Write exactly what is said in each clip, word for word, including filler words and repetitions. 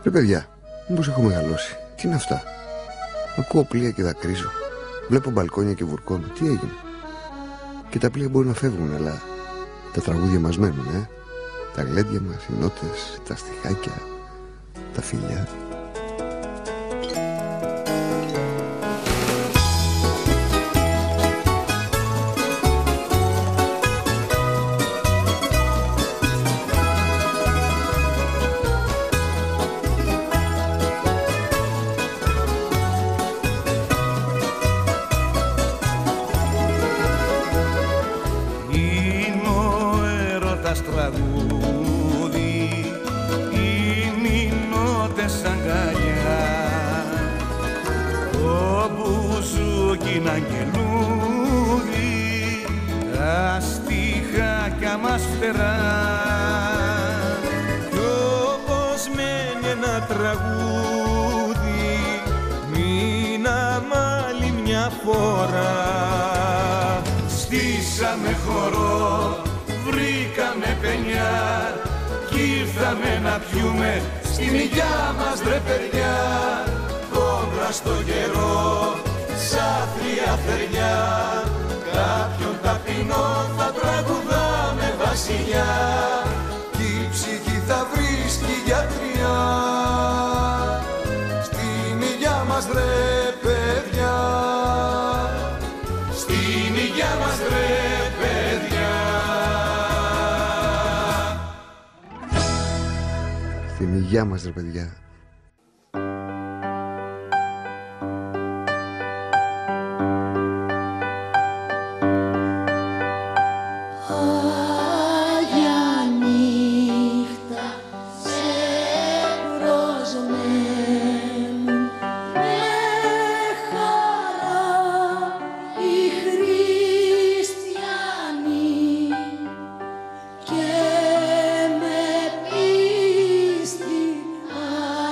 Ρε παιδιά, μήπως έχω μεγαλώσει? Τι είναι αυτά? Ακούω πλοία και δακρύζω. Βλέπω μπαλκόνια και βουρκώνω. Τι έγινε? Και τα πλοία μπορεί να φεύγουν, αλλά τα τραγούδια μας μένουν, ε? Τα γλέντια μας, οι νότες, τα στιχάκια, τα φιλιά. Τραγούδι, είναι οι νότες αγκαλιά, το μπουζούκι είναι αγγελούδι, τα στιχάκια μας φτερά. Κι όπως μένει ένα τραγούδι, μείναμε άλλη μια φορά. Στήσαμε χορό, βρήκαμε παινιά κι ήρθαμε να πιούμε στην υγειά μας, ρε παιδιά. Κόντρα στο καιρό, σαν θρία θεριά, κάποιον ταπεινό θα τραγουδάμε βασιλιά, κι η ψυχή θα βρίσκει γιατριά στην υγειά μας, ρε παιδιά. Στην υγειά μας, ρε παιδιά. Στην υγειά μας, ρε παιδιά. Και με πίστη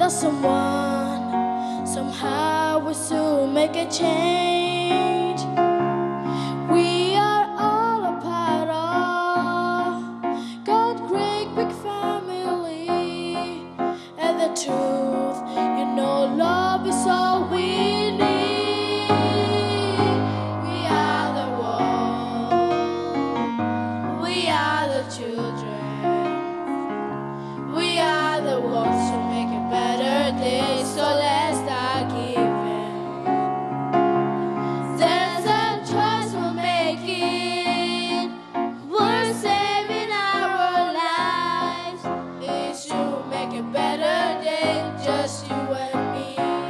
the someone, somehow we soon make a change. We are all a part of God's great big family, and the truth, you know, love is all we need. We are the world, we are the children, we are the ones who make a better day, so let's start giving. There's a choice we're making, we're saving our lives. It's to make a better day, just you and me.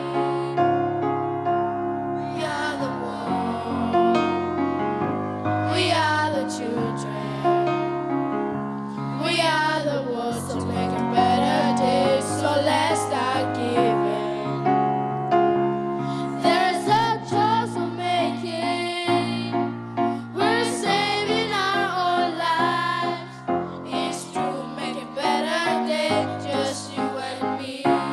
We are the world, we are the children, we are the ones to make a better day, so let's start giving. There's a choice we're making, we're saving our own lives. It's to make a better day, just you and me.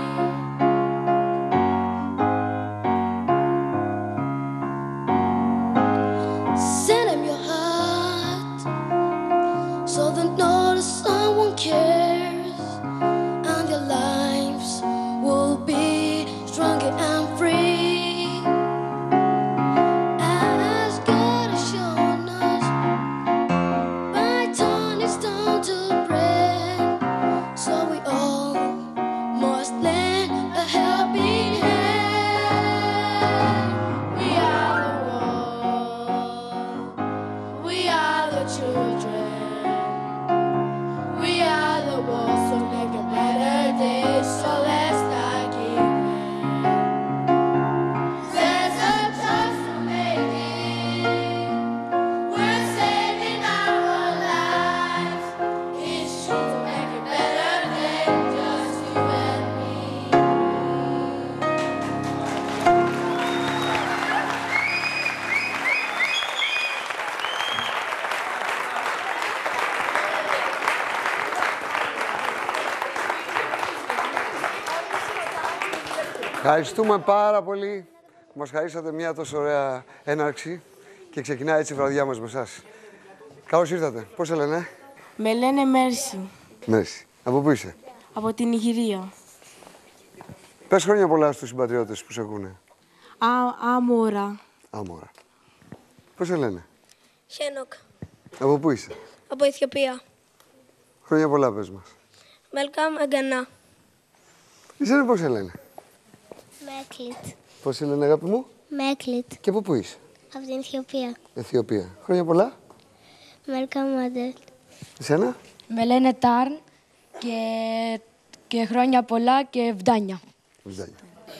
Send him your heart, so they know that someone cares, and their lives will be stronger and free. As God has shown us, by turning stone to bread, so we all must lend a helping hand. We are the world, we are the children, we are the ones who make a better day, so let's start giving. There's a choice we're making, we're saving our lives. It's to make a better day, just you and me. Ευχαριστούμε πάρα πολύ που μας χαρίσατε μια τόσο ωραία έναρξη και ξεκινάει έτσι η βραδιά μας με εσάς. Καλώς ήρθατε. Πώς σε λένε? Με λένε Μέρση, Μέση. Από πού είσαι? από την Ιγυρία. Πες χρόνια πολλά στους συμπατριώτες που σε ακούνε. Α, άμορα. Άμορα. Πώς σε λένε? Χένοκ, Από πού είσαι? από Αιθιοπία. Χρόνια πολλά πες μας. Μέλκαμ Αγκανά. Εσένα πώς σε λένε? Μέκλιτ. Πώς σε λένε αγάπη μου? Μέκλιτ. Και από πού είσαι? Από την Αιθιοπία. Αιθιοπία. Χρόνια πολλά. Μέλκαμ Μαντέλ. Εσένα? Με λένε Τάρν και, και χρόνια πολλά και βδάνια. Βυζάνια.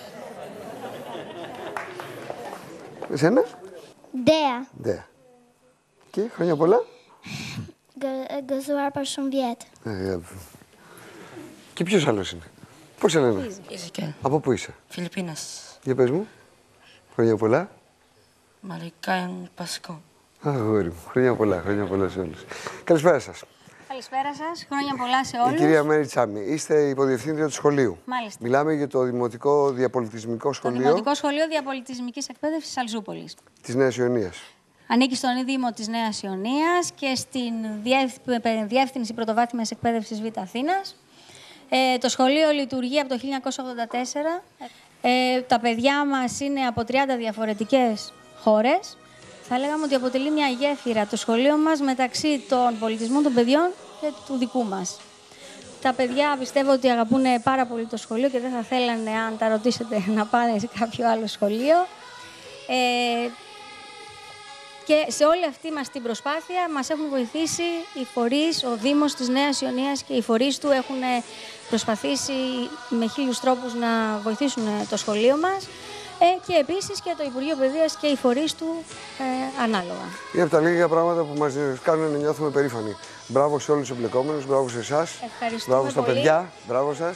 Εσένα? Ντέα. Ντε. Και χρόνια πολλά. Γκοζουάρ Παρσομβιέτ. Ε, Και ποιος άλλος είναι? Πώς σε λένε? Ιζικέλ. Από πού είσαι? Φιλιππίνας. Για πες μου. Χρόνια πολλά. Μαρικάιν Πασκό. Αγόρι μου. Χρόνια πολλά. Χρόνια πολλά σε όλους. Καλησπέρα σας. Καλησπέρα σας. Χρόνια πολλά σε Η όλους. κυρία Μέρη Τσάμι. Είστε υποδιευθύντρια του σχολείου. Μάλιστα. Μιλάμε για το Δημοτικό Διαπολιτισμικό Το Σχολείο Δημοτικό Σχολείο Διαπολιτισμικής Εκπαίδευσης Αλζούπολης. της Νέας Ιωνίας. Ανήκει στον Δήμο της Νέας Ιωνίας και στην Διεύθ- Διεύθυνση Πρωτοβάθμιας Εκπαίδευσης Β' Αθήνας. Ε, το σχολείο λειτουργεί από το χίλια εννιακόσια ογδόντα τέσσερα. Ε, τα παιδιά μας είναι από τριάντα διαφορετικές χώρες. Θα λέγαμε ότι αποτελεί μια γέφυρα το σχολείο μας μεταξύ των πολιτισμών των παιδιών και του δικού μας. Τα παιδιά πιστεύω ότι αγαπούν πάρα πολύ το σχολείο και δεν θα θέλανε, αν τα ρωτήσετε, να πάνε σε κάποιο άλλο σχολείο. Ε, και σε όλη αυτή μας την προσπάθεια μας έχουν βοηθήσει οι φορείς, ο Δήμος της Νέας Ιωνίας και οι φορείς του έχουν προσπαθήσει με χίλιους τρόπους να βοηθήσουν το σχολείο μας. Ε, και επίσης και το Υπουργείο Παιδείας και οι φορείς του ε, ανάλογα. Είναι από τα λίγα πράγματα που μας κάνουν να νιώθουμε περήφανοι. Μπράβο σε όλους τους εμπλεκόμενους, μπράβο σε εσάς. Ευχαριστούμε Μπράβο στα πολύ. παιδιά, μπράβο σας.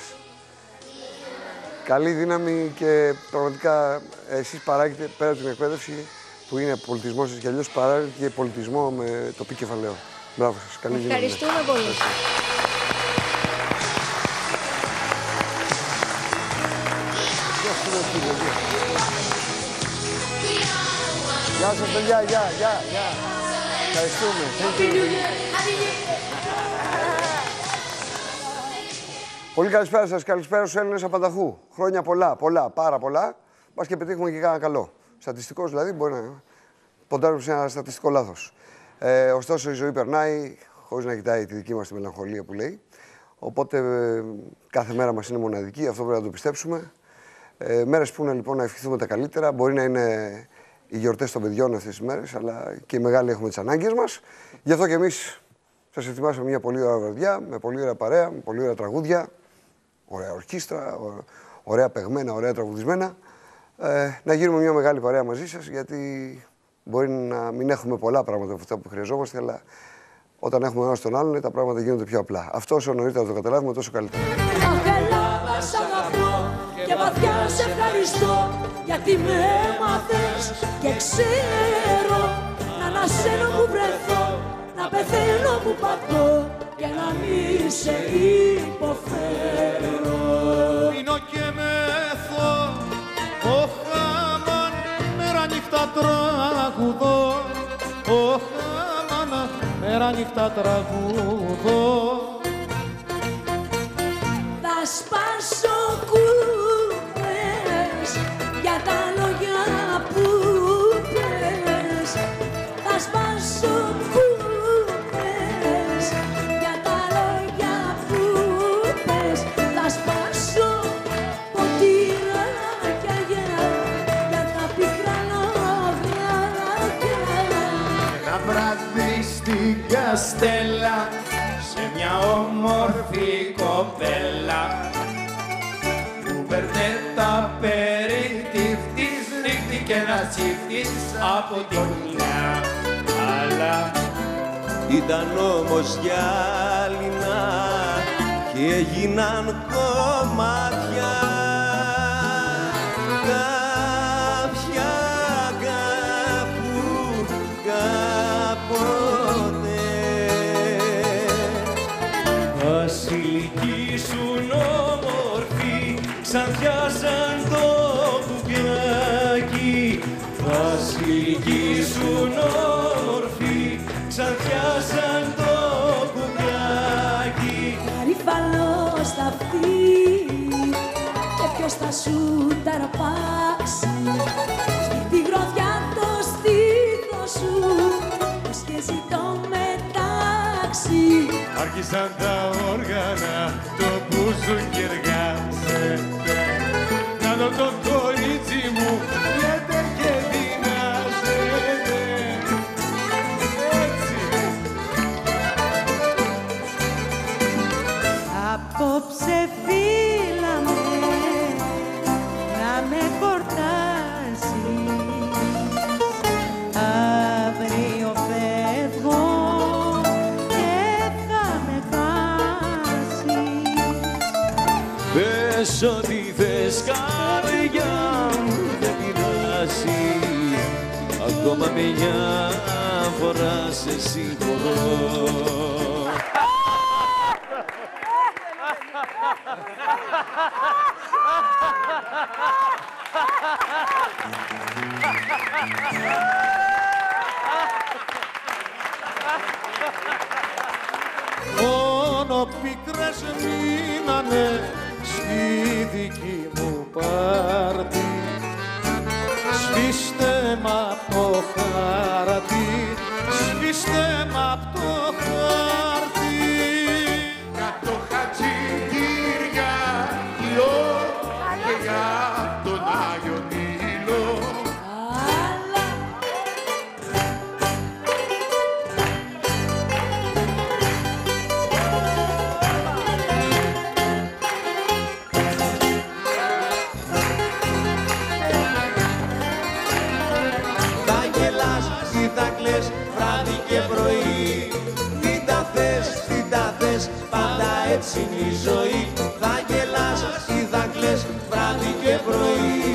Καλή δύναμη και πραγματικά εσείς παράγετε πέρα από την εκπαίδευση που είναι πολιτισμός σας και αλλιώς παράγετε και πολιτισμό με τοπή κεφαλαίο. Μπράβο σας. Καλή δύναμη. Ευχαριστούμε πολύ. Ευχαριστώ. Γεια σας, παιδιά, γεια, γεια, γεια. Ευχαριστούμε. Πολύ καλησπέρα σας, καλησπέρα στους Έλληνες απανταχού. Χρόνια πολλά, πολλά, πάρα πολλά. Μπας και πετύχουμε και κάνα καλό. Στατιστικός δηλαδή, μπορεί να ποντάρουμε σε ένα στατιστικό λάθος. Ε, ωστόσο η ζωή περνάει χωρίς να κοιτάει τη δική μας τη μελαγχολία που λέει. Οπότε ε, κάθε μέρα μας είναι μοναδική, αυτό πρέπει να το πιστέψουμε. Ε, μέρες που είναι λοιπόν να ευχηθούμε τα καλύτερα. Μπορεί να είναι οι γιορτές των παιδιών αυτές τις μέρες, αλλά και οι μεγάλοι έχουμε τις ανάγκες μας. Γι' αυτό και εμείς σας ετοιμάσαμε μια πολύ ωραία βραδιά, με πολύ ωραία παρέα, με πολύ ωραία τραγούδια, ωραία ορχήστρα, ωραία παιγμένα, ωραία τραγουδισμένα. Ε, να γίνουμε μια μεγάλη παρέα μαζί σας, γιατί μπορεί να μην έχουμε πολλά πράγματα από αυτά που χρειαζόμαστε, αλλά όταν έχουμε ένα τον άλλον, τα πράγματα γίνονται πιο απλά. Αυτό όσο νωρίτερα το καταλάβουμε, τόσο καλύτερα. Αχ, Ελλάδα, σ' αγαπώ και βαθιά σε ευχαριστώ, γιατί με έμαθες και ξέρω να ανασένω που βρεθώ, να πεθαίνω που πατώ και να μη σε υποφέρω. Πίνω και μεθώ, ο χάμαν, μέρα νύχτα τραγουδώ, ο χάμαν, μέρα νύχτα τραγουδώ. Θα σπάσω κούπες για τα λόγια που πες. Θα σπάσω κούπες για τα λόγια που πες. Θα σπάσω ποτήρακια για, για τα πικρά λόγια. Ένα βράδυ στην Καστέλα, σε μια όμορφη κοπέλα που μπερδέτα περιτύχτης, ρίχτηκε ένα τσίφτης από τη δουλειά. Αλλά ήταν όμως γυάλινα και έγιναν κομμάτια. Κάποια κάπου κάποτε ας ηλικήσουν όμορφοι, ξανθιάσαν το κουπιάκι. Ας ηλικήσουν όμορφοι, ξανθιάσαν το κουπιάκι. Καρυφαλός θα αυτή και ποιος θα σου ταρπάξει στη γροθιά το στήθο σου που σχέζει το μετάξι. Άρχισαν τα όργανα, το μπουζούκι εργάζεται. Να δω το κορίτσι μου, λέτε και δυνάζεται. Έτσι. Απόψε φύλαμε να με χορτάσεις, αύριο φεύγω και θα με χάσεις. πες ό,τι θες, καρδιά μου, δεν πειράζει. Ακόμα μια φορά σε συγχωρώ. Μόνο πίκρες μείνανε στη δική μου πάρτι. Σβήστε μ' απ' το χάρτη, σβήστε μ' απ' το χάρτη. Για το Χατζικυριάκιο και για τον Άγιο Νείλο. Θα κλαις βράδυ και πρωί. Τι τα θες, τι τα θες, πάντα έτσι είναι η ζωή. Θα γελάς, τι θα κλαις βράδυ και πρωί.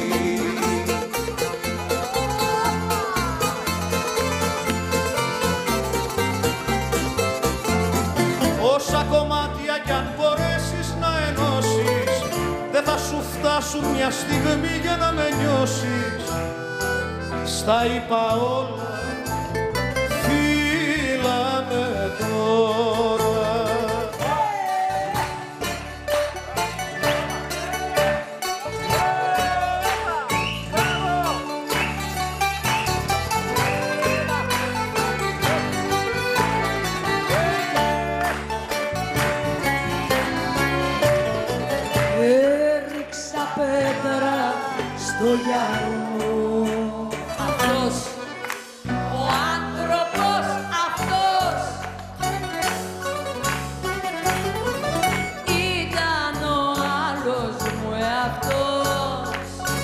Όσα κομμάτια κι αν μπορέσεις να ενώσεις, δεν θα σου φτάσουν σου μια στιγμή για να με νιώσεις. Στα είπα όλα, φίλα με τώρα. Έριξα πέτρα στο γυαλό. Αυτός, ο άνθρωπος αυτός, ήταν ο άλλος μου εαυτός.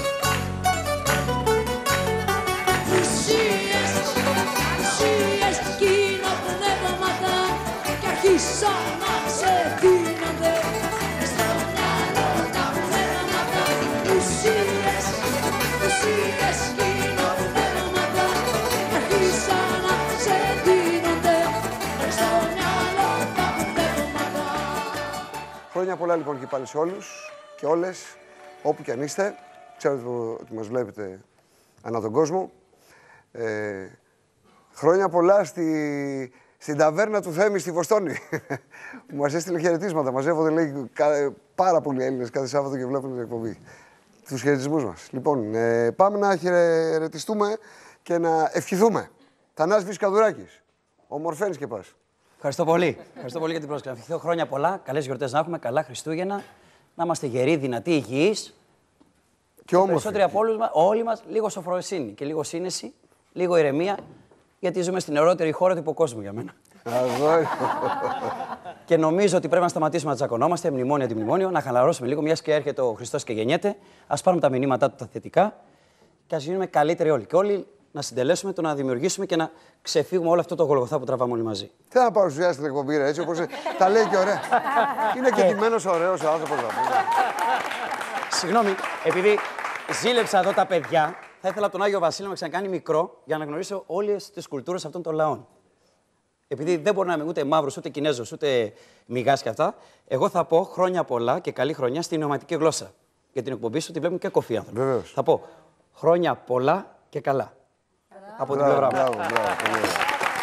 Ουσίες, ουσίες, κοινά πνεύματα κι αρχίσαν να ξεδίνονται. Στο μυαλό τα πνεύματα, ουσίες, ουσίες, κοινά πνεύματα κι αρχίσαν να ξεδίνονται. Στο μυαλό τα πνεύματα. Χρόνια πολλά λοιπόν και πάλι σε όλους και όλες, όπου και αν είστε. Ξέρετε ότι μας βλέπετε ανά τον κόσμο. Ε, χρόνια πολλά στη, στην ταβέρνα του Θέμη στη Βοστόνη. Που μας έστειλε χαιρετίσματα. Μαζεύονται λέει κα, πάρα πολλοί Έλληνες κάθε Σάββατο και βλέπουν την εκπομπή. Τους χαιρετισμούς μας. Λοιπόν, ε, πάμε να χαιρετιστούμε και να ευχηθούμε. Θανάσης Φυσικαδουράκης. Ομορφαίνεις και πας. Ευχαριστώ πολύ. Ευχαριστώ πολύ για την πρόσκληση. Να ευχηθώ χρόνια πολλά, καλές γιορτές να έχουμε, καλά Χριστούγεννα, να είμαστε γεροί, δυνατοί, υγιείς. Και όμορφοι. Περισσότεροι από όλους μας, όλοι μας, λίγο σοφροσύνη και λίγο σύνεση, λίγο ηρεμία, γιατί ζούμε στην νευρότερη χώρα του υποκόσμου για μένα. Αγόρι. Και νομίζω ότι πρέπει να σταματήσουμε να τσακωνόμαστε, μνημόνιο αντιμνημόνιο, να χαλαρώσουμε λίγο, μιας και έρχεται ο Χριστός και γεννιέται. Ας πάρουμε τα μηνύματά του τα θετικά και ας γίνουμε καλύτεροι όλοι. Και όλοι να συντελέσουμε το να δημιουργήσουμε και να ξεφύγουμε όλο αυτό το γολγοθά που τραβάμε όλοι μαζί. Τι να παρουσιάσει την εκπομπή, ρε, έτσι όπως τα λέει και ωραία. Είναι και τιμένος ωραίος ο άνθρωπος. Συγγνώμη, επειδή ζήλεψα εδώ τα παιδιά, θα ήθελα τον Άγιο Βασίλη να με ξανακάνει μικρό για να γνωρίσω όλες τις κουλτούρες αυτών των λαών. Επειδή δεν μπορεί να είμαι ούτε μαύρος, ούτε Κινέζος, ούτε μηγάς και αυτά, εγώ θα πω χρόνια πολλά και καλή χρονιά στην νοηματική γλώσσα. Για την εκπομπή σου τη βλέπουν και κοφοί άνθρωποι. Βεβαίως. Θα πω χρόνια πολλά και καλά. Από την πλευρά μου. Μπράβο, μπράβο, πολύ ωραία.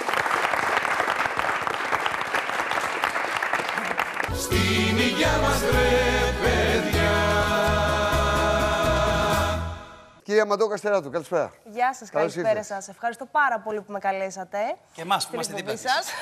Στην υγειά μας ρε παιδιά. Κυρία Μαντώ Καστεράτου, καλησπέρα. Γεια σας, Καλώς καλησπέρα ήρθες. σας. Ευχαριστώ πάρα πολύ που με καλέσατε. Και εμάς που στην είμαστε εκπομπή δίπλα σας.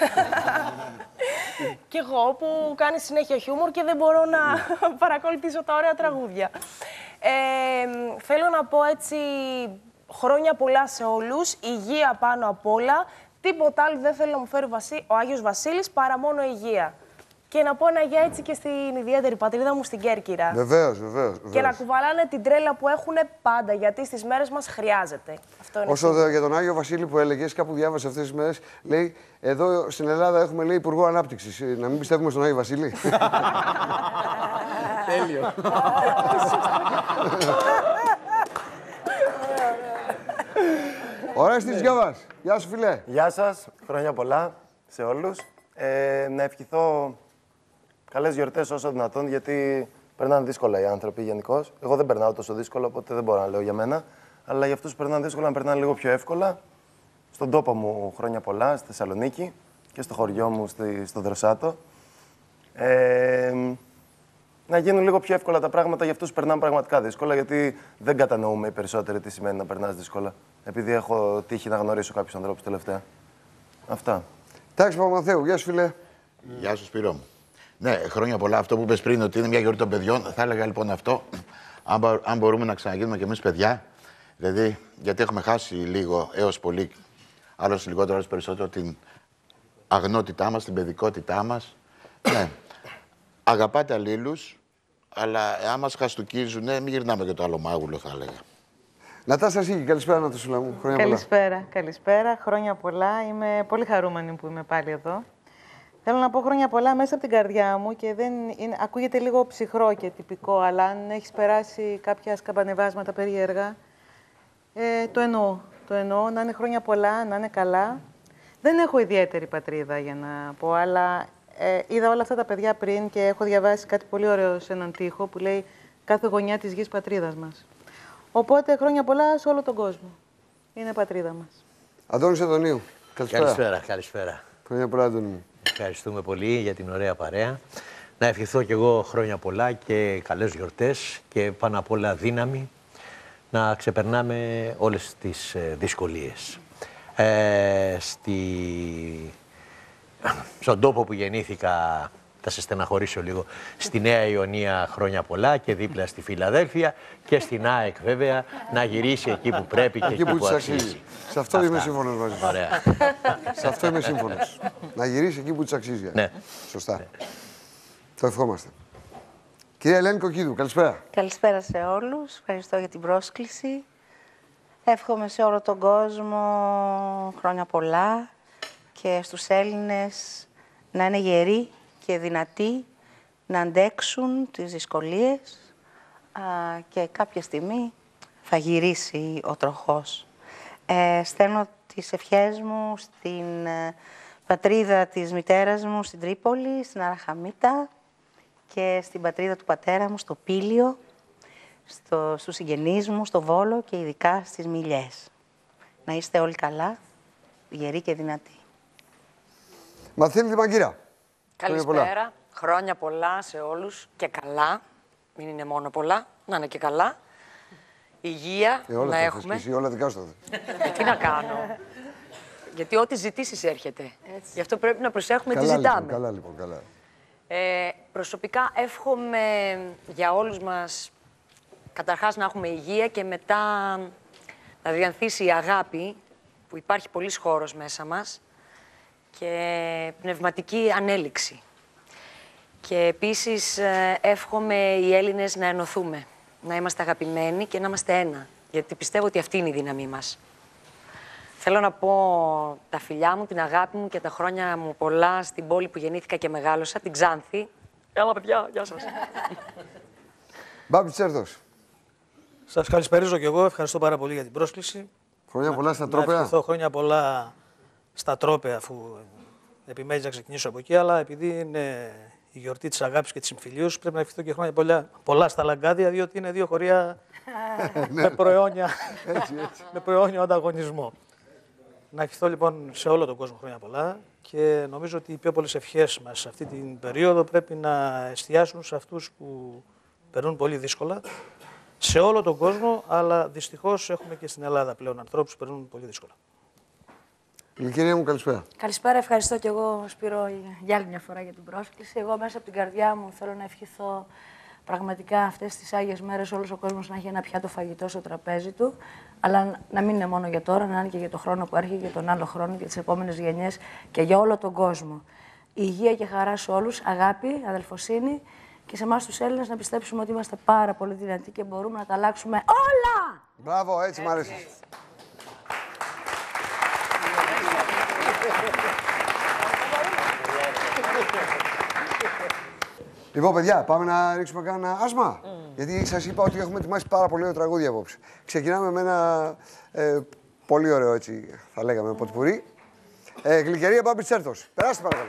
Κι εγώ που κάνει συνέχεια χιούμορ και δεν μπορώ να παρακολουθήσω τα ωραία τραγούδια. Ε, θέλω να πω έτσι χρόνια πολλά σε όλους, υγεία πάνω απ' όλα. Τίποτα άλλο δεν θέλω να μου φέρει ο Άγιος Βασίλης παρά μόνο υγεία. Και να πω ένα γεια έτσι και στην ιδιαίτερη πατρίδα μου στην Κέρκυρα. Βεβαίως, βεβαίως. Και να κουβαλάνε την τρέλα που έχουν πάντα, γιατί στις μέρες μας χρειάζεται. Αυτό είναι Όσο σίγουρο. δε, για τον Άγιο Βασίλη που έλεγες, κάπου διάβασα αυτές τις μέρες, λέει, εδώ στην Ελλάδα έχουμε λέει Υπουργό Ανάπτυξης. Να μην πιστεύουμε στον Άγιο Βασίλη. Τέλειο. Ωραία στις Γιώβας. Γεια σου φίλε. Γεια σας, χρόνια πολλά σε όλους. Ε, να ευχηθώ καλές γιορτές όσο δυνατόν, γιατί περνάνε δύσκολα οι άνθρωποι γενικώς. Εγώ δεν περνάω τόσο δύσκολα, οπότε δεν μπορώ να λέω για μένα. Αλλά για αυτούς που περνάνε δύσκολα, να περνάνε λίγο πιο εύκολα. Στον τόπο μου χρόνια πολλά, στη Θεσσαλονίκη και στο χωριό μου στη, στο Δροσάτο. Ε, να γίνουν λίγο πιο εύκολα τα πράγματα για αυτούς που περνάνε πραγματικά δύσκολα, γιατί δεν κατανοούμε οι περισσότεροι τι σημαίνει να περνάς δύσκολα. Επειδή έχω τύχει να γνωρίσω κάποιους ανθρώπους τελευταία. Αυτά. Τάξη Παπαμαθαίου, γεια σου φίλε. Γεια σου Σπύρο μου. Ναι, χρόνια πολλά. Αυτό που είπες πριν ότι είναι μια γιορτή των παιδιών, θα έλεγα λοιπόν αυτό. Αν, μπο- αν μπορούμε να ξαναγίνουμε κι εμείς παιδιά, δηλαδή γιατί έχουμε χάσει λίγο έως πολύ, άλλος λιγότερο, άλλος περισσότερο, την αγνότητά μας, την παιδικότητά μας. Ναι. Αγαπάτε αλλήλους, αλλά εάν μας χαστουκίζουν, μην γυρνάμε και το άλλο μάγουλο, θα έλεγα. Νατάσα Σίγη, καλησπέρα να το σου μου. Χρόνια πολλά. Καλησπέρα, καλησπέρα. Χρόνια πολλά. Είμαι πολύ χαρούμενη που είμαι πάλι εδώ. Θέλω να πω χρόνια πολλά μέσα από την καρδιά μου και δεν είναι, ακούγεται λίγο ψυχρό και τυπικό, αλλά αν έχεις περάσει κάποια σκαμπανεβάσματα περίεργα, ε, το εννοώ. Το εννοώ να είναι χρόνια πολλά, να είναι καλά. Δεν έχω ιδιαίτερη πατρίδα για να πω, αλλά ε, είδα όλα αυτά τα παιδιά πριν και έχω διαβάσει κάτι πολύ ωραίο σε έναν τοίχο που λέει κάθε γωνιά της γης πατρίδας μας. Οπότε χρόνια πολλά σε όλο τον κόσμο. Είναι πατρίδα μας. Αντώνης Αντωνίου, καλησπέρα. Καλησπέρα, καλησπέρα. Χρόνια πολλά, Αντώνη μου. Ευχαριστούμε πολύ για την ωραία παρέα. Να ευχηθώ κι εγώ χρόνια πολλά και καλές γιορτές και πάνω απ' όλα δύναμη να ξεπερνάμε όλες τις ε, δυσκολίες. Ε, στη... Στον τόπο που γεννήθηκα, θα σε στεναχωρήσω λίγο, στη Νέα Ιωνία χρόνια πολλά και δίπλα στη Φιλαδέλφια και στην ΑΕΚ βέβαια, να γυρίσει εκεί που πρέπει και εκεί, εκεί που, που αξίζει. Σε αυτό Αυτά. είμαι σύμφωνος μαζί σου. Ωραία. Σε αυτό είμαι σύμφωνος. Να γυρίσει εκεί που της αξίζει. Ναι. Σωστά. Ναι. Το ευχόμαστε. Κυρία Ελένη Κοκκίδου, καλησπέρα. Καλησπέρα σε όλους. Ευχαριστώ για την πρόσκληση. Εύχομαι σε όλο τον κόσμο χρόνια πολλά και στους Έλληνες να είναι γεροί και δυνατοί να αντέξουν τις δυσκολίες α, και κάποια στιγμή θα γυρίσει ο τροχός. Ε, στέλνω τις ευχές μου στην ε, πατρίδα της μητέρας μου στην Τρίπολη, στην Αραχαμίτα και στην πατρίδα του πατέρα μου στο Πήλιο, στο, στους συγγενείς μου, στο Βόλο και ειδικά στις Μιλιές. Να είστε όλοι καλά, γεροί και δυνατοί. Μαθήνη Δημαγκύρα. Καλησπέρα. Χρόνια πολλά σε όλους και καλά. Μην είναι μόνο πολλά, να είναι και καλά. Υγεία ε, όλα να έχουμε. Εσύ, όλα δικά σου ε, τι να κάνω. Γιατί ό,τι ζητήσεις έρχεται. Έτσι. Γι' αυτό πρέπει να προσέχουμε καλά, τι ζητάμε. Λοιπόν, καλά, λοιπόν, καλά. Ε, προσωπικά εύχομαι για όλους μας καταρχάς να έχουμε υγεία και μετά να διανθίσει η αγάπη, που υπάρχει πολύς χώρος μέσα μας, και πνευματική ανέλυξη. Και επίσης εύχομαι οι Έλληνες να ενωθούμε, να είμαστε αγαπημένοι και να είμαστε ένα, γιατί πιστεύω ότι αυτή είναι η δύναμή μας. Θέλω να πω τα φιλιά μου, την αγάπη μου και τα χρόνια μου πολλά στην πόλη που γεννήθηκα και μεγάλωσα, την Ξάνθη. Έλα παιδιά, γεια σας. Μπάμπη Τσέρδος. Σας καλησπέριζω κι εγώ, ευχαριστώ πάρα πολύ για την πρόσκληση. Χρόνια πολλά στα τρόπαια. Να ευχηθώ χρόνια πολλά στα τρόπαια, αφού επιμένεις να ξεκινήσω από εκεί, αλλά επειδή είναι η γιορτή της αγάπης και της συμφιλίωσης, πρέπει να ευχηθώ και χρόνια πολλά, πολλά στα Λαγκάδια, διότι είναι δύο χωριά με, προαιώνια, έτσι, έτσι. με προαιώνιο ανταγωνισμό. Να ευχηθώ λοιπόν σε όλο τον κόσμο χρόνια πολλά και νομίζω ότι οι πιο πολλές ευχές μας σε αυτή την περίοδο πρέπει να εστιάσουν σε αυτούς που περνούν πολύ δύσκολα, σε όλο τον κόσμο, αλλά δυστυχώς έχουμε και στην Ελλάδα πλέον ανθρώπους που περνούν πολύ δύσκολα. Κυρία μου, καλησπέρα. Καλησπέρα, ευχαριστώ και εγώ, Σπύρο, για άλλη μια φορά για την πρόσκληση. Εγώ μέσα από την καρδιά μου θέλω να ευχηθώ πραγματικά αυτές τις Άγιες μέρες όλος ο κόσμος να έχει ένα πιάτο φαγητό στο τραπέζι του, αλλά να μην είναι μόνο για τώρα, να είναι και για τον χρόνο που έρχεται, για τον άλλο χρόνο, για τις επόμενες γενιές και για όλο τον κόσμο. Υγεία και χαρά σε όλους, αγάπη, αδελφοσύνη και σε εμάς τους Έλληνες να πιστέψουμε ότι είμαστε πάρα πολύ δυνατοί και μπορούμε να τα αλλάξουμε όλα! Μπράβο, έτσι μ' αρέσει. Λοιπόν, παιδιά, πάμε να ρίξουμε κάνα άσμα. Mm. Γιατί σας είπα ότι έχουμε ετοιμάσει πάρα πολύ ωραίο τραγούδι απόψε. Ξεκινάμε με ένα ε, πολύ ωραίο, έτσι θα λέγαμε, mm. ποτπουρί. Ε, Γλυκερία Μπάμπη Τσέρθος. Περάστε παρακαλώ.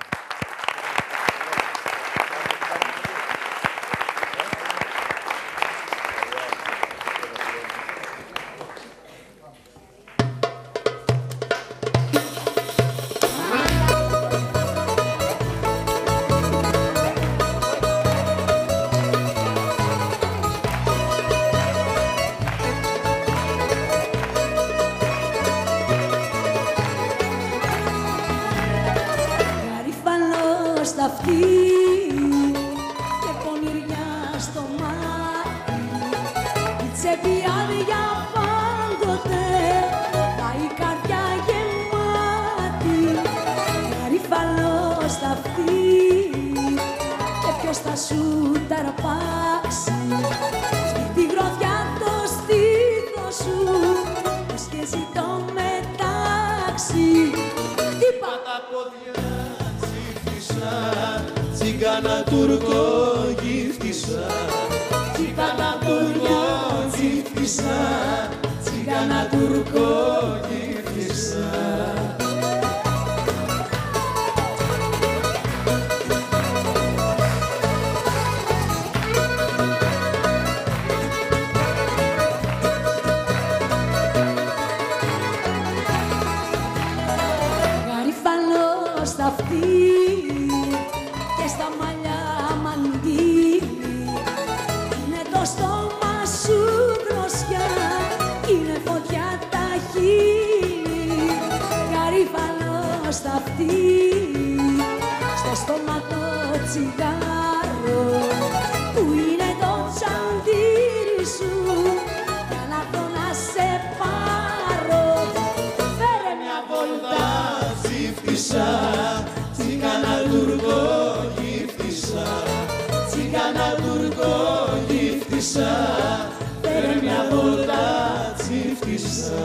είναι φωτιά τα χείλη, γαρίφαλο στα αυτή, στο στόμα το τσιγάρο, που είναι το τσαντήρι σου, για να το να σε πάρω. Φέρε μια βόλτα Τσίφτησα, τσιγάνα τουρκό γύφτησα, τσιγάνα τουρκό γύφτησα, φέρε μια βόλτα τσίφτησα.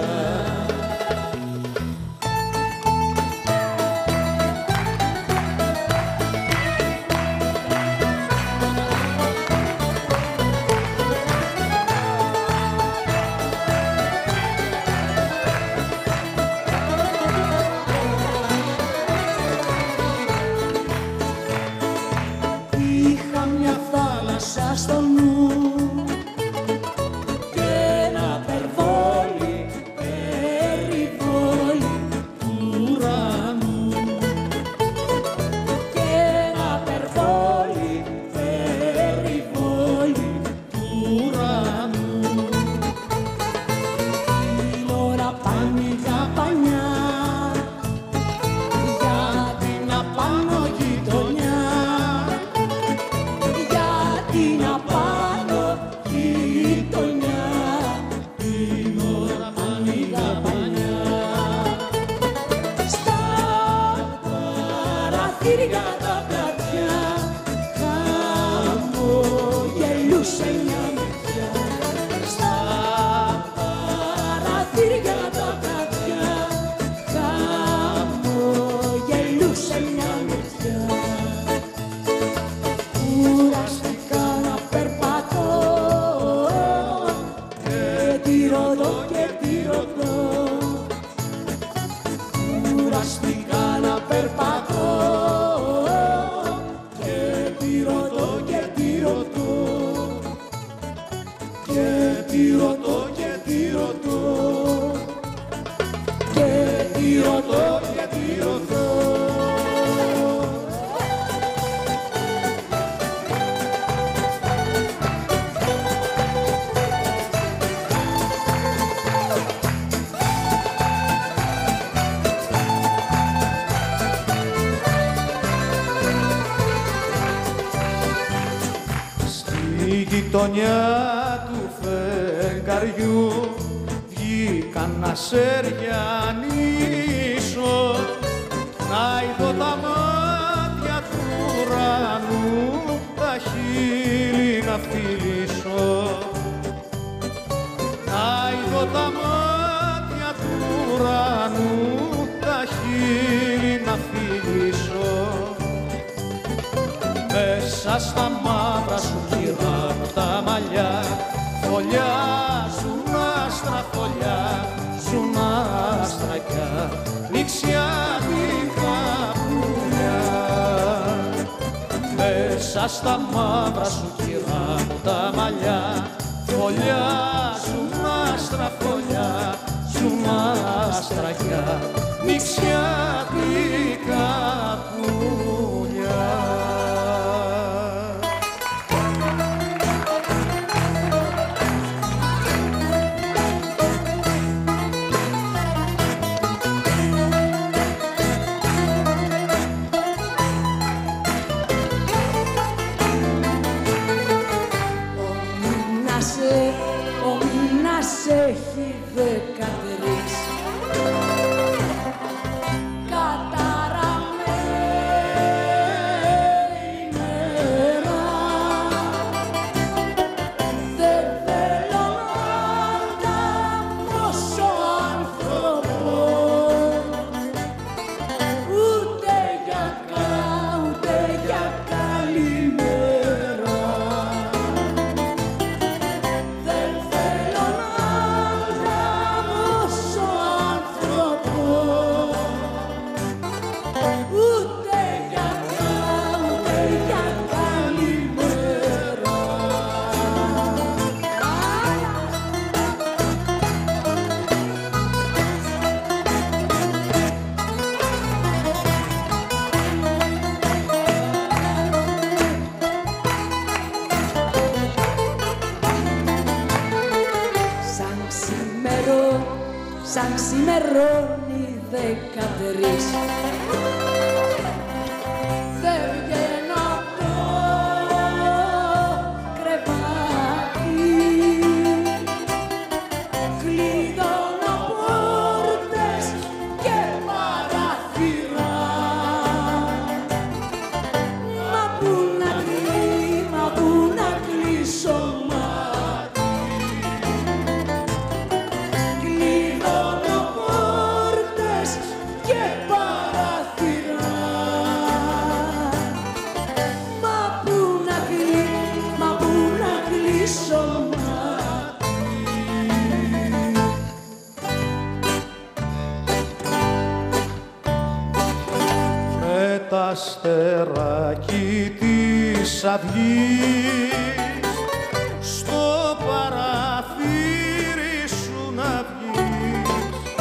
Είχα μια θάλασσα στο νου και ένα περβόλι, περιβόλι του ουρανού, και ένα περβόλι, περιβόλι του ουρανού. Η ώρα πάνηκα πανιά για την απάνω γειτονιά, για την απάνω γειτονιά, την ώρα πάνηκα πανιά. Στα παραθύρια τα πλατιά χαμογελούσε μια μεριά. Στα παραθύρια τα πλατιά χαμογελούσε μια μεριά. Κουραστικά να περπατώ και τη ρωτώ και τη ρωτώ. Κουραστικά να περπατώ και τη ρωτώ και τη ρωτώ, και τη ρωτώ και τη ρωτώ, και τη ρωτώ και τη ρωτώ. Στη γειτονιά του φεγγαριού βγήκαν να σεριανίσω, να είδω τα μάτια του ουρανού, τα χείλη να φιλήσω. Να είδω τα μάτια του ουρανού, τα χείλη να φιλήσω. Μέσα στα μαύρα σου γυρνάνε τα μαλλιά, φωλιάζουν άστρα, φωλιάζουν άστρακια, νηξιάτικα πουλιά. Μέσα στα μαύρα σου γυρνάνε τα μαλλιά, φωλιάζουν άστρα, φωλιάζουν άστρακια, νηξιάτικα πουλιά. Ο μήνας έχει δεκατρείς καταραμένη μέρα. Δεν θέλω να ανταμώσω άνθρωπο, ούτε για κα, ούτε για καλημέρα. Δεν θέλω να ανταμώσω καιρό σαν ξημερώνει δεκατρείς. Δεν βγαίνω από το κρεβάτι, κλειδώνω πόρτες και παράθυρα. Μα πού να κλει, μα πού να κλείσω μάτι. Κλειδώνω πόρτες και παράθυρα. Μα πού να κλει, μα πού να κλείσω μάτι. Με τα αστεράκι της αυγής στο παραθύρι σου να βγεις,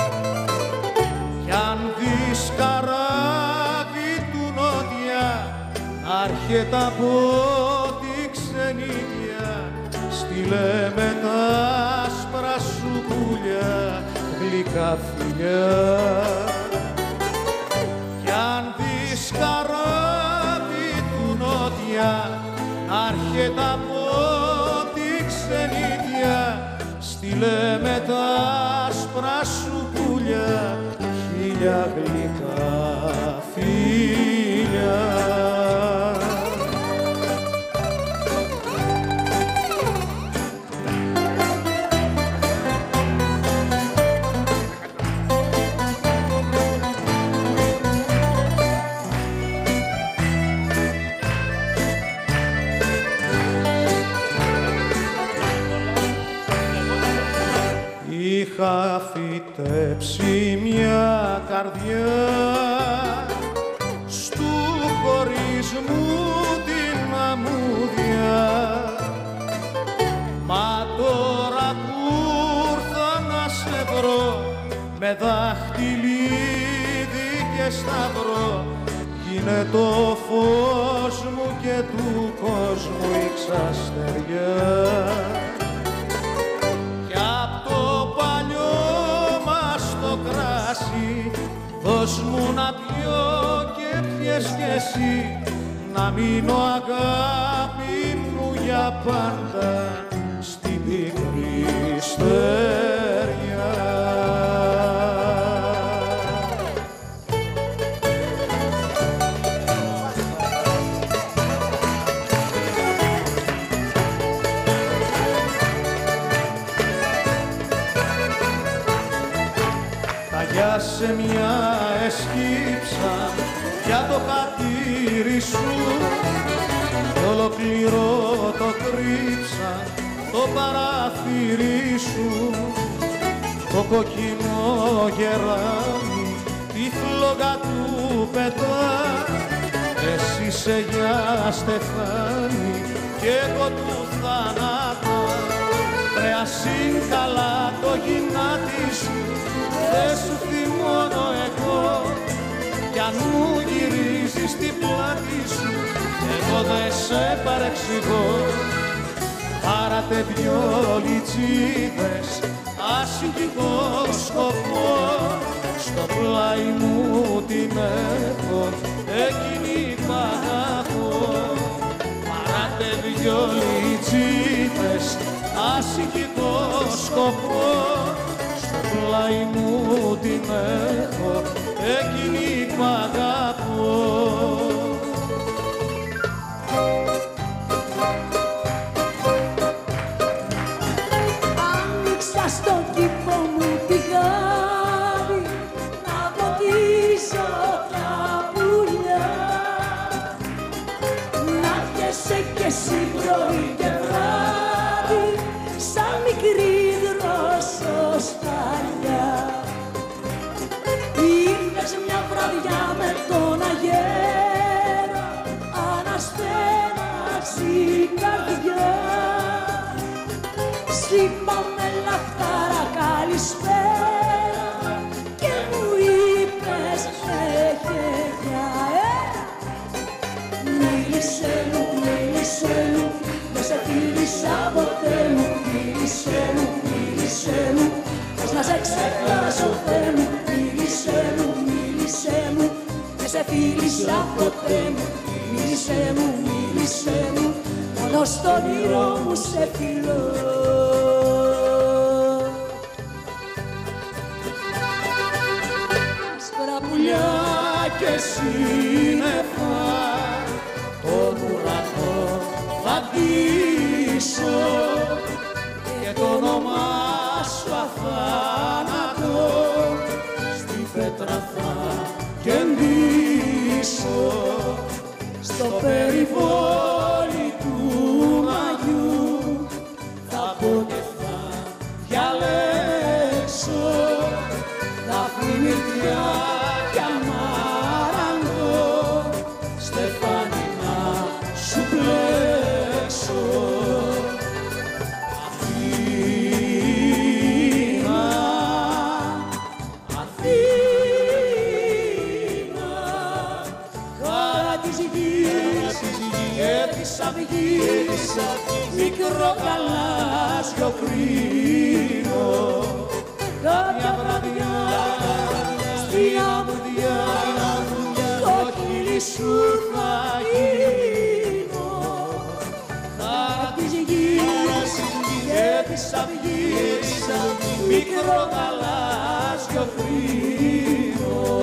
κι αν δεις καράβι του νότια να έρχεται από τη ξενίδια, στείλε με τα άσπρα σου πουλιά γλυκά φιλιά. Κι αν δεις καράβι του νότια άρχεται από τη ξενίδια, στείλε με τα άσπρα σου πουλιά χίλια γλυκά φιλιά. Είχα φυτέψει μια καρδιά στου χωρισμού την αμμούδια, μα τώρα που ήρθα να σε βρω με δάχτυλίδι και σταυρό, γίνε το φως μου και του κόσμου η ξαστεριά. Δώσ' μου να πιω και πιες κι εσύ, να μείνω αγάπη μου για πάντα στην πικρή στεριά. Σε μια εσκύψα για το χατήρι σου, ολοκληρώ το κρύψα το παράθυρι σου, το κοκκινό γεράμι τη φλόγα του πετά, εσύ είσαι για στεφάνι και εγώ του θανάτα. Ρε ασύγκαλα το γυνάτι σου δεν σου θυμώνω εγώ, κι αν μου γυρίζεις την πλάτη σου εγώ δεν σε παρεξηγώ. Πάρατε δυο λιτσίδες ασυγχικό σκοπό, στο πλάι μου την έχω εκείνη που αγαπώ. Πάρατε δυο λιτσίδες ασυγχικό σκοπό, στο πλάι μου την έχω εκείνη που αγαπώ. Άνοιξα στον κήπο μου πηγάδι να ποτίσω τα πουλιά, να πιέσαι κι εσύ πρωί και βράδυ σαν μικρή δροσοσταλιά. Ήρθες μια βραδιά με τον αγέρα, αναστέναξη η καρδιά. Σ' είπαμε λαχτάρα καλησπέρα και μου είπες χεχεχιά. Μίλησε μου, μίλησε μου, δεν σε φίλησα ποτέ μου. Μίλησε μου, μίλησε μου, πώς ξεχάσω, Θεέ μου, μίλησέ μου, μίλησέ μου, δεν σε φίλησα ποτέ μου, μίλησέ μου, μίλησέ μου, μόνο στο όνειρό μου σε φιλώ. Άσπρα πουλιά και σύννεφα, τον ουρανό θα ντύσω και το όνομά σου αθάνατο στη πέτρα θα κεντήσω, στο περιβόλι του μαγιού θα πω και θα διαλέξω, δάφνη, μυρτιά κι αμάραντο, στεφάνι να σου πλέξω. Μικρό γαλάζιο κρίνο, κάποια βραδιά στην αμμουδιά το χείλη σου θα γίνω. Χαρά της γης και της αυγής, μικρό γαλάζιο κρίνο.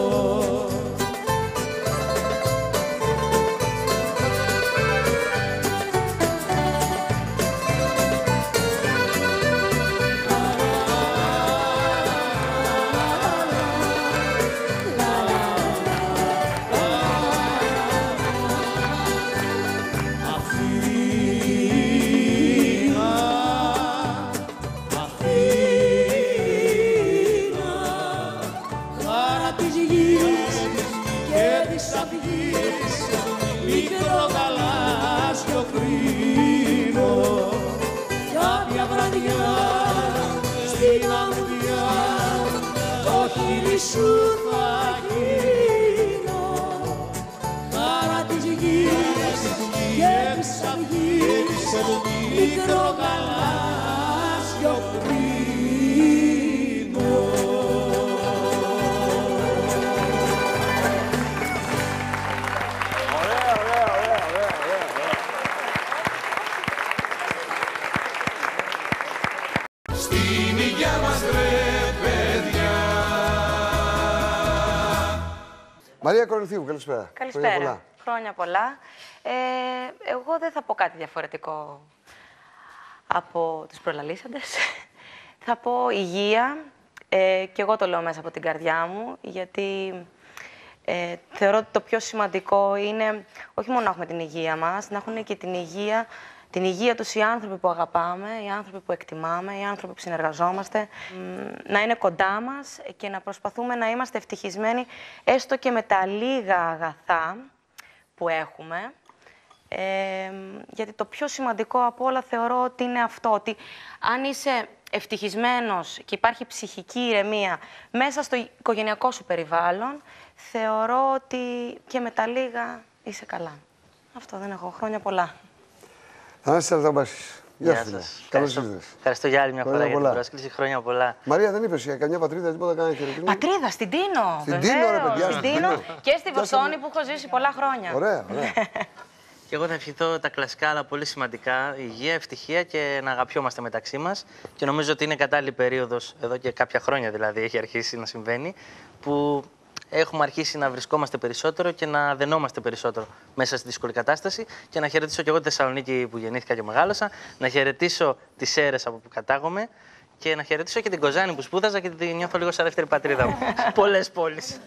Σου θα γίνω, χαρά της γης και της αυγής, μικρό γαλάζιο κρίνο. Ωραία, ωραία, ωραία, ωραία, ωραία. Στην υγειά μας ρε παιδιά. Μαρία Κορινθίου, καλησπέρα. Καλησπέρα. Χρόνια πολλά. Χρόνια πολλά. Ε, εγώ δεν θα πω κάτι διαφορετικό από τους προλαλήσαντες. Θα πω υγεία, ε, και εγώ το λέω μέσα από την καρδιά μου, γιατί ε, θεωρώ ότι το πιο σημαντικό είναι όχι μόνο να έχουμε την υγεία μας, να έχουν και την υγεία, την υγεία τους οι άνθρωποι που αγαπάμε, οι άνθρωποι που εκτιμάμε, οι άνθρωποι που συνεργαζόμαστε, να είναι κοντά μας και να προσπαθούμε να είμαστε ευτυχισμένοι έστω και με τα λίγα αγαθά που έχουμε. Ε, γιατί το πιο σημαντικό από όλα θεωρώ ότι είναι αυτό, ότι αν είσαι ευτυχισμένος και υπάρχει ψυχική ηρεμία μέσα στο οικογενειακό σου περιβάλλον, θεωρώ ότι και με τα λίγα είσαι καλά. Αυτό δεν έχω. Χρόνια πολλά. Θανάσης Σαρδαμπάσης. Γεια σου. Καλώς ήρθες. Ευχαριστώ για άλλη μια φορά για την πρόσκληση. Χρόνια πολλά. Μαρία, δεν είπες για καμιά πατρίδα, τίποτα κανένα χαιρετισμό? Πατρίδα, στην Τίνο. Στην Τίνο, ρε παιδιά. Στην Τίνο και στη Βοστόνη που έχω ζήσει πολλά χρόνια. Ωραία, ωραία. Και εγώ θα ευχηθώ τα κλασικά, αλλά πολύ σημαντικά, υγεία, ευτυχία και να αγαπιόμαστε μεταξύ μας. Και νομίζω ότι είναι κατάλληλη περίοδος, εδώ και κάποια χρόνια δηλαδή έχει αρχίσει να συμβαίνει, που έχουμε αρχίσει να βρισκόμαστε περισσότερο και να δενόμαστε περισσότερο μέσα στη δύσκολη κατάσταση. Και να χαιρετήσω και εγώ τη Θεσσαλονίκη που γεννήθηκα και μεγάλωσα, να χαιρετήσω τις Σέρρες από που κατάγομαι και να χαιρετήσω και την Κοζάνη που σπούδαζα και τη νιώθω λίγο σαν δεύτερη πατρίδα μου. Πολλές πόλεις.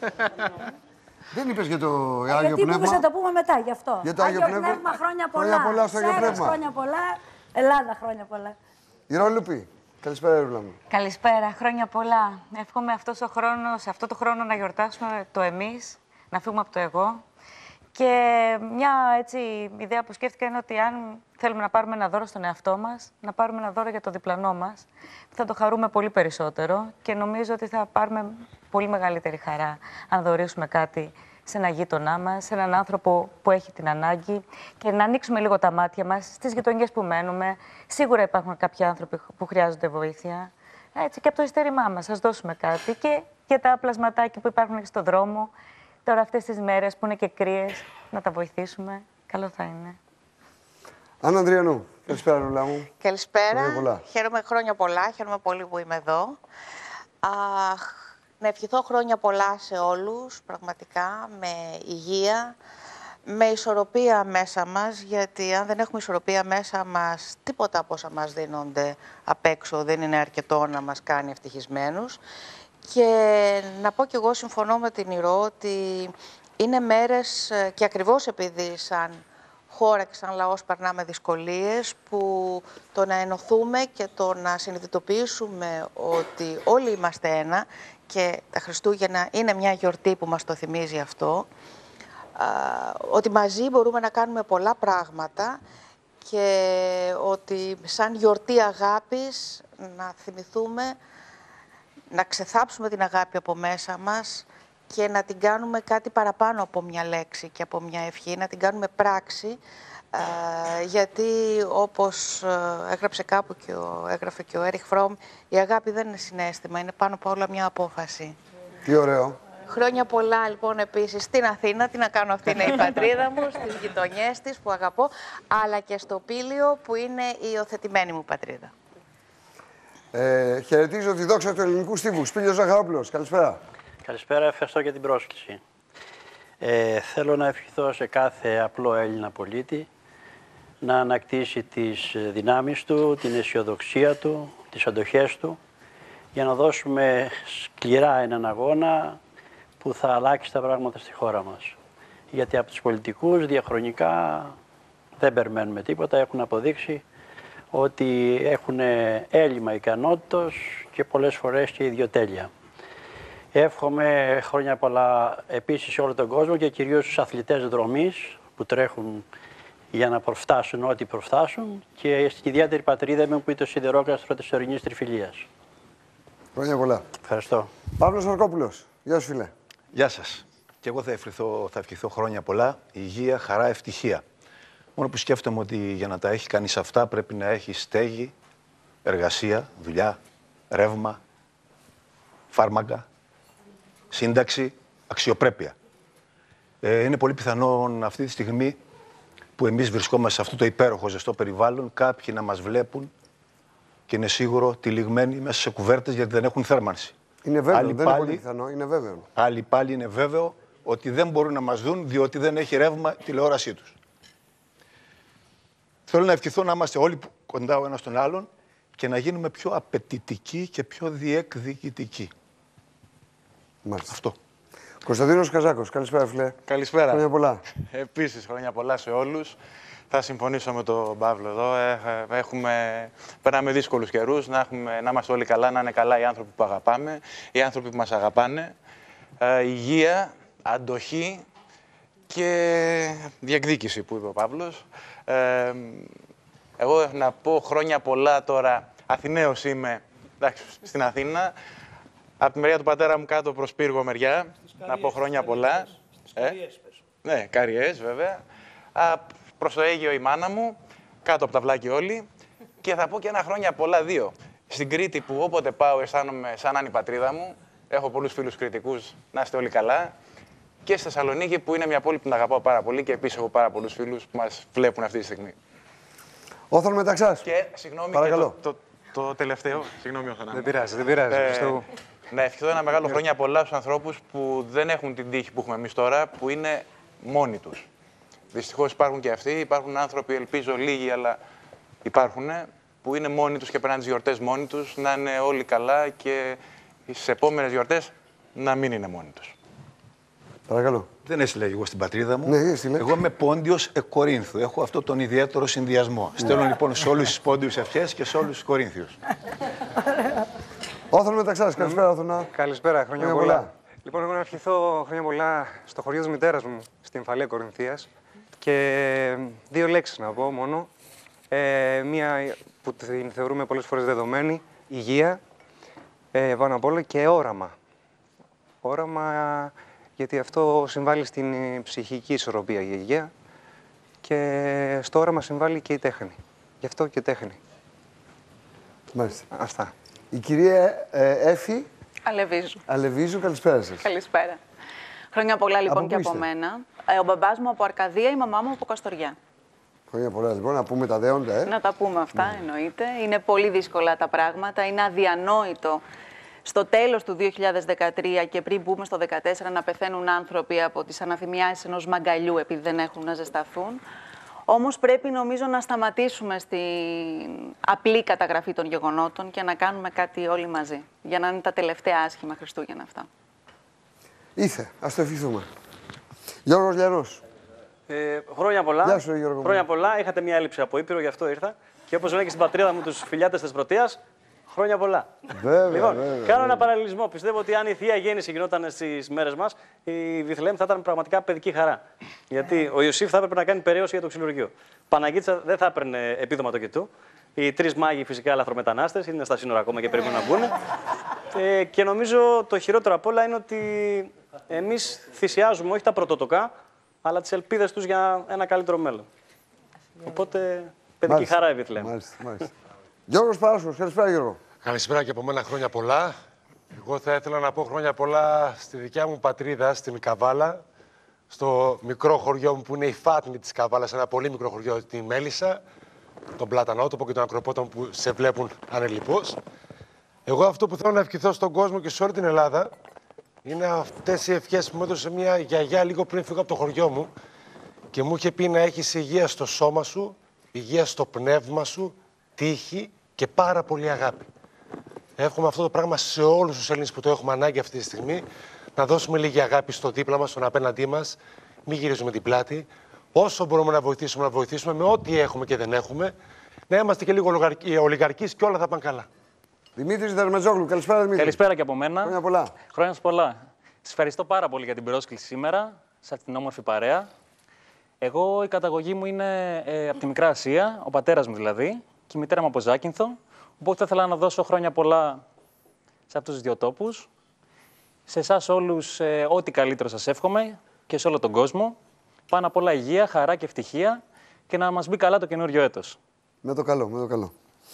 Δεν είπες για το ε, Άγιο γιατί Πνεύμα. Γιατί θα το πούμε μετά, γι' αυτό. Για το Άγιο, Άγιο Πνεύμα. Πνεύμα, χρόνια πολλά. Χρόνια πολλά στο Άγιο Σέρρες, Πνεύμα. χρόνια πολλά. Ελλάδα, χρόνια πολλά. Ηρόλουπη. Καλησπέρα, Ρούλα μου. Καλησπέρα, χρόνια πολλά. Εύχομαι αυτός ο χρόνος, σε αυτό το χρόνο να γιορτάσουμε το εμείς, να φύγουμε από το εγώ. Και μια έτσι ιδέα που σκέφτηκα είναι ότι αν θέλουμε να πάρουμε ένα δώρο στον εαυτό μας, να πάρουμε ένα δώρο για το διπλανό μας, θα το χαρούμε πολύ περισσότερο και νομίζω ότι θα πάρουμε πολύ μεγαλύτερη χαρά αν δωρήσουμε κάτι σε ένα γείτονά μας, σε έναν άνθρωπο που έχει την ανάγκη και να ανοίξουμε λίγο τα μάτια μας στις γειτονιές που μένουμε. Σίγουρα υπάρχουν κάποιοι άνθρωποι που χρειάζονται βοήθεια. Έτσι, και από το ειστέρημά μας, σας δώσουμε κάτι. Και για τα πλασματάκια που υπάρχουν στον δρόμο, τώρα αυτές τις μέρες που είναι και κρύες, να τα βοηθήσουμε. Καλό θα είναι. Άννα Ανδριανού, καλησπέρα, Λουλά μου. Καλησπέρα. Χρόνια πολλά. Χαίρομαι χρόνια πολλά. Χαίρομαι πολύ που είμαι εδώ. Αχ, να ευχηθώ χρόνια πολλά σε όλους, πραγματικά, με υγεία, με ισορροπία μέσα μας, γιατί αν δεν έχουμε ισορροπία μέσα μας, τίποτα από όσα μας δίνονται απ' έξω δεν είναι αρκετό να μας κάνει ευτυχισμένους. Και να πω κι εγώ, συμφωνώ με την Ηρώ, ότι είναι μέρες, και ακριβώς επειδή σαν χώρα και σαν λαός περνάμε δυσκολίες, που το να ενωθούμε και το να συνειδητοποιήσουμε ότι όλοι είμαστε ένα και τα Χριστούγεννα είναι μια γιορτή που μας το θυμίζει αυτό, ότι μαζί μπορούμε να κάνουμε πολλά πράγματα και ότι σαν γιορτή αγάπης να θυμηθούμε να ξεθάψουμε την αγάπη από μέσα μας και να την κάνουμε κάτι παραπάνω από μια λέξη και από μια ευχή, να την κάνουμε πράξη, ε, γιατί όπως έγραψε κάπου και ο, έγραφε και ο Έριχ Φρόμ, η αγάπη δεν είναι συναίσθημα, είναι πάνω από όλα μια απόφαση. Τι ωραίο. Χρόνια πολλά λοιπόν επίσης στην Αθήνα, τι να κάνω, αυτή είναι η πατρίδα μου, στις γειτονιές της που αγαπώ, αλλά και στο Πήλιο που είναι η υιοθετημένη μου πατρίδα. Ε, χαιρετίζω τη δόξα του ελληνικού στίβου. Σπήλιος Ζαχαρόπουλος, καλησπέρα. Καλησπέρα, ευχαριστώ για την πρόσκληση. Ε, θέλω να ευχηθώ σε κάθε απλό Έλληνα πολίτη να ανακτήσει τις δυνάμεις του, την αισιοδοξία του, τις αντοχές του, για να δώσουμε σκληρά έναν αγώνα που θα αλλάξει τα πράγματα στη χώρα μας. Γιατί από τους πολιτικούς διαχρονικά δεν περιμένουμε τίποτα, έχουν αποδείξει ότι έχουν έλλειμμα ικανότητος και πολλές φορές και ιδιοτέλεια. Εύχομαι χρόνια πολλά επίσης σε όλο τον κόσμο και κυρίως στους αθλητές δρομής που τρέχουν για να προφτάσουν ό,τι προφτάσουν και στη ιδιαίτερη πατρίδα μου που είναι το σιδερόκαστρο της ορεινής Τριφυλίας. Χρόνια πολλά. Ευχαριστώ. Παύλος Μαρκόπουλος, γεια σου φίλε. Γεια σας. Και εγώ θα ευχηθώ, θα ευχηθώ χρόνια πολλά, υγεία, χαρά, ευτυχία. Μόνο που σκέφτομαι ότι για να τα έχει κανείς αυτά πρέπει να έχει στέγη, εργασία, δουλειά, ρεύμα, φάρμακα, σύνταξη, αξιοπρέπεια. Ε, είναι πολύ πιθανό αυτή τη στιγμή που εμείς βρισκόμαστε σε αυτό το υπέροχο ζεστό περιβάλλον, κάποιοι να μας βλέπουν και είναι σίγουρο τυλιγμένοι μέσα σε κουβέρτες γιατί δεν έχουν θέρμανση. Είναι βέβαιο, Άλλοι δεν πάλι, είναι πολύ πιθανό, είναι βέβαιο. Άλλοι πάλι είναι βέβαιο ότι δεν μπορούν να μας δουν διότι δεν έχει ρεύμα η τηλεόρασή τους. Θέλω να ευχηθώ να είμαστε όλοι κοντά ο ένας τον άλλον και να γίνουμε πιο απαιτητικοί και πιο διεκδικητικοί. Μάλιστα. Αυτό. Κωνσταντίνος Καζάκος, καλησπέρα φίλε. Καλησπέρα. Χρόνια πολλά. Επίσης, χρόνια πολλά σε όλους. Θα συμφωνήσω με τον Παύλο εδώ. Έχουμε, περνάμε δύσκολους καιρούς, να, έχουμε, να είμαστε όλοι καλά, να είναι καλά οι άνθρωποι που αγαπάμε, οι άνθρωποι που μας αγαπάνε. Ε, υγεία, αντοχή και διεκδίκηση που είπε ο Παύλος. Ε, εγώ να πω χρόνια πολλά τώρα, Αθηναίος είμαι, εντάξει, στην Αθήνα. Από τη μεριά του πατέρα μου κάτω προς Πύργο μεριά, να πω χρόνια πολλά. Ε, ναι, Καριές βέβαια. Α, προς το Αίγαιο η μάνα μου, κάτω από τα βλάκια όλοι. Και θα πω και ένα χρόνια πολλά δύο. Στην Κρήτη που όποτε πάω αισθάνομαι σαν να είναι η πατρίδα μου. Έχω πολλούς φίλους Κρητικούς, να είστε όλοι καλά. Και στη Θεσσαλονίκη που είναι μια πόλη που την αγαπάω πάρα πολύ και επίσης έχω πάρα πολλούς φίλους που μας βλέπουν αυτή τη στιγμή. Όθων Μεταξάς. Και συγγνώμη, παρακαλώ. Και το, το, το τελευταίο. Συγγνώμη, Όθωνα. Δεν πειράζει, δεν πειράζει. Ε, να ευχηθώ ένα μεγάλο χρόνια πολλά στους ανθρώπους που δεν έχουν την τύχη που έχουμε εμείς τώρα, που είναι μόνοι τους. Δυστυχώς υπάρχουν και αυτοί. Υπάρχουν άνθρωποι, ελπίζω λίγοι, αλλά υπάρχουν, που είναι μόνοι τους και περνάνε τις γιορτές μόνοι τους. Να είναι όλοι καλά και στις επόμενες γιορτές να μην είναι μόνοι τους. Παρακαλώ. Δεν έστειλα εγώ στην πατρίδα μου. Ναι, έστειλε. Εγώ είμαι Πόντιος εκ Κορίνθου. Έχω αυτό τον ιδιαίτερο συνδυασμό. Ναι. Στέλνω λοιπόν σε όλους τους Πόντιους ευχές και σε όλους τους Κορίνθιους. Όθων Μεταξάς, καλησπέρα Όθωνα. Καλησπέρα, χρόνια, χρόνια πολλά. πολλά. Λοιπόν, εγώ να ευχηθώ χρόνια πολλά στο χωριό της μητέρας μου, στην Φαλία Κορινθίας. Και δύο λέξεις να πω μόνο. Ε, μία που την θεωρούμε πολλές φορές δεδομένη, υγεία, ε, πάνω απ' όλα, και όραμα. Όραμα, γιατί αυτό συμβάλλει στην ψυχική ισορροπία η υγεία και στο όραμα συμβάλλει και η τέχνη. Γι' αυτό και τέχνη. Μάλιστα. Αυτά. Η κυρία ε, Έφη Αλεβίζου. Αλεβίζου, καλησπέρα σας. Καλησπέρα. Χρόνια πολλά λοιπόν Από και πού από είστε? μένα. Ε, ο μπαμπάς μου από Αρκαδία, η μαμά μου από Καστοριά. Χρόνια πολλά λοιπόν, να πούμε τα δέοντα, ε. Να τα πούμε αυτά, εννοείται. Είναι πολύ δύσκολα τα πράγματα. Είναι αδιανόητο στο τέλος του δύο χιλιάδες δεκατρία και πριν μπούμε στο δύο χιλιάδες δεκατέσσερα να πεθαίνουν άνθρωποι από τις αναθυμιάσεις ενός μαγκαλιού επειδή δεν έχουν να ζεσταθούν. Όμως πρέπει νομίζω να σταματήσουμε στην απλή καταγραφή των γεγονότων και να κάνουμε κάτι όλοι μαζί. Για να είναι τα τελευταία άσχημα Χριστούγεννα αυτά. Ήθε, ας το ευχηθούμε. Γιώργος Λιανός. Ε, χρόνια πολλά. Γεια σου, Γιώργο. Χρόνια πολλά. Είχατε μια έλλειψη από Ήπειρο, γι' αυτό ήρθα. Και όπως λένε και στην πατρίδα μου τους φιλιάτες της Πρωτείας, χρόνια πολλά. Βέβαια, λοιπόν, βέβαια, κάνω βέβαια. ένα παραλληλισμό. Πιστεύω ότι αν η Θεία Γέννηση γινόταν στις μέρες μας, η Βιθλεέμ θα ήταν πραγματικά παιδική χαρά. Γιατί ο Ιωσήφ θα έπρεπε να κάνει περαίωση για το ξυλουργείο. Παναγίτσα δεν θα έπαιρνε επίδομα το κοιτού. Οι τρεις μάγοι φυσικά λαθρομετανάστες, είναι στα σύνορα ακόμα και περιμένουν να μπουν. Ε, και νομίζω το χειρότερο απ' όλα είναι ότι εμείς θυσιάζουμε όχι τα πρωτοτοκά, αλλά τις ελπίδες τους για ένα καλύτερο μέλλον. Οπότε, παιδική Μάλιστα. χαρά η Βιθλεέμ. Μάλιστα, μάλιστα. Γιώργος Παράσχος, καλησπέρα Γιώργο. Καλησπέρα και από μένα, χρόνια πολλά. Εγώ θα ήθελα να πω χρόνια πολλά στη δικιά μου πατρίδα, στην Καβάλα, στο μικρό χωριό μου που είναι η Φάτμη της Καβάλας, ένα πολύ μικρό χωριό, τη Μέλισσα, τον Πλατανότοπο και τον Ακροπόταμο που σε βλέπουν ανελιπώς. Εγώ αυτό που θέλω να ευχηθώ στον κόσμο και σε όλη την Ελλάδα είναι αυτές οι ευχές που μου έδωσε μια γιαγιά λίγο πριν φύγω από το χωριό μου και μου είχε πει να έχεις υγεία στο σώμα σου, υγεία στο πνεύμα σου, τύχη και πάρα πολύ αγάπη. Εύχομαι αυτό το πράγμα σε όλους τους Έλληνες που το έχουμε ανάγκη αυτή τη στιγμή, να δώσουμε λίγη αγάπη στο δίπλα μας, στον απέναντί μας, μην γυρίζουμε την πλάτη. Όσο μπορούμε να βοηθήσουμε, να βοηθήσουμε με ό,τι έχουμε και δεν έχουμε, να είμαστε και λίγο ολιγαρκείς και όλα θα πάνε καλά. Δημήτρης Δερμετζόγλου, καλησπέρα Δημήτρη. Καλησπέρα και από μένα. Χρόνια πολλά. Χρόνια σας πολλά. Σας ευχαριστώ πάρα πολύ για την πρόσκληση σήμερα, σε αυτήν την όμορφη παρέα. Εγώ η καταγωγή μου είναι ε, από τη Μικρά Ασία, ο πατέρας μου δηλαδή, και η μητέρα μου από Ζάκυνθο. Οπότε θα ήθελα να δώσω χρόνια πολλά σε αυτούς τους δύο τόπους. Σε εσάς όλους, ε, ό,τι καλύτερο σας εύχομαι και σε όλο τον κόσμο. Πάνω απ' όλα υγεία, χαρά και ευτυχία και να μας μπει καλά το καινούριο έτος. Με το καλό, με το καλό.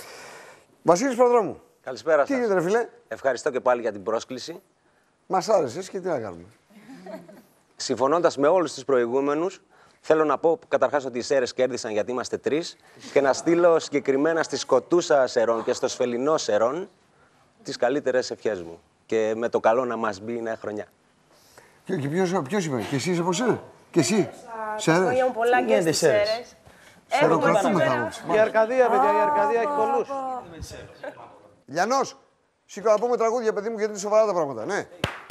Βασίλης Προδρόμου. Καλησπέρα σας. Τι γίνεται, ρε φίλε. Ευχαριστώ και πάλι για την πρόσκληση. Μας άρεσες και τι να κάνουμε. Συμφωνώντας με όλους τους προηγούμενους, θέλω να πω καταρχάς ότι οι Σέρες κέρδισαν γιατί είμαστε τρεις και να στείλω συγκεκριμένα στη Σκοτούσα Σερών και στο Σφελινό Σερών τις καλύτερες ευχές μου. Και με το καλό να μας μπει η νέα χρονιά. Και, και ποιος, ποιος είπε, και εσύ είσαι από Σέρες. Και εσύ. Σέρες. Χρόνια μου πολλά και στις Σέρες. Σεροκρατούμε θα όμως. Η Αρκαδία, παιδιά, η Αρκαδία έχει πολλούς. Λιανός, σήκω να πούμε τραγούδια, παιδί μου, γιατί είναι σοβαρά τα πράγματα, ναι.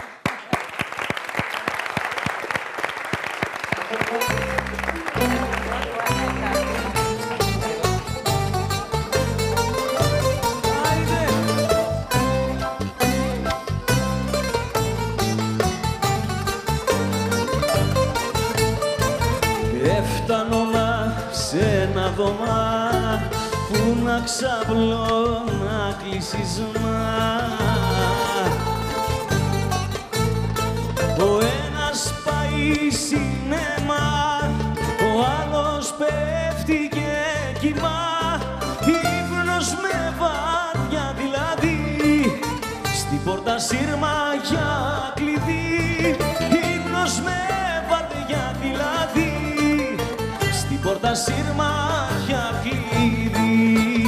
Έφτανω σε ένα δωμά που να ξαπλώ να κλεισισμά. Ο ένας πάει σινέμα, ο άλλος πέφτει και κοιμά. Ύπνος με βάρια δηλαδή, στην πόρτα σύρμα για κλειδί. Ύπνος με βάρια δηλαδή, στην πόρτα σύρμα για κλειδί.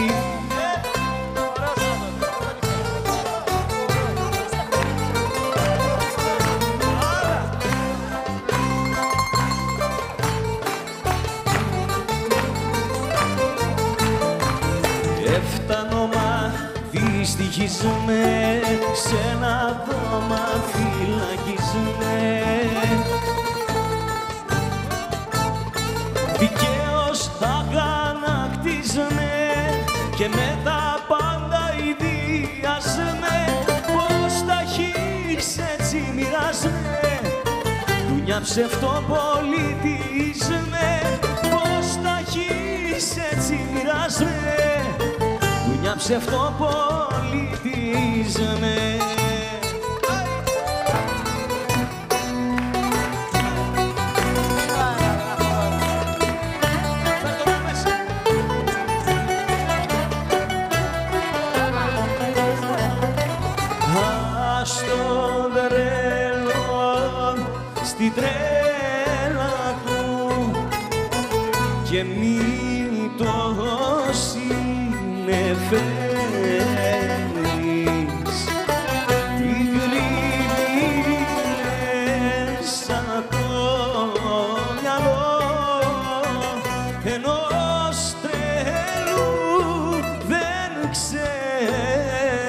Έφτανω μα δυστυχισμέ, σε ένα δώμα φυλακισμέ. Δικαίως αγανακτισμέ και με τα πάντα ιδιασμέ. Πώς τα έχεις έτσι μοιρασμέ, δουνιά ψευτοπολιτισμέ. Πώς τα έχεις έτσι μοιρασμέ, δουνιά ψευτοπολιτισμέ. στην τρέλα του και μη το συνεφέρεις. Τι κρύβει μέσα το μυαλό ενός τρελού δεν ξέρεις.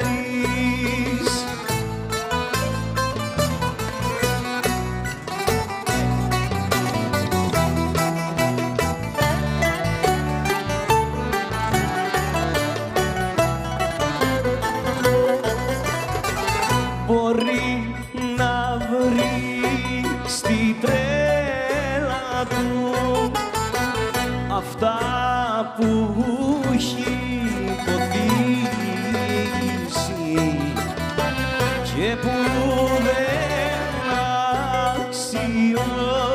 Μπορεί να βρει στη τρέλα του αυτά που έχει υποδείξει και που δεν αξιώθηκε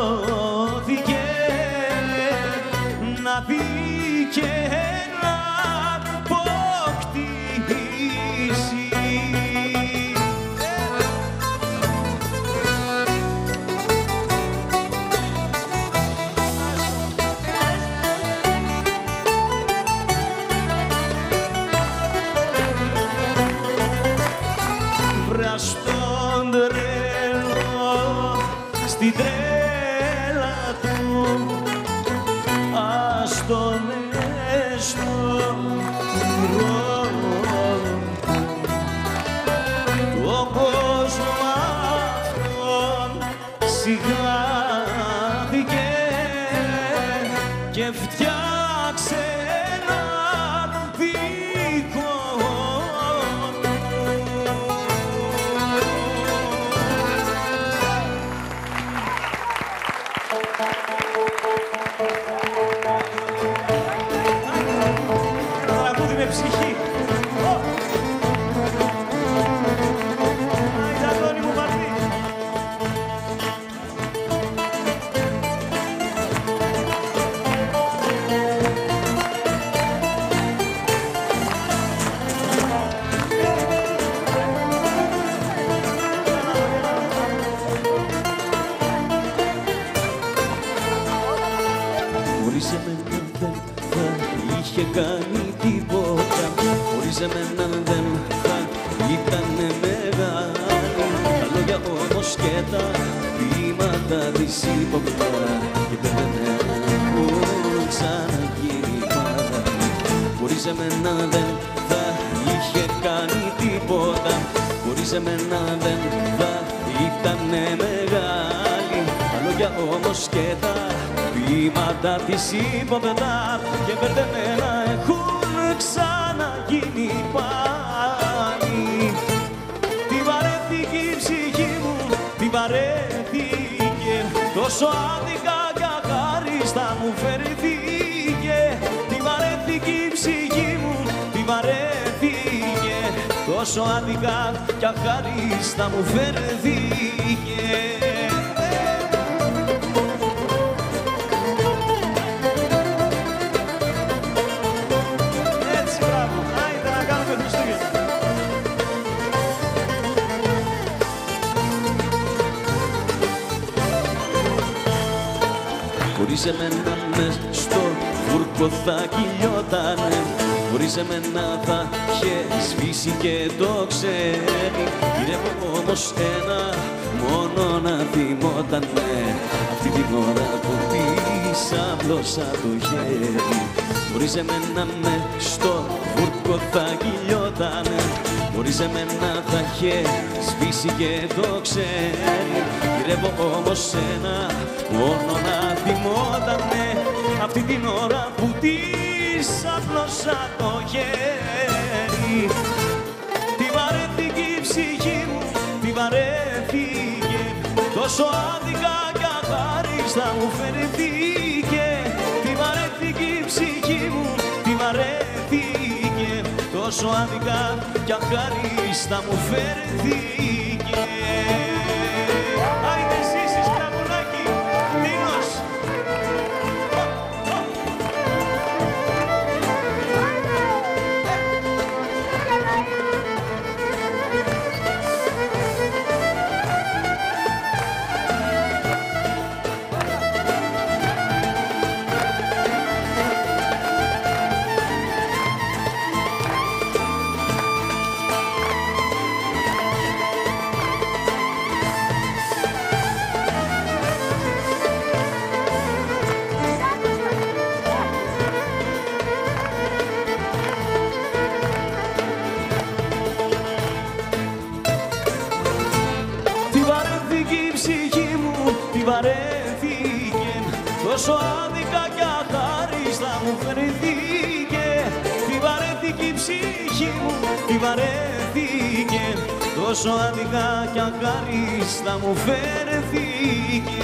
να δει και να αποκτήσει. Στον τρελό, στην τρέλα του, ας τον έστω τον κόσμο αυτόν σιγάθηκε και φτιάξε έναν δικό. Τραγούδι με ψυχή. Άιντε Αντώνη μου Μαρτί. Χωρίς εμένα δεν θα είχε κάνει τίποτα, χωρίς εμένα δεν θα ήτανε μεγάλη. Τα λόγια όμως και τα ποίηματα της υποπτά και δεν έχουν ξαναγίνει πάλι. Χωρίς εμένα δεν θα είχε κάνει τίποτα, χωρίς εμένα δεν θα ήτανε μεγάλη. Τα λόγια όμως και τα ποίηματα της υποπτά και μπερδεμένα έχουν ξαναγίνει πάλι. Τη βαρέθηκε η ψυχή μου, τη βαρέθηκε, τόσο άδικα κι αχάριστα μου φερθήκε. Τη βαρέθηκε η ψυχή μου, τη βαρέθηκε, τόσο άδικα κι αχάριστα μου φερθήκε. Χωρίς εμένα μες στο φούρκο θα κυλιότανε, χωρίς εμένα θα είχε σβήσει και το ξέρει. Γυρεύω όμως ένα μόνο να θυμότανε αυτή την ώρα που της απλώσα το χέρι. Χωρίς εμένα μες στο φούρκο θα κυλιότανε, χωρίς εμένα θα είχε σβήσει και το ξέρει. Γυρεύω όμως ένα μόνο να θυμότανε αυτή την ώρα που της απλώσα το χέρι. Τη βαρέθηκε η ψυχή μου, τη βαρέθηκε, τόσο άδικα κι αχάριστα μου φερθήκε. Τη βαρέθηκε η ψυχή μου, τη βαρέθηκε, τόσο άδικα κι αχάριστα μου φερθήκε. Άιντε ζήσεις Κραουνάκη, Νίνος. βαρέθηκε, τόσο άδικα κι αχάριστα μου φερθήκε. Τι βαρέθηκε η ψυχή μου, τι βαρέθηκε, τόσο άδικα κι αχάριστα μου φερθήκε.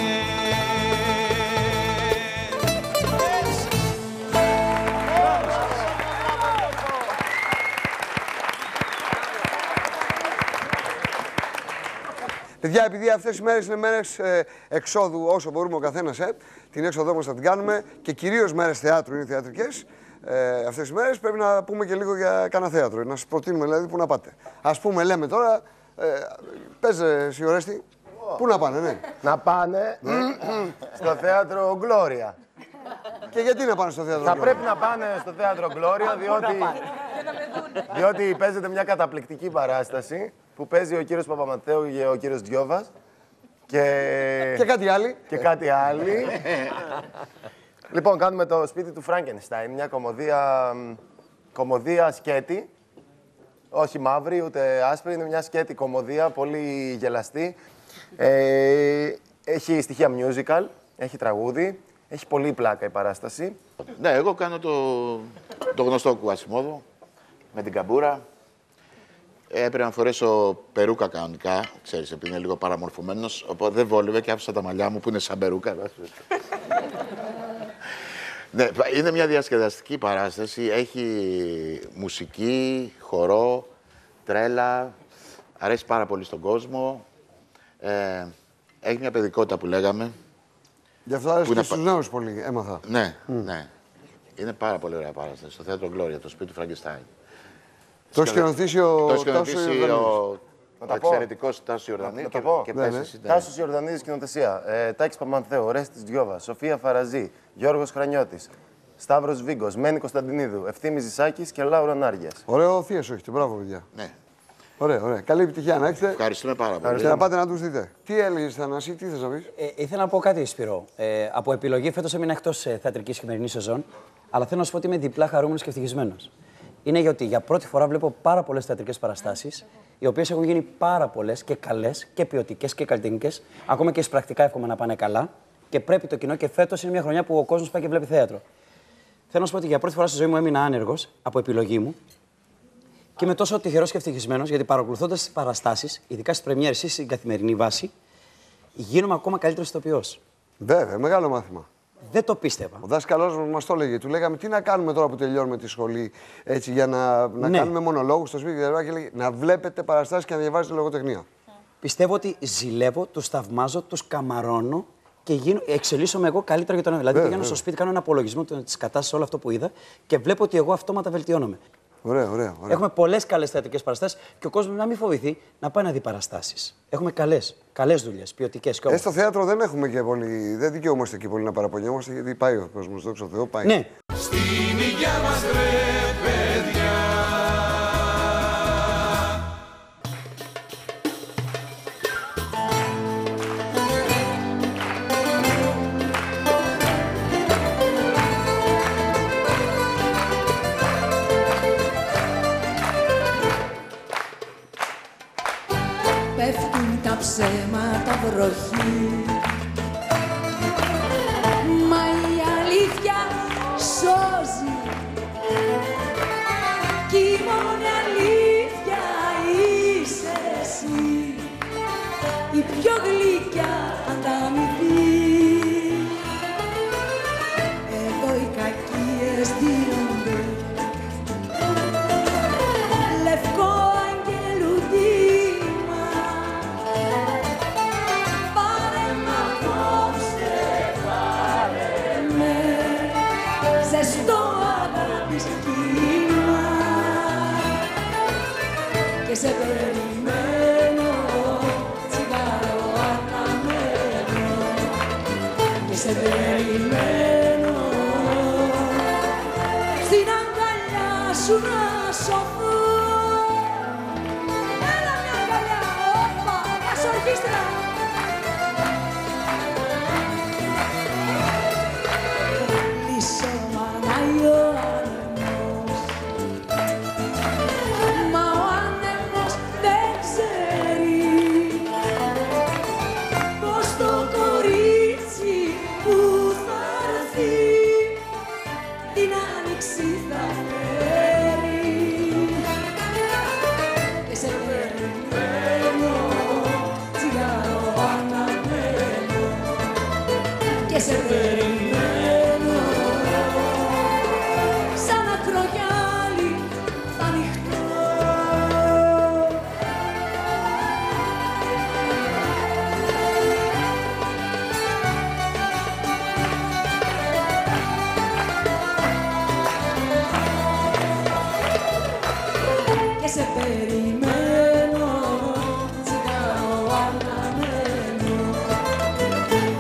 Παιδιά, επειδή αυτές οι μέρες είναι μέρες ε, εξόδου όσο μπορούμε ο καθένας, ε, την έξοδό μας θα την κάνουμε και κυρίως μέρες θεάτρου, είναι θεατρικές. Ε, αυτές τις μέρες πρέπει να πούμε και λίγο για κανένα θέατρο, να σας προτείνουμε δηλαδή που να πάτε. Ας πούμε, λέμε τώρα, ε, πες εσύ Ορέστη, πού να πάνε, ναι. Να πάνε στο θέατρο Gloria. Και γιατί να πάνε στο θέατρο Θα Gloria? πρέπει να πάνε στο θέατρο Gloria, διότι, διότι παίζεται μια καταπληκτική παράσταση που παίζει ο κύριος Παπαματέου και ο κύριος Διόβας. Και... και κάτι άλλο. Και κάτι άλλο. Λοιπόν, κάνουμε το σπίτι του Φράγκενστάιν, μια κομμωδία, κομμωδία σκέτη. Όχι μαύρη, ούτε άσπρη, είναι μια σκέτη κομμωδία, πολύ γελαστή. Ε, έχει στοιχεία musical, έχει τραγούδι, έχει πολύ πλάκα η παράσταση. Ναι, εγώ κάνω το, το γνωστό Κουασιμόδο με την καμπούρα. Ε, έπρεπε να φορέσω περούκα κανονικά, ξέρεις, επειδή είναι λίγο παραμορφωμένος, οπότε δεν βόλευε και άφησα τα μαλλιά μου που είναι σαν περούκα. Ναι, είναι μια διασκεδαστική παράσταση, έχει μουσική, χορό, τρέλα, αρέσει πάρα πολύ στον κόσμο. Ε, έχει μια παιδικότητα που λέγαμε. Γι' αυτό άρεσε και είναι... στους νέους πολύ, έμαθα. Ναι, mm. ναι. Είναι πάρα πολύ ωραία παράσταση, στο θέατρο Gloria, το σπίτι του Φραγκεστάιν. Το έχει σκηνοθετήσει ο Τάσος Ιορδανίδης. Ο εξαιρετικός Τάσος Ιορδανίδης. Να το πω. Και πέσεις, ναι. Τάσος Ιορδανίδης σκηνοθεσία. Ε, Τάκης Παπαμανθέου, Ορέστης Διόβας, Σοφία Φαραζή, Γιώργος Χρανιώτης, Σταύρος Βίγκος, Μένη Κωνσταντινίδου, Ευθύμης Ζησάκης και Λάουρα Νάργιας. Ωραίο θίασο έχετε, μπράβο παιδιά. Ναι. Ωραία, ωραία. Καλή επιτυχία να έχετε. Ευχαριστούμε πάρα πολύ. Και να πάτε να τους δείτε. Τι έλεγες, Θανάση, τι θες να πεις? Ε, ήθελα να πω κάτι, Σπύρο. Ε, από επιλογή φέτος έμεινα εκτός ε, θεατρικής χειμερινής σεζόν, αλλά θέλω να σου πω ότι είμαι διπλά χαρούμενος και ευτυχισμένος. Είναι γιατί για πρώτη φορά βλέπω πάρα πολλές θεατρικές παραστάσεις, οι οποίες έχουν γίνει πάρα πολλές και καλές και ποιοτικές και καλλιτεχνικές. Ακόμα και πρακτικά εύχομαι να πάνε καλά. Και πρέπει το κοινό, και φέτος είναι μια χρονιά που ο κόσμος πάει και βλέπει θέατρο. Θέλω να σου πω ότι για πρώτη φορά στη ζωή μου έμεινα άνεργος από επιλογή μου. Και είμαι τόσο τυχερός και ευτυχισμένος, γιατί παρακολουθώντας τις παραστάσεις, ειδικά στις πρεμιέρες ή στην καθημερινή βάση, γίνομαι ακόμα καλύτερος ηθοποιός. Βέβαια, μεγάλο μάθημα. Δεν το πίστευα. Ο δάσκαλός μας μας το έλεγε. Του λέγαμε τι να κάνουμε τώρα που τελειώνουμε τη σχολή, έτσι, για να, να ναι. κάνουμε μονολόγους στο σπίτι. Και λέγε, να βλέπετε παραστάσεις και να διαβάζετε λογοτεχνία. Πιστεύω ότι ζηλεύω, τους θαυμάζω, τους καμαρώνω και γίνω, εξελίσσομαι εγώ καλύτερα για τον άλλο. Δηλαδή, πηγαίνω στο σπίτι, κάνω ένα απολογισμό τη κατάσταση, όλο αυτό που είδα και βλέπω ότι εγώ αυτόματα βελτιώνομαι. Ωραία, ωραία, ωραία. Έχουμε πολλές καλές θεατρικές παραστάσεις και ο κόσμος να μην φοβηθεί να πάει να δει παραστάσεις. Έχουμε καλές, καλές δουλειές, ποιοτικές. Ε, στο θέατρο δεν έχουμε και πολύ. Δεν δικαιούμαστε εκεί πολύ να παραπονιόμαστε, γιατί πάει ο κόσμος, δόξα τω Θεώ, πάει. Ναι. Στην υγεία μας ρε παιδιά. Πέφτουν τα ψέματα βροχή, μα η αλήθεια σώζει κι η μόνη αλήθεια είσαι εσύ, η πιο γλυκιά ανταμοιβή. Εδώ οι κακίες δίνονται λευκό αγγελουδίμα. Πάρε μ' απόψε, πάρε με, ζεστό αγάπης κύμα και σε περιμένω, τσιγάρο αναμένω και σε περιμένω στην αγκαλιά σου να σωθώ. Έλα μια αγκαλιά, όπα, ας ορχήστρα. Λύσω μανάει ο άνεμος, μα ο άνεμος δεν ξέρει πως το κορίτσι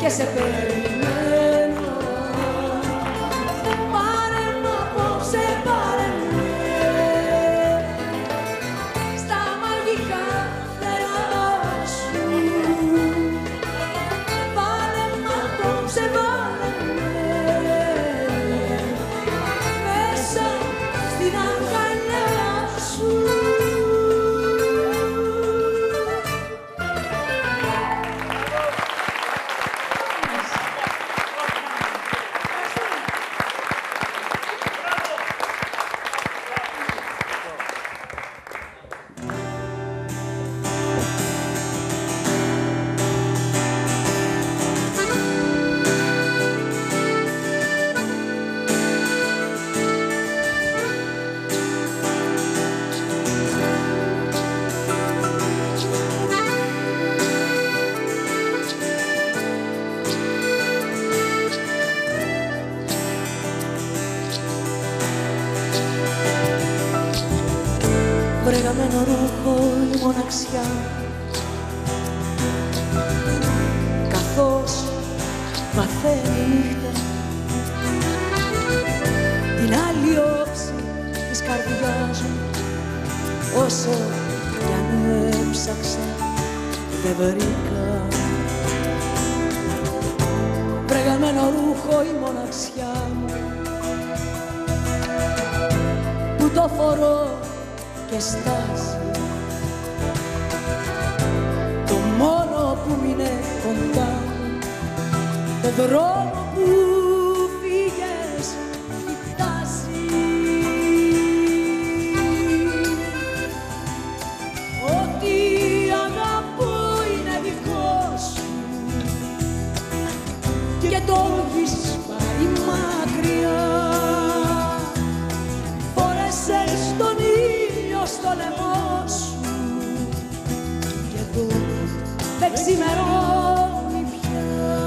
και σε περιμένω. Πάρε μ' απόψε, πάρε με στα μαγικά φτερά σου. Πάρε μ' απόψε, βάλε με μέσα στην αγκαλιά σου. Βρεγαμένο ρούχο η μοναξιά, καθώς μαθαίνει η νύχτα την άλλη όψη της καρδιάς μου. Όσο κι αν έψαξα δεν βρήκα. Βρεγαμένο ρούχο η μοναξιά μου που το φορώ και στάζει. Το μόνο που είναι κοντά, το δρόμο που φύγες κοιτάζει. Ό,τι αγαπώ είναι δικό σου και το έχεις πάρει μακριά. Φόρεσες τον ήλιο στο λαιμό σου και εδώ δεν ξημερώνει πια.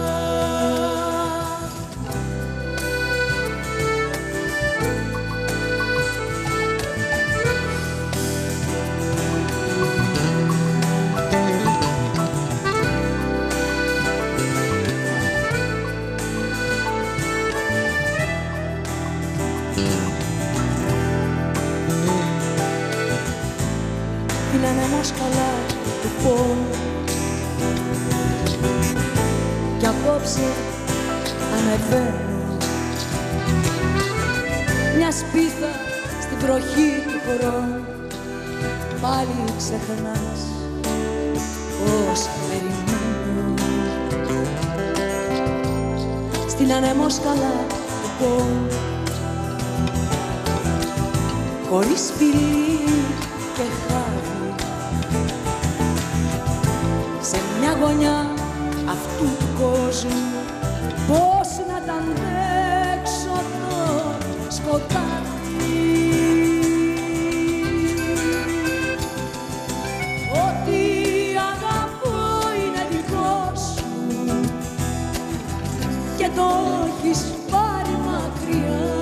Είναι ένα σκαλά του πόνου κι απόψε ανεβαίνω μια σπίθα στην βροχή του χρόνου. Πάλι ξεχνάς πως περιμένω στην ανεμόσκαλα του πόνου, χωρίς φιλί και χάδι, σε μια γωνιά αυτού του κόσμου. Πώς να τα αντέξω το σκοτάδι, ό,τι αγαπώ είναι δικό σου και το έχεις πάρει μακριά.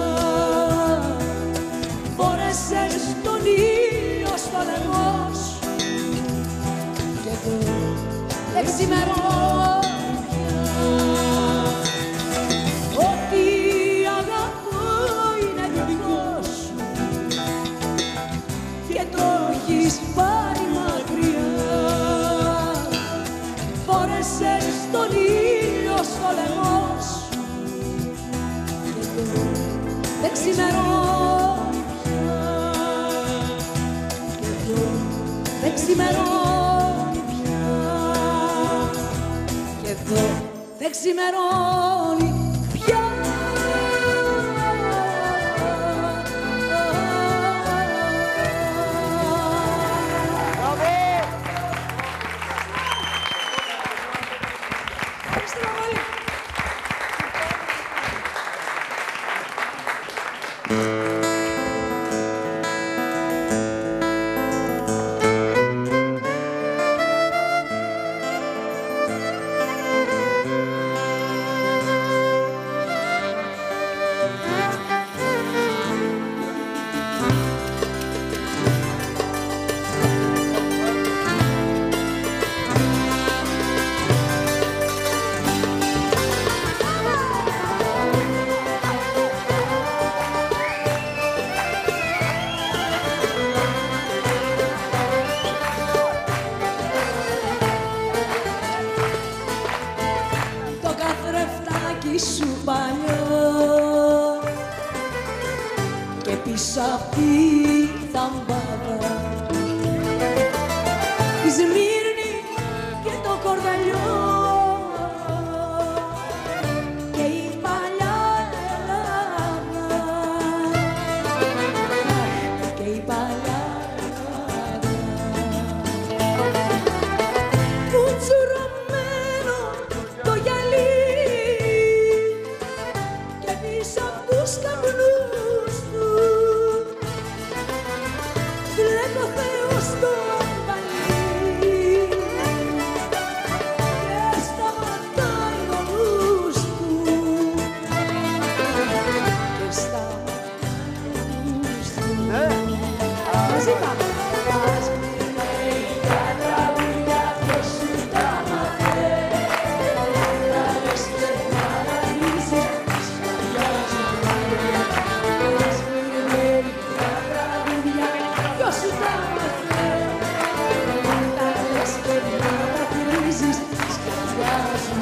Φόρεσες τον ήλιο στο λαιμό σου και εδώ δεν ξημερώνει πια. Ό,τι αγαπώ είναι δικό σου και το έχεις πάρει μακριά. Φόρεσες τον ήλιο στο λαιμό σου και εδώ δεν ξημερώνει πια. Και εδώ δεν ξημερώνει πια. Και εδώ δεν ξημερώνει πια. απ' τη Θαμπάδα, τη Σμύρνη και το Κορδαλιό και η παλιά Ελλάδα, και η παλιά Ελλάδα, κουτσουρωμένο το γυαλί και πίσω απ' τους καπνούς του βλέπω Θεό στο αμπαλί και σταματάει ο νους του και σταματάει ο νους του. Μαζί πάμε. Ας μην λέει τα τραγούδια ποιος σου τα μαθαίνει, να λες και να αναλύσεις τις καρδιάς μου. Ας μην λέει τα τραγούδια ποιος σου τα μαθαίνει, να λες και να αναλύσεις τις καρδιάς μου.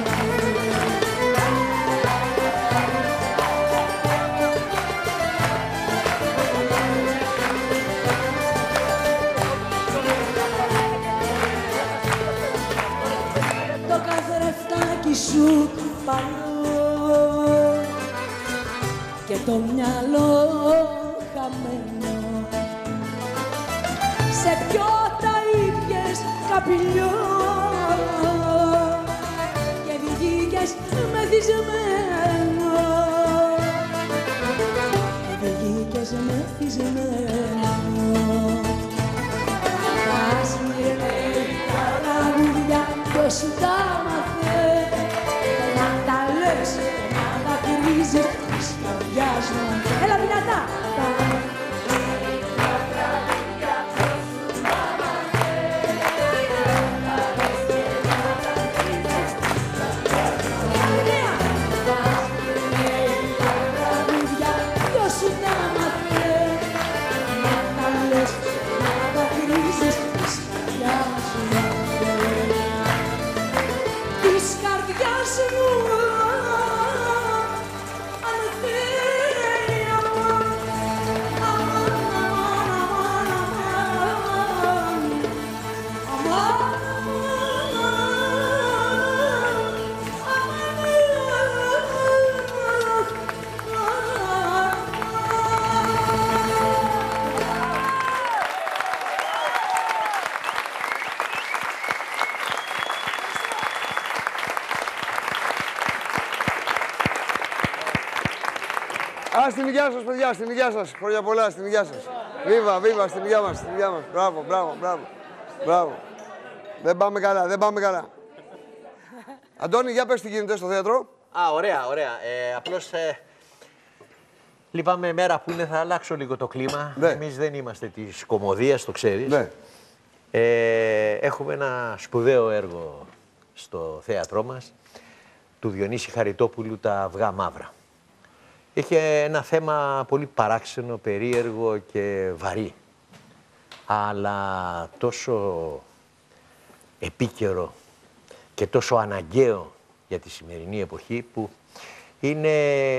Το καθρεφτάκι σου παλιό και το μυαλό χαμένο, σε ποιο τα ήπιες καπηλιό και βγήκες μεθυσμένο, και βγήκες μεθυσμένο. Ας μην λέει τα τραγούδια ποιος σου τα μαθαίνει, να τα λες και να τα κρίζεις της καρδιάς μου. Έλα δυνατά! Ποιος σου τα μαθαίνει, να τα λες και να τα κρίζεις της καρδιάς μου. Της καρδιάς μου, αν θέλει, αμάν, αμάν, αμάν, αμάν, Α, στην υγεία σας, παιδιά, στην υγεία σας. Χρόνια πολλά, στην υγεία σας. Βίβα, βίβα, στην υγεία μας, στην υγεία μας. Μπράβο, μπράβο, μπράβο. Μπράβο. Δεν πάμε καλά, δεν πάμε καλά. Αντώνη, για πες τι γίνεται στο θέατρο. Α, ωραία, ωραία. Ε, απλώς ε, λυπάμαι μέρα που είναι, θα αλλάξω λίγο το κλίμα. Ναι. Εμείς δεν είμαστε της κωμωδίας, το ξέρεις. Ναι. Ε, έχουμε ένα σπουδαίο έργο στο θέατρό μας, του Διονύση Χαριτόπουλου, «Τα αυγά μαύρα». Είχε ένα θέμα πολύ παράξενο, περίεργο και βαρύ, αλλά τόσο επίκαιρο και τόσο αναγκαίο για τη σημερινή εποχή, που είναι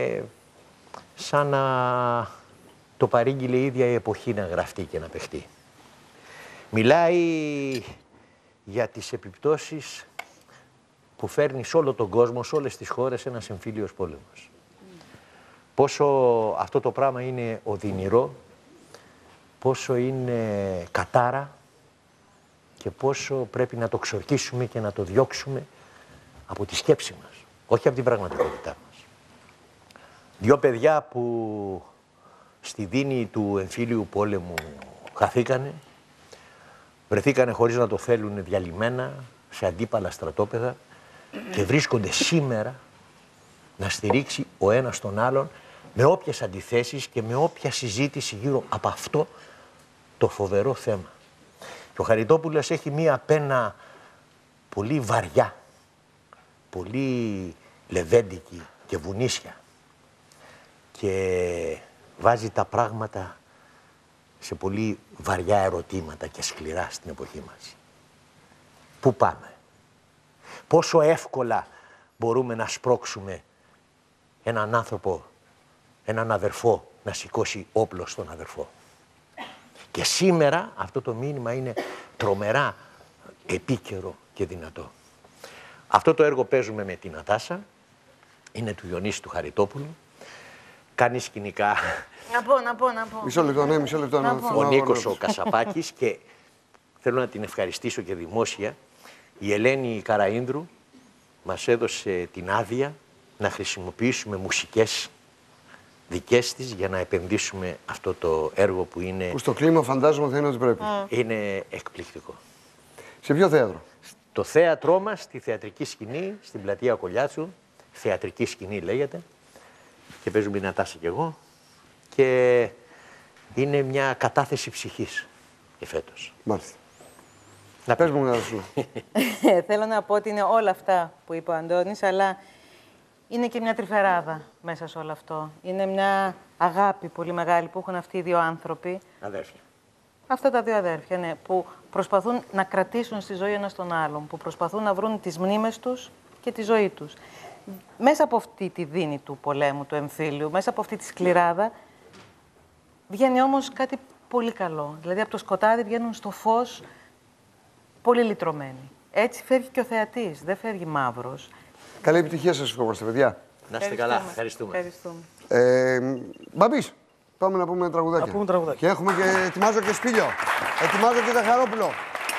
σαν να το παρήγγειλε η ίδια η εποχή να γραφτεί και να παιχτεί. Μιλάει για τις επιπτώσεις που φέρνει σε όλο τον κόσμο, σε όλες τις χώρες, ένας εμφύλιος πόλεμος. Πόσο αυτό το πράγμα είναι οδυνηρό, πόσο είναι κατάρα και πόσο πρέπει να το ξορκίσουμε και να το διώξουμε από τη σκέψη μας, όχι από την πραγματικότητά μας. Δυο παιδιά που στη δίνη του εμφύλιου πόλεμου χαθήκανε, βρεθήκανε χωρίς να το θέλουν διαλυμένα σε αντίπαλα στρατόπεδα και βρίσκονται σήμερα να στηρίξει ο ένας τον άλλον με όποιες αντιθέσεις και με όποια συζήτηση γύρω από αυτό το φοβερό θέμα. Και ο Χαριτόπουλος έχει μία πένα πολύ βαριά, πολύ λεβέντικη και βουνίσια και βάζει τα πράγματα σε πολύ βαριά ερωτήματα και σκληρά στην εποχή μας. Πού πάμε? Πόσο εύκολα μπορούμε να σπρώξουμε έναν άνθρωπο, έναν αδερφό, να σηκώσει όπλο στον αδερφό? Και σήμερα αυτό το μήνυμα είναι τρομερά επίκαιρο και δυνατό. Αυτό το έργο παίζουμε με την Νατάσα, είναι του Διονύση του Χαριτόπουλου, κάνει σκηνικά... Να πω, να πω, να πω. Μισό λεπτό, ναι, μισό λεπτό. Να Να ο Νίκος ο Κασαπάκης και θέλω να την ευχαριστήσω και δημόσια. Η Ελένη Καραΐνδρου μας έδωσε την άδεια να χρησιμοποιήσουμε μουσικές δικές της για να επενδύσουμε αυτό το έργο που είναι... Που στο κλίμα φαντάζομαι θα είναι ότι πρέπει. Είναι εκπληκτικό. Σε ποιο θέατρο? Το θέατρό μας, στη θεατρική σκηνή, στην πλατεία Κολιάτσου. Θεατρική σκηνή λέγεται. Και παίζουμε η Νατάσα και εγώ. Και είναι μια κατάθεση ψυχής και φέτος. Μάλιστα. Να πες μου να σου. Θέλω να πω ότι είναι όλα αυτά που είπε ο Αντώνης, αλλά είναι και μια τρυφεράδα μέσα σε όλο αυτό. Είναι μια αγάπη πολύ μεγάλη που έχουν αυτοί οι δύο άνθρωποι. Αδέρφια. Αυτά τα δύο αδέρφια, ναι, που προσπαθούν να κρατήσουν στη ζωή ένας τον άλλον, που προσπαθούν να βρουν τις μνήμες τους και τη ζωή τους. Μέσα από αυτή τη δίνη του πολέμου, του εμφύλιου, μέσα από αυτή τη σκληράδα, βγαίνει όμως κάτι πολύ καλό. Δηλαδή από το σκοτάδι βγαίνουν στο φως πολύ λυτρωμένοι. Έτσι φεύγει και ο θεατής, δεν φεύγει μαύρος. Καλή επιτυχία σας ευχόμαστε, παιδιά. Να είστε καλά, ευχαριστούμε. Ευχαριστούμε. Ε, Μπαμπής, πάμε να πούμε τραγουδάκια. Να πούμε τραγουδάκια. Και έχουμε και, ετοιμάζω και Σπήλιο. Ετοιμάζω και Ζαχαρόπουλο.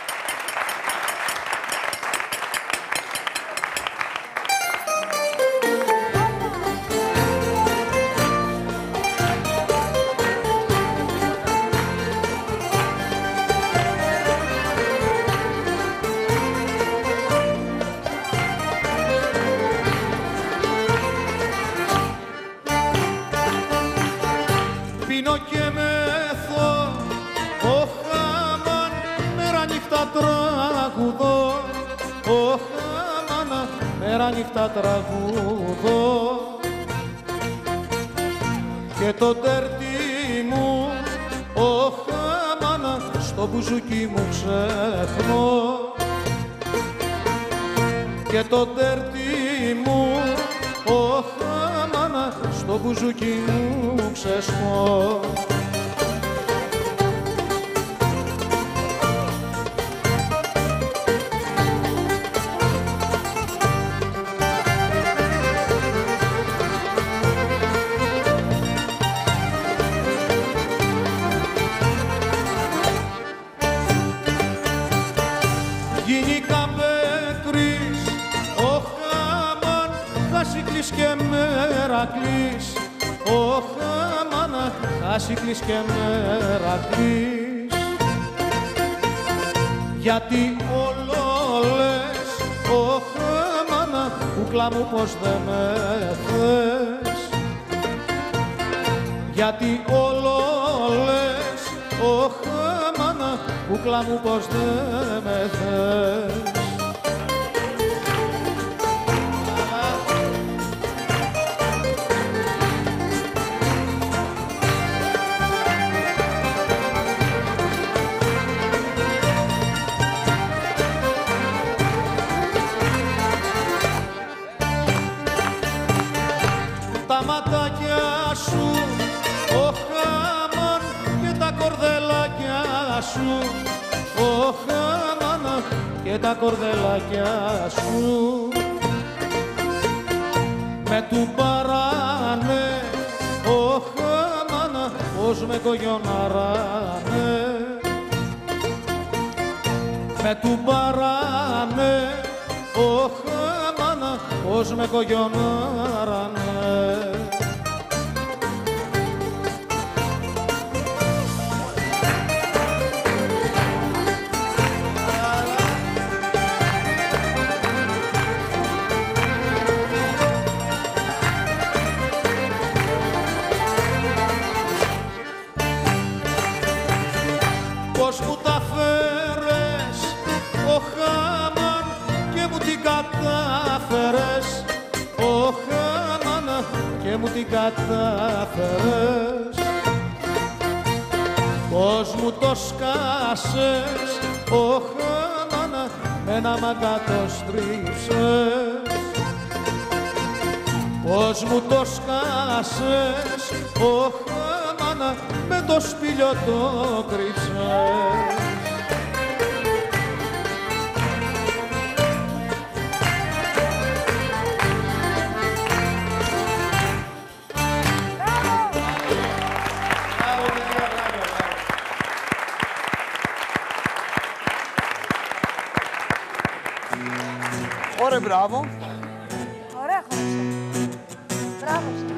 Πίνω και μεθώ, ο χάμαν, μέρα νύχτα τραγουδώ, ο χάμαν, μέρα νύχτα τραγουδώ. Και το τέρτι μου, ο χάμαν, στο μπουζούκι μου ξεχνώ. Και το τέρτι μου, ο χάμαν, στο μπουζούκι μου ξεσπώ. Γίνει καμπέτρης, ο χάμαν, χασικλής και μερακλής, ο χάμαν, χασικλής και μερακλής. Γιατί όλο λες, ο χάμαν, κούκλα μου πως δεν με θες. Γιατί όλο λες, ο χάμαν, κούκλα μου πως δεν με θες. Τα ματάκια σου, ο χάμαν, και τα κορδελάκια σου, ο χάμαν, και τα κορδελάκια σου. Με του παράνε, ο χάμαν, πως με κογιοναράνε. Με του παράνε, ο χάμαν, πως με κογιοναράνε. Πώς μου τα φέρες, ο χάμαν, και μου την κατάφερες, ο χάμαν, και μου την κατάφερες. Πώς μου το σκάσες, ο χάμαν, με ένα μαγκάτο στρίψες. Πώς μου το σκάσες, ο χάμαν, μάνα με το σπήλιο το κρύψε. Ωραία, μπράβο. Ωραία χόρεψε. Μπράβο σας.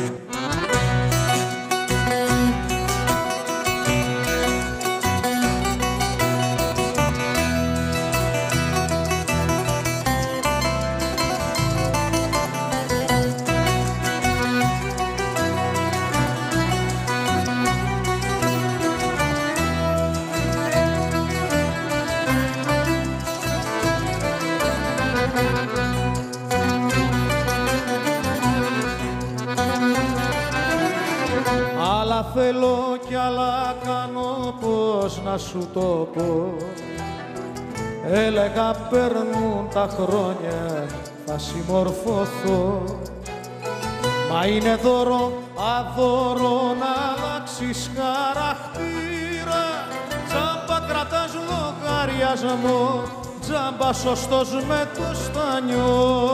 Άλλα θέλω κι άλλα κάνω, πώς να σου το πω. Έλεγα περνούν τα χρόνια, θα συμμορφωθώ. Μα είναι δώρο, αδώρο να αλλάξεις χαρακτήρα. Τζάμπα κρατάς λογαριασμό, τζάμπα σωστός με το στάνιο.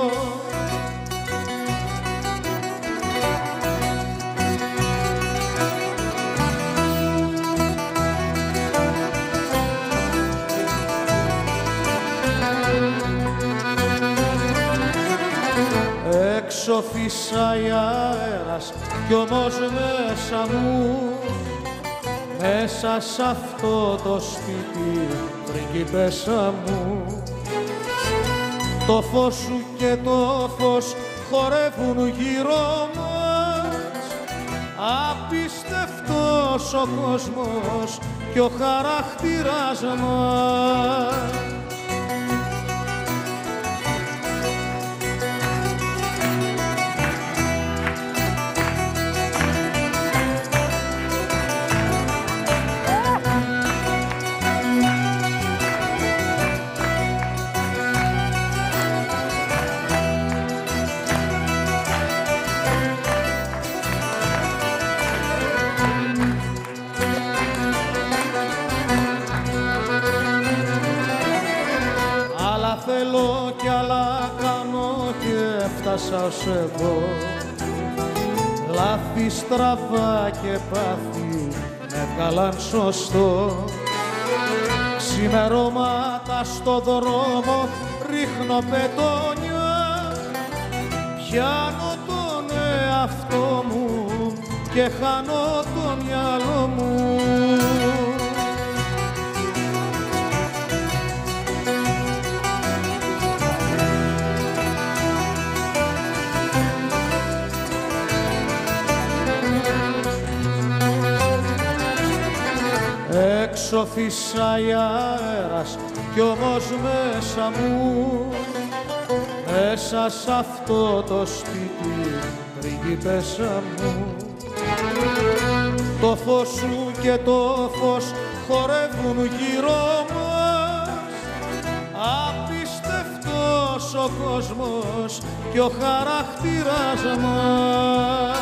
Έξω φυσάει αέρας κι όμως μέσα μου, μέσα σ' αυτό το σπίτι, πριγκίπεσσα μου, το φως σου και το φως χορεύουν γύρω μας. Απίστευτος ο κόσμος κι ο χαρακτήρας μας. Θέλω κι άλλα κάνω και έφτασα ως εδώ. Λάθη, στραβά και πάθη με βγάλαν σωστό. Ξημερώματα στο δρόμο ρίχνω πετόνια. Πιάνω τον εαυτό μου και χάνω το μυαλό μου. Έξω φυσάει αέρας κι όμως μέσα μου, μέσα σ' αυτό το σπίτι, πριγκίπεσσα μου, το φως σου και το φως χορεύουν γύρω μας. Απίστευτος ο κόσμος κι ο χαρακτήρας μας.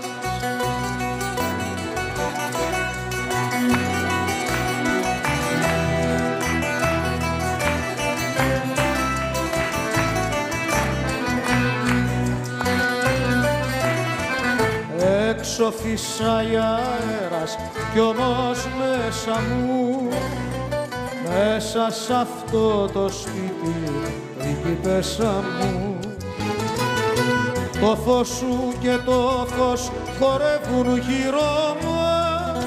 Έξω φυσάει αέρας κι όμως μέσα μου, μέσα σ' αυτό το σπίτι, πριγκίπεσσα μου, το φως σου και το φως χορεύουν γύρω μας.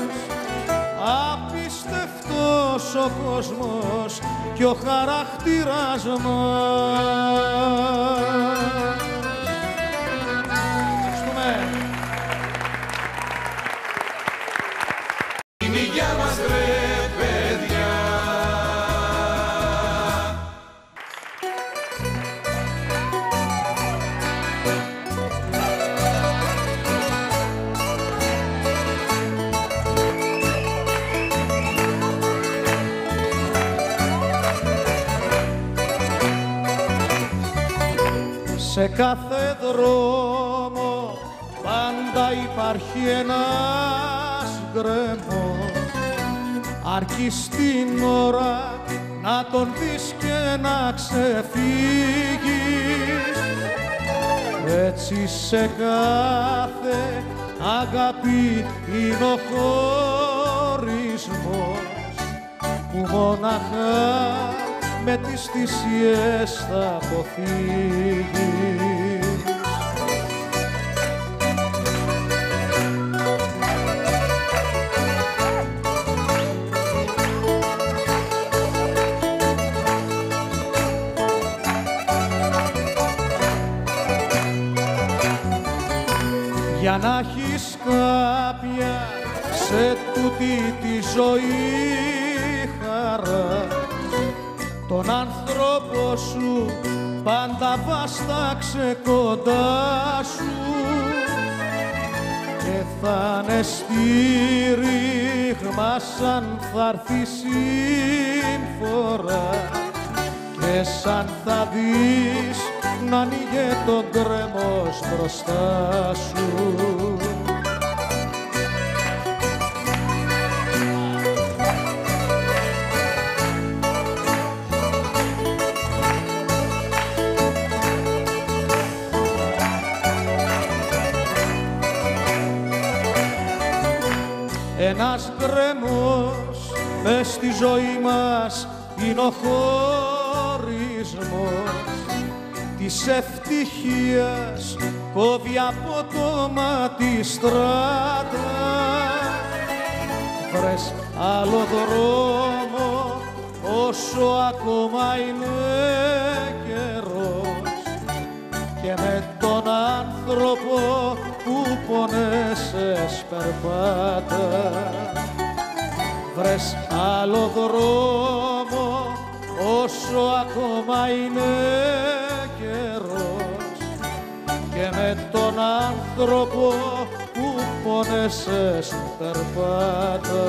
Απίστευτος ο κόσμος κι ο χαρακτήρας μας. Σε κάθε δρόμο πάντα υπάρχει ένας γκρεμό, αρκεί στην ώρα να τον δεις και να ξεφύγεις. Έτσι σε κάθε αγάπη είναι ο χωρισμός που μόναχα με τις θυσίες θα αποφύγεις. Για να έχεις κάποια σε τούτη τη ζωή χαρά, τον άνθρωπο σου πάντα βάσταξε κοντά σου και θα είναι στήριγμα σαν θα έρθει σύμφορα και σαν θα δεις να ανοίγε τον γκρεμός μπροστά σου. Ένας γκρεμός μες στη ζωή μας είναι ο χωρισμός της ευτυχίας, κόβει από το μάτι στράτα. Βρες άλλο δρόμο όσο ακόμα είναι καιρός και με τον άνθρωπο που πονέσες περπάτα. Βρες άλλο δρόμο όσο ακόμα είναι καιρός και με τον άνθρωπο που πονέσες περπάτα.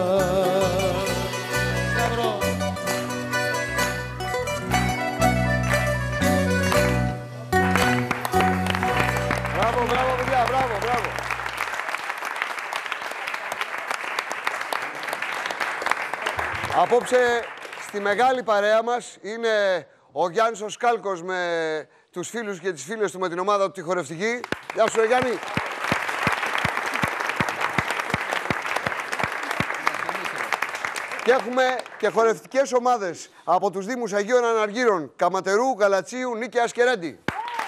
Μπράβο, μπράβο, παιδιά, μπράβο, μπράβο. Απόψε στη μεγάλη παρέα μας είναι ο Γιάννης ο Σκάλκος με τους φίλους και τις φίλες του με την ομάδα του τη χορευτική. Γεια σου, Γιάννη. Και έχουμε και χορευτικές ομάδες από τους Δήμους Αγίων Αναργύρων, Καματερού, Γαλατσίου, Νίκαιας και Ρέντι.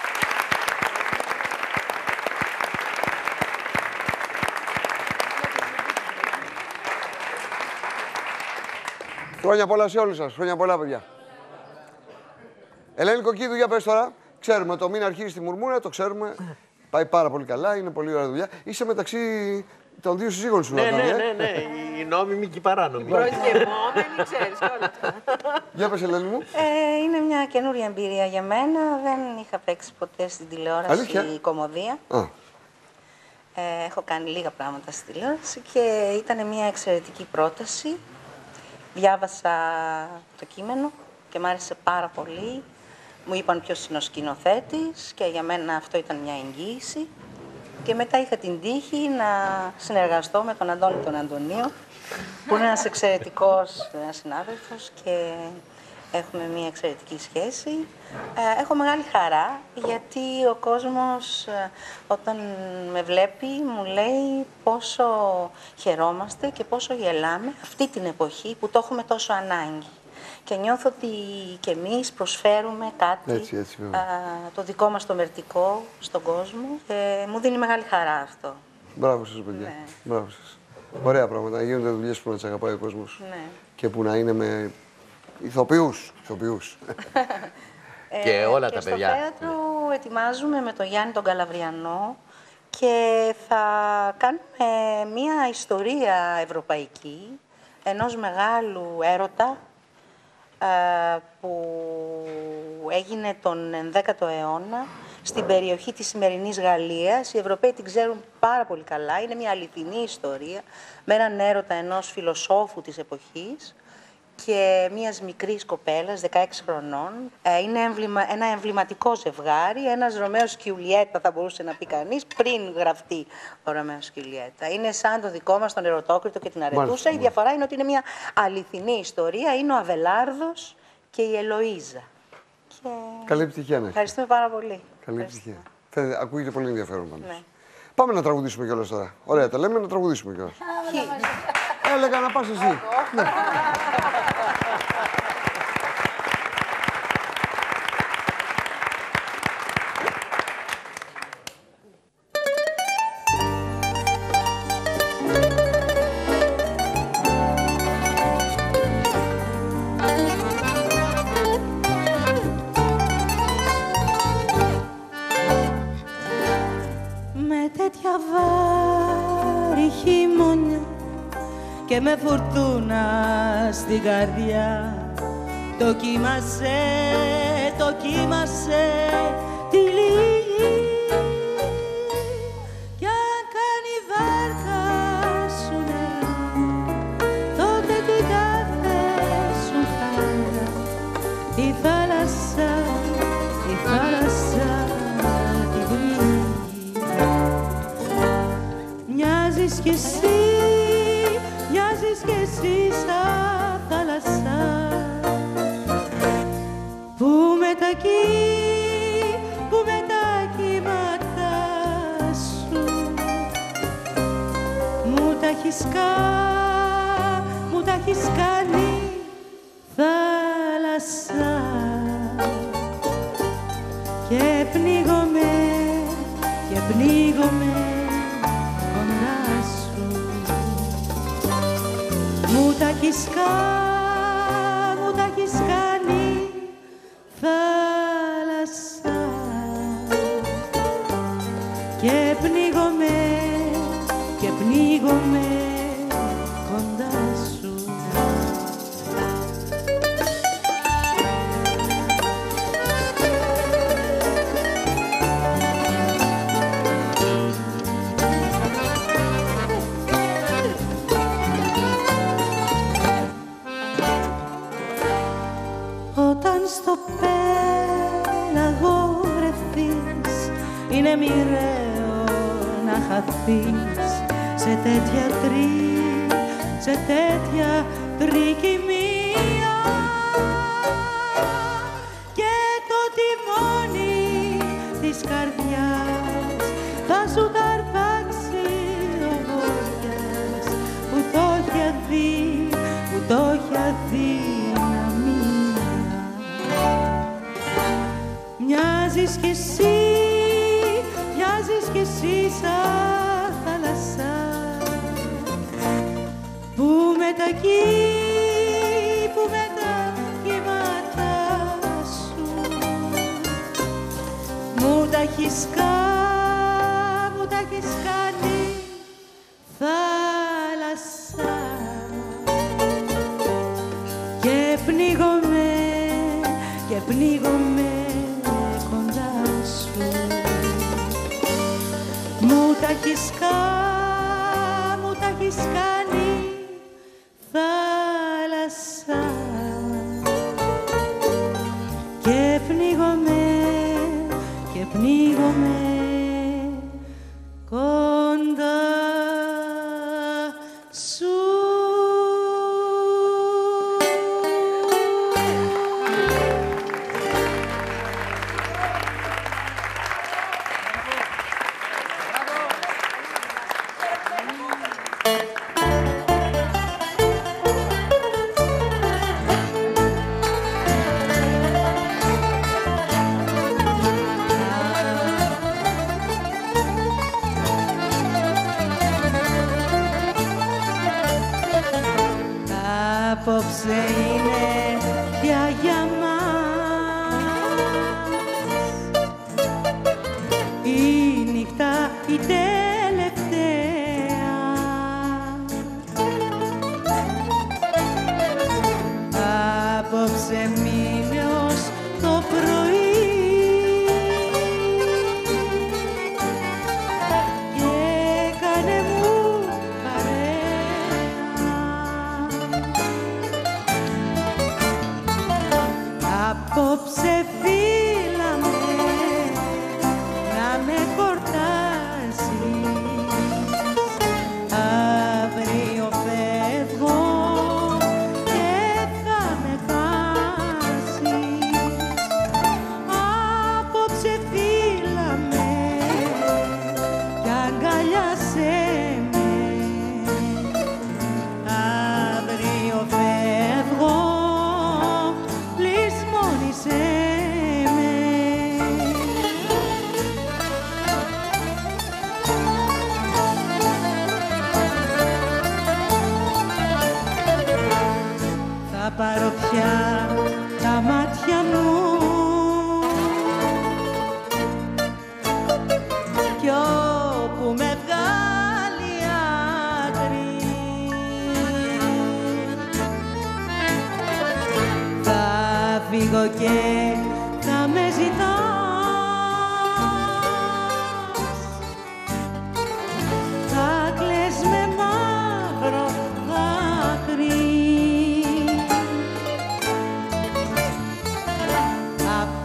Χρόνια πολλά σε όλους σας. Χρόνια πολλά, παιδιά. Ελένη Κοκκίδου, για πες τώρα. Ξέρουμε το μην αρχίσει στη μουρμούρα, το ξέρουμε. Πάει πάρα πολύ καλά, είναι πολύ ωραία δουλειά. Είσαι μεταξύ των δύο συζύγων σου, ναι, Νατάλια, ναι, ναι, ναι, η νόμιμη και η παράνομη. Προσκευόμενη, ξέρεις όλα αυτά. Για πες, Ελένη μου. Ε, είναι μια καινούρια εμπειρία για μένα. Δεν είχα παίξει ποτέ στην τηλεόραση. Αλήθεια? Η κομμωδία. Α. Ε, έχω κάνει λίγα πράγματα στην τηλεόραση και ήταν μια εξαιρετική πρόταση. Διάβασα το κείμενο και μ' άρεσε πάρα πολύ. Μου είπαν ποιος είναι ο σκηνοθέτης και για μένα αυτό ήταν μια εγγύηση. Και μετά είχα την τύχη να συνεργαστώ με τον Αντώνη τον Αντωνίο, που είναι ένας εξαιρετικός ένας συνάδελφος και έχουμε μια εξαιρετική σχέση. Ε, έχω μεγάλη χαρά γιατί ο κόσμος όταν με βλέπει μου λέει πόσο χαιρόμαστε και πόσο γελάμε αυτή την εποχή που το έχουμε τόσο ανάγκη. Και νιώθω ότι και εμείς προσφέρουμε κάτι, έτσι, έτσι, α, το δικό μας το μερτικό στον κόσμο. Και μου δίνει μεγάλη χαρά αυτό. Μπράβο σας, παιδιά. Ναι. Μπράβο σας. Ωραία πράγματα. Να γίνονται δουλειές που να τις αγαπάει ο κόσμος. Ναι. Και που να είναι με ηθοποιούς. ηθοποιούς. Και όλα και τα στο παιδιά. Στο θέατρο ετοιμάζουμε με τον Γιάννη τον Καλαβριανό και θα κάνουμε μια ιστορία ευρωπαϊκή ενός μεγάλου έρωτα που έγινε τον ενδέκατο αιώνα στην περιοχή της σημερινής Γαλλίας. Οι Ευρωπαίοι την ξέρουν πάρα πολύ καλά. Είναι μια αληθινή ιστορία με έναν έρωτα ενός φιλοσόφου της εποχής και μιας μικρής κοπέλας, δεκαέξι χρονών. Ε, είναι εμβλημα, ένα εμβληματικό ζευγάρι, ένας Ρωμαίος και Ιουλιέτα θα μπορούσε να πει κανείς, πριν γραφτεί ο Ρωμαίος και Ιουλιέτα. Είναι σαν το δικό μας τον Ερωτόκριτο και την Αρετούσα. Μάλιστα. Η διαφορά είναι ότι είναι μια αληθινή ιστορία, είναι ο Αβελάρδος και η Ελοΐζα. Και... Καλή επιτυχία, ναι. Ευχαριστούμε πάρα πολύ. Καλή επιτυχία. Φαίνεται, ακούγεται πολύ ενδιαφέρον πάντως. Ναι. Πάμε να τραγουδήσουμε κιόλας τώρα. Ωραία, τα λέμε να τραγουδήσουμε κιόλας. Έλεγα να πας εσύ. Ναι. Και με φουρτούνα στην καρδιά δοκίμασε, δοκίμασε τη λίγη. Κι αν κάνει βάρκα σου νερά, τότε την κάθε σου χαρά. Τη θάλασσα, τη θάλασσα τη βρήκη. Μοιάζεις κι εσύ, μοιάζεις κι εσύ σαν θάλασσα που με τα κι, που με τα κύματα σου μου τα έχεις κα, μου τα έχεις κάνει θάλασσα και πνίγομαι, και πνίγομαι κοντά σου. Μου τα έχεις κα, μου τα έχεις κάνει θάλασσα και πνίγομαι, και πνίγομαι κοντά σου. Όταν στο πέλαγο βρεθείς, είναι μοιραίο να χαθείς σε τέτοια τρί, σε τέτοια τρικυμία. Και το τιμόνι της καρδιάς θα σου ταρπάξει ο βόλιας που το έχει αδεί, που το έχει αδυναμία. Μοιάζεις κι εσύ, μοιάζεις κι εσύ σαν θάλασσα που με τα κι, που με τα κύματα σου μου τα έχεις κα, μου τα έχεις κάνει θάλασσα και πνίγομαι, και πνίγομαι κοντά σου. Μου τα έχεις κα, μου τα έχεις κάνει θάλασσα και πνίγομαι, και πνίγομαι κοντά σου.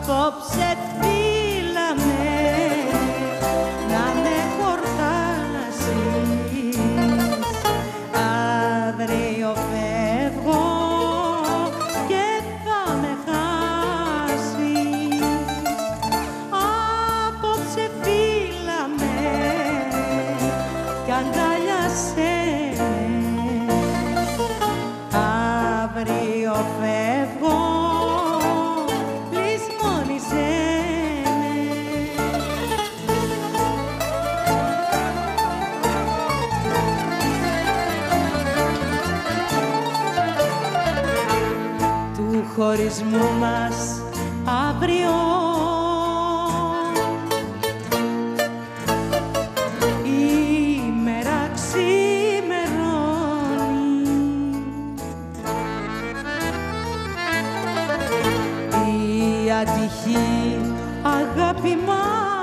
Απόψε φύλαμε να με χορτάσεις. Αύριο φεύγω και θα με χάσεις. Απόψε φύλαμε κι αγκάλιασέ με. Αύριο φεύγω, λησμόνιζέ με. Του χωρισμού μας αύριο η μέρα ξημερώνει. Η ατυχή αγάπη μας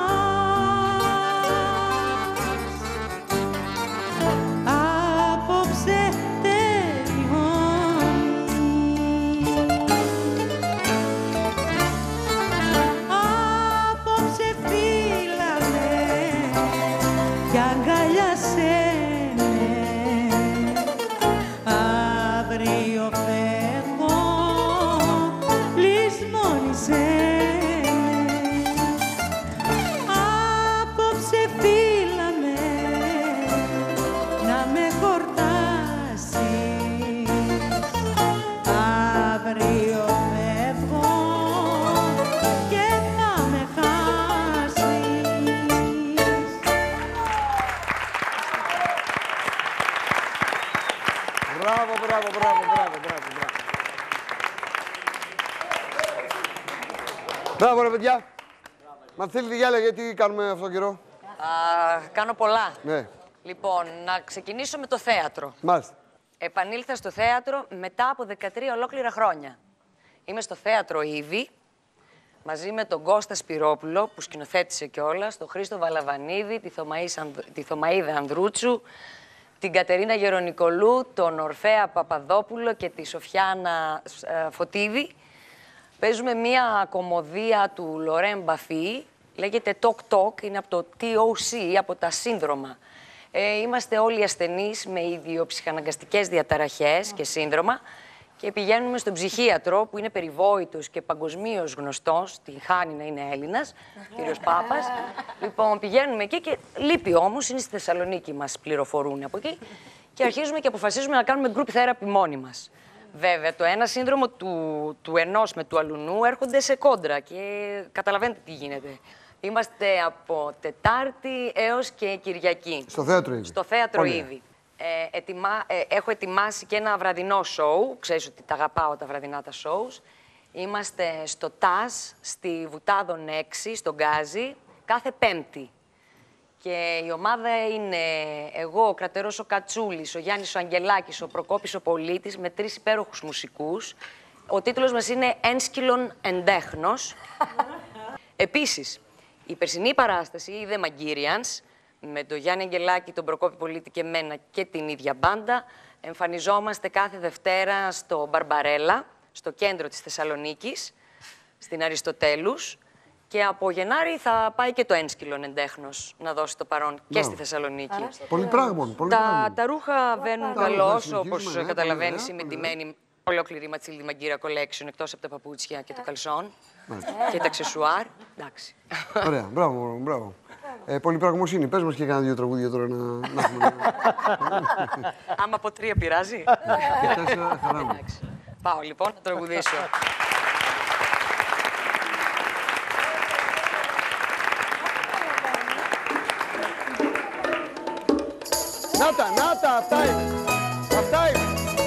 απόψε τελειώνει. Απόψε φύλαμε κι αγκάλιασέ με. Αύριο φεύγω, λησμόνιζέ με. Απόψε φύλαμε να με χορτάσεις. Αύριο φεύγω και θα με χάσεις. Μπράβο, μπράβο, μπράβο, μπράβο, μπράβο, μπράβο. Μπράβο ρε παιδιά. Μα θέλετε για έλεγε τι κάνουμε αυτόν τον καιρό. Α, κάνω πολλά. Ναι, Λοιπόν, να ξεκινήσω με το θέατρο. μάλιστα. Επανήλθα στο θέατρο μετά από δεκατρία ολόκληρα χρόνια. Είμαι στο θέατρο Ήβη, μαζί με τον Κώστα Σπυρόπουλο, που σκηνοθέτησε κιόλας, τον Χρήστο Βαλαβανίδη, τη, Θωμαή, τη Θωμαίδα Ανδρούτσου, την Κατερίνα Γερονικολού, τον Ορφέα Παπαδόπουλο και τη Σοφιάνα ε, Φωτίδη. Παίζουμε μία κομμωδία του Λορέν Μπαφή, λέγεται Talk Talk, είναι από το τι ο σι, από τα σύνδρομα. Ε, είμαστε όλοι ασθενείς με ιδιοψυχαναγκαστικές διαταραχές και σύνδρομα και πηγαίνουμε στον ψυχίατρο που είναι περιβόητος και παγκοσμίως γνωστός, την χάνει να είναι Έλληνας, κύριος Πάπας. Λοιπόν, πηγαίνουμε εκεί και λείπει όμως, είναι στη Θεσσαλονίκη, μας πληροφορούν από εκεί και αρχίζουμε και αποφασίζουμε να κάνουμε group therapy μόνοι μας. Βέβαια, το ένα σύνδρομο του, του ενός με του αλουνού έρχονται σε κόντρα και καταλαβαίνετε τι γίνεται. Είμαστε από Τετάρτη έως και Κυριακή. Στο θέατρο Ήβη. Στο θέατρο Ωραία. Ήβη. Ε, ετοιμα... ε, έχω ετοιμάσει και ένα βραδινό σοου. Ξέρεις ότι τα αγαπάω τα βραδινά τα σοους. Είμαστε στο ΤΑΣ, στη Βουτάδων έξι, στον Γκάζι, κάθε Πέμπτη. Και η ομάδα είναι εγώ, ο Κρατερός ο Κατσούλης, ο Γιάννης ο Αγγελάκης, ο Προκόπης ο Πολίτης, με τρεις υπέροχους μουσικούς. Ο τίτλος μας είναι «Ένσκυλον εντέχνος». Επίσης, η περσινή παράσταση, η The Magirians, με τον Γιάννη Αγγελάκη, τον Προκόπη Πολίτη και εμένα και την ίδια μπάντα, εμφανιζόμαστε κάθε Δευτέρα στο Μπαρμπαρέλα, στο κέντρο της Θεσσαλονίκης, στην Αριστοτέλους. Και από Γενάρη θα πάει και το Ένσκυλον εντέχνος να δώσει το παρόν και στη Θεσσαλονίκη. Πολύ πράγμα. Πολύ τα, πράγμα. τα ρούχα βαίνουν Τα καλώς, ρούχα όπως συνεχίζουμε, ναι, καταλαβαίνεις, πολύ είμαι ωραία, ντυμένη ολόκληρη Ματσίλδη Μαγκύρα Collection, εκτός από τα παπούτσια και το καλσόν Μάλιστα. και τα αξεσουάρ. Εντάξει. Ωραία, μπράβο, μπράβο. Ε, πολυπραγμοσύνη. Πες μας και κάνα δύο τραγούδια τώρα να, να έχουμε. Άμα από τρία πειράζει. Και τέσσερα, χαρά μου. Εντάξει. Πάω λοιπόν να τραγουδήσω. Νάτα, νάτα, αυτά είναι. Αυτά είναι.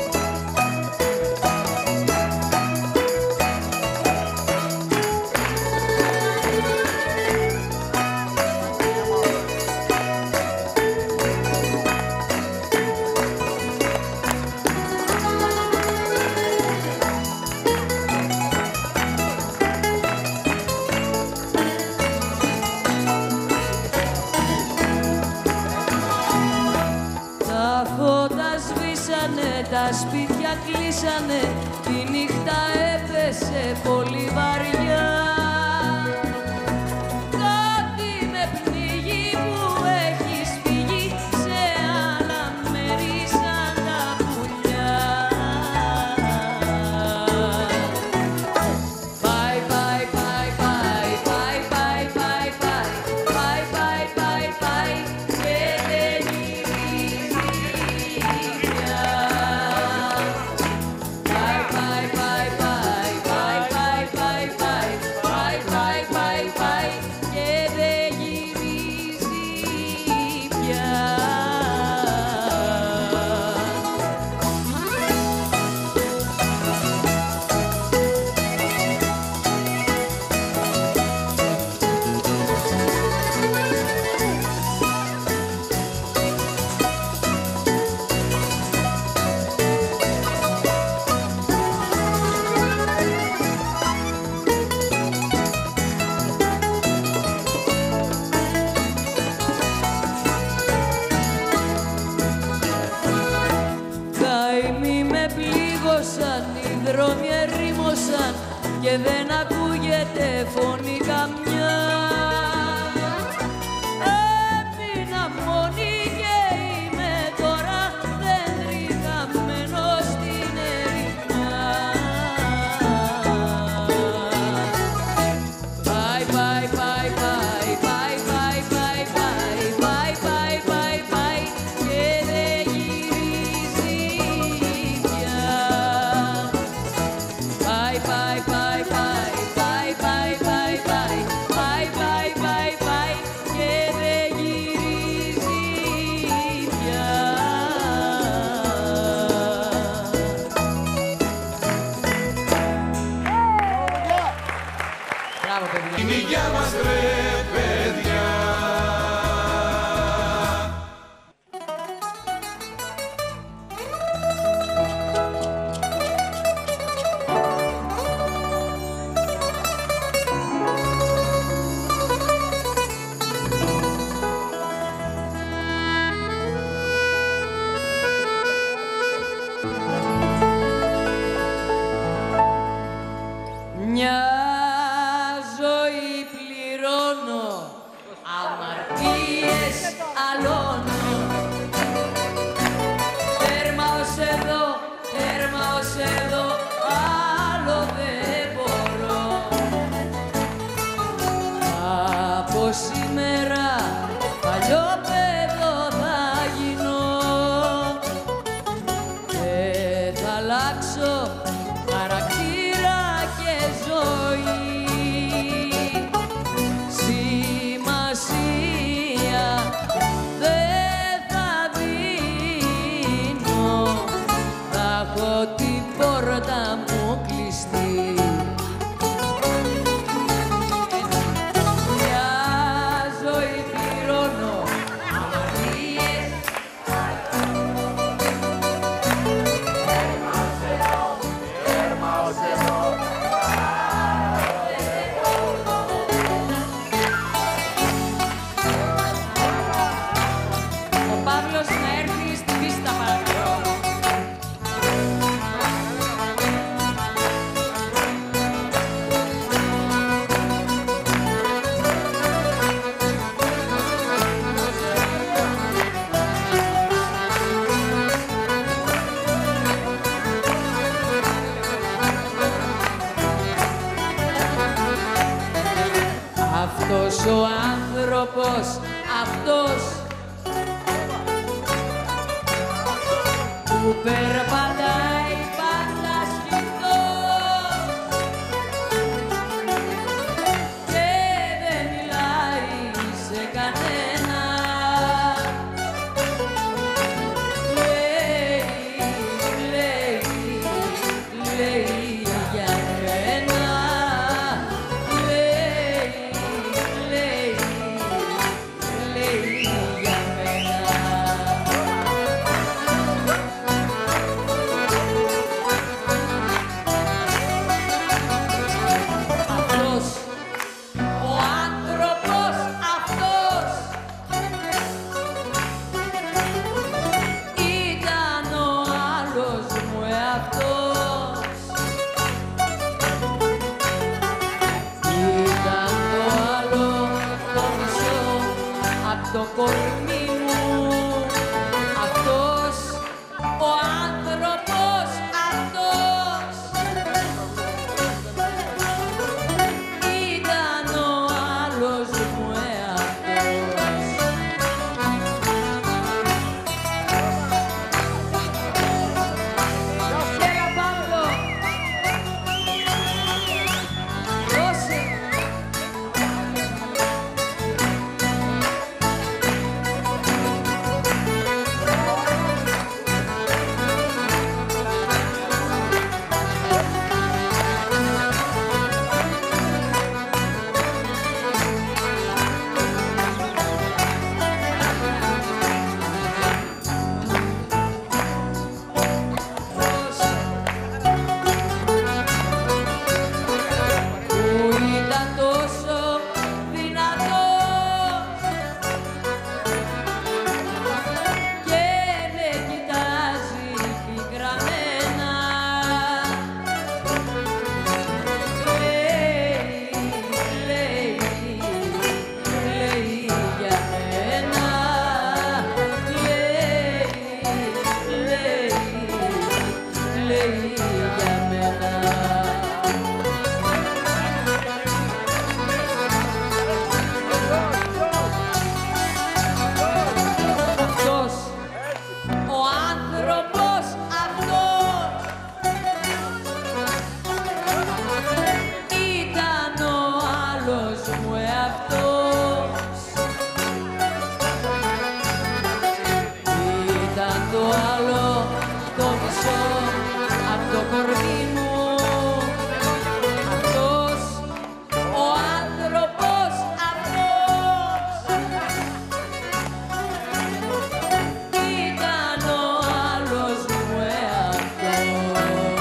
Τα σπίτια κλείσανε, τη νύχτα έπεσε πολύ βαριά. και δεν ακούγεται φωνή καμιά. Έμεινα μόνη και είμαι τώρα δέντρι χαμένο στην ερημιά. Πάει, πάει, πάει, πάει, πάει, πάει, πάει, πάει, πάει, πάει, πάει και δεν γυρίζει πια. Πάει, πάει, πάει, πάει, πάει, πάει, πάει, πάει, πάει, πάει, πάει, πάει και δεν γυρίζει πια. Μπράβο, παιδιά. Είναι η γεια μας, ρε παιδιά. Μια ζωή πληρώνω, αμαρτίες αλώνω. Τέρμα ως εδώ, τέρμα ως εδώ, άλλο δεν μπορώ. Από σήμερα παλιό παιδό θα γίνω και θα αλλάξω χαρακτήρα και ζωή. Σημασία δεν θα δίνω, θα έχω την πόρτα μου κλειστή. Μια ζωή πληρώνω, αμαρτίες ο Παύλος να έρθει στην πίστα, παρακαλώ. Αυτός ο άνθρωπος, αυτός που περπατάει πάντα σκυφτός και δεν μιλάει σε κανένα. Λέει, λέει, λέει για μένα. Λέει, λέει, λέει για μένα. Αυτός, ο άνθρωπος αυτός ήταν ο άλλος μου εαυτός. Ήταν το άλλο το μισό απ' το κορμί μου. Αυτός, ο άνθρωπος αυτός ήταν ο άλλος μου εαυτός. Έλα, Παύλο. Δώσε. μου εαυτός. Ήταν το άλλο το μισό απ' το κορμί μου. Αυτός ο άνθρωπος αυτός ήταν ο άλλος μου εαυτός.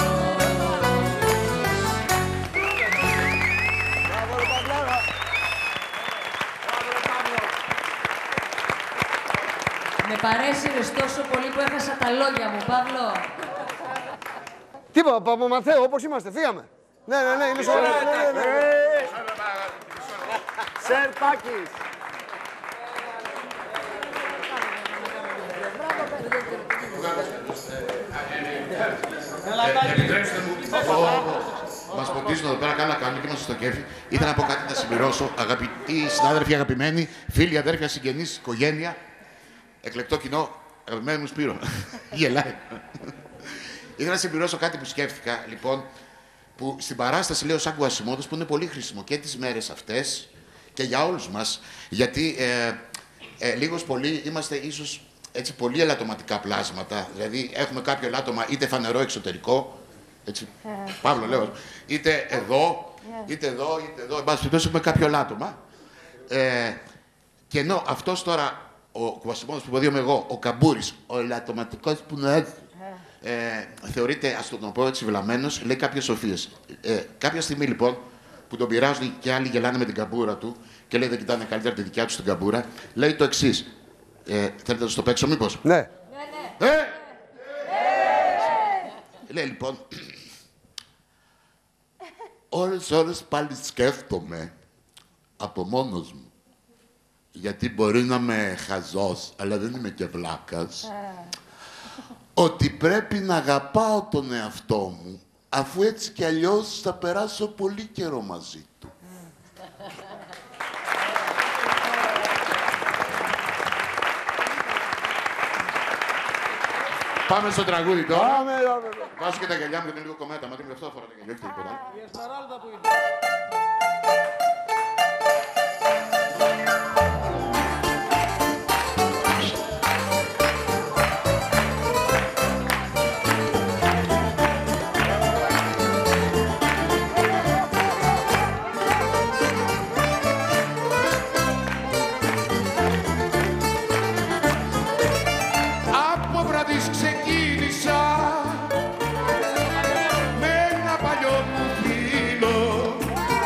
Με παρέσυρες τόσο πολύ που έχασα τα λόγια μου, Παύλο. Τι είπα, Παπαμαθαίο, όπως είμαστε, φύγαμε. Ναι, ναι, ναι, είναι σοβαρό. Ναι, ναι, ναι. Σερπάκης. Επιτρέψτε μου, μας ποτίζουν εδώ πέρα, καλά κάνουν και είμαστε στο κέφι. Ήθελα να πω κάτι να συμπληρώσω. Αγαπητοί συνάδελφοι, αγαπημένοι, φίλοι, αδέρφια, συγγενείς, οικογένεια, εκλεκτό κοινό, αγαπημένο μου Σπύρο. Γελάει. Ήθελα να συμπληρώσω κάτι που σκέφτηκα, λοιπόν, που στην παράσταση λέω σαν Κουασιμόδος, που είναι πολύ χρήσιμο και τις μέρες αυτές και για όλους μας, γιατί ε, ε, λίγος πολύ είμαστε ίσως έτσι πολύ ελαττωματικά πλάσματα, δηλαδή έχουμε κάποιο ελάττωμα είτε φανερό εξωτερικό, έτσι, Παύλο λέω, είτε εδώ, είτε εδώ, είτε εδώ, εν πάση περιπτώσει έχουμε κάποιο ελάττωμα. Ε, και ενώ αυτός τώρα, ο Κουασιμόδος που υποδίωμαι εγώ, ο Καμπούρης, ο ελαττωματικός που είναι έτσι, Ε, θεωρείται, ας τον πω έτσι, βλαμμένος, λέει κάποιες σοφίες. Ε, κάποια στιγμή λοιπόν που τον πειράζουν και άλλοι γελάνε με την καμπούρα του και λέει δεν κοιτάνε καλύτερα τη δικιά του την καμπούρα, λέει το εξής. Ε, θέλετε να το παίξω, μήπως? Ναι. Ε! Ε! Λέει λοιπόν, ώρες ώρες πάλι σκέφτομαι από μόνος μου. Γιατί μπορεί να είμαι χαζός, αλλά δεν είμαι και βλάκας. Ότι πρέπει να αγαπάω τον εαυτό μου, αφού έτσι κι αλλιώς θα περάσω πολύ καιρό μαζί του. Πάμε στο τραγούδι τώρα. Πάμε, πάμε. Βάζω και τα γυαλιά μου γιατί είναι λίγο κομμάτι τα μάτια μου, γι' αυτό αφορά τα γυαλιά, όχι τίποτα. Η Εσμεράλδα που είναι. Με ένα παλιό μου φίλο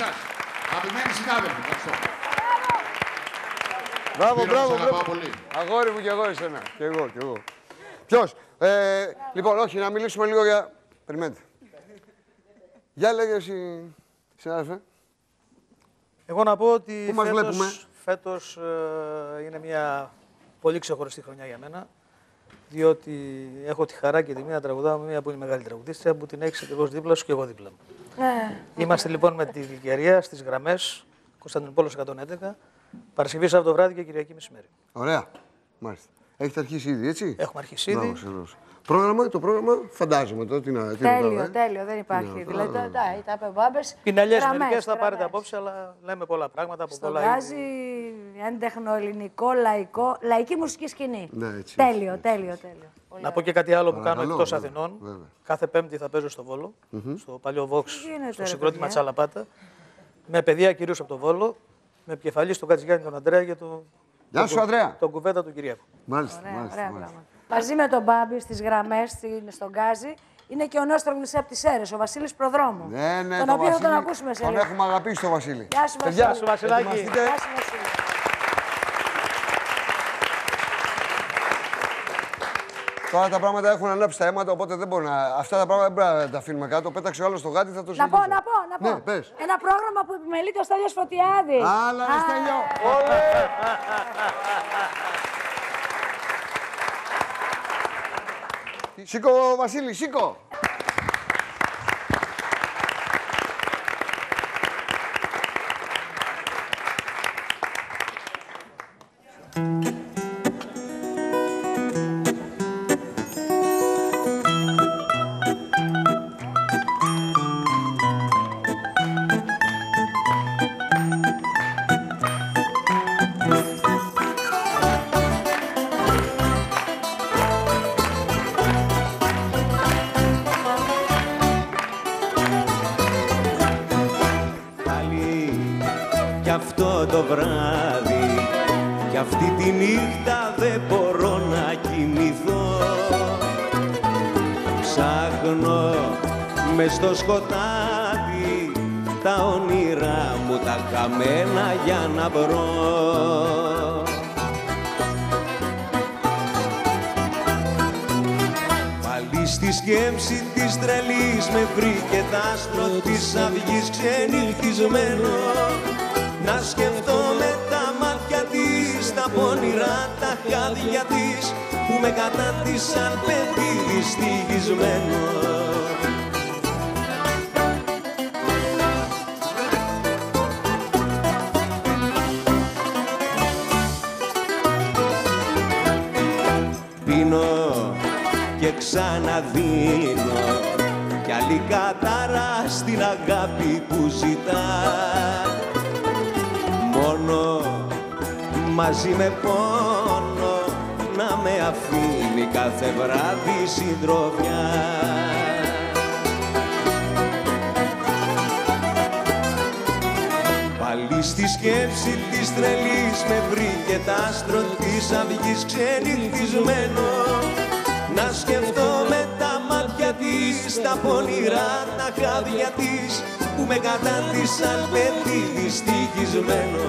σας. Αγαπημένοι συνάδελφοι, ευχαριστώ. Μπράβο, Σπύρο, μπράβο, σε αγαπάω μπράβο. πολύ. Αγόρι μου και εγώ εσένα. Και εγώ, και εγώ. Ποιος. Ε, λοιπόν, όχι, να μιλήσουμε λίγο για... Περιμένετε. Για λέγε εσύ, συνάδελφε. Εγώ να πω ότι Πού μας φέτος, βλέπουμε? φέτος ε, είναι μια πολύ ξεχωριστή χρονιά για μένα, διότι έχω τη χαρά και τη μία να τραγουδάω με μια πολύ μεγάλη τραγουδίστρια που την έχεις ακριβώς δίπλα σου και εγώ δίπλα μου. Ναι. Είμαστε λοιπόν με τη Λυκερία στις γραμμές, Κωνσταντινούπολος εκατόν έντεκα, Παρασκευή Σάββατο βράδυ και Κυριακή μεσημέρι. Ωραία. Μάλιστα. Έχετε αρχίσει ήδη, έτσι. Έχουμε αρχίσει ήδη. Μπράβο, σε μπράβο. Πρόγραμμα, το πρόγραμμα φαντάζομαι τώρα. Τι να, τι Τέλειο, ρωτάω, ε. τέλειο, δεν υπάρχει. Ναι, Δηλαδή, ναι, ναι. τα, τα, τα πεμπάμπες. Πινελιές γραμμές, μερικές θα γραμμές. πάρετε απόψε, αλλά λέμε πολλά πράγματα από Στον πολλά Γκάζι, είδη. έντεχνο, ελληνικό, λαϊκό, λαϊκή μουσική σκηνή. Ναι, έτσι, τέλειο, έτσι, τέλειο, τέλειο. Να πω και κάτι άλλο που κάνω Παρακαλώ, εκτός βέβαια, Αθηνών. βέβαια. Κάθε Πέμπτη θα παίζω στο Βόλο, Μμμ. στο παλιό Vox, γίνεται, στο ρε, συγκρότημα παιδιά? Τσαλαπάτα. Με παιδιά κυρίως από το Βόλο, με επικεφαλής τον Κατζηγιάννη τον Αντρέα και το. Γεια τον σου, κου- Αντρέα. Τον κουβέντα του Κυριάκου. Μάλιστα, Ωραία, μάλιστα, ωραία μάλιστα. πράγματα. Μαζί με τον Μπάμπη στις γραμμές, στην- στον Γκάζι, είναι και ο νέος τραγουδιστής από τις Σέρρες, ο Βασίλης Προδρόμου. Ναι, ναι, τον το οποίο θα τον Βασίλη, ακούσουμε σε τον λίγο. έχουμε αγαπήσει τον Βασίλη. Γεια σου, Βασίλη. Παιδιά, σου, Βασιλάκη. ετοιμαστείτε. Γεια σου, Βασίλη. Τώρα τα πράγματα έχουν ανάψει τα αίματα, οπότε δεν μπορεί να... Αυτά τα πράγματα δεν πρέπει να τα αφήνουμε κάτω. Πέταξε ο άλλος στο γάτι, θα το Να πω, συνεχίσω. να πω, να πω. Ναι, πες. Ένα πρόγραμμα που επιμελείται ο Στέλιος Φωτιάδης. Άλλα, ρε Α, Στέλιο. Σήκω, Βασίλη, σήκω. Πάλι κι αυτό το βράδυ κι αυτή τη νύχτα δεν μπορώ να κοιμηθώ. Ψάχνω μες στο σκοτάδι τα όνειρά μου τα χαμένα για να βρω. Πάλι στη σκέψη της τρελής με βρήκε τ' άστρο της αυγής ξενυχτισμένο. Να σκεφτώ με τα μάτια της, τα πονηρά τα χάδια της που με κατάντησαν παιδί δυστυχισμένο. Πίνω και ξαναδίνω κι άλλη κατάρα στην αγάπη που ζητά. Μόνο μαζί με πόνο να με αφήνει κάθε βράδυ συντροφιά. Πάλι στη σκέψη της τρελής με βρήκε τ' άστρο της αυγής ξενυχτισμένο. Να σκεφτώ με τα μάτια της, τα πονηρά τα χάδια της που με κατάντησαν παιδί δυστυχισμένο.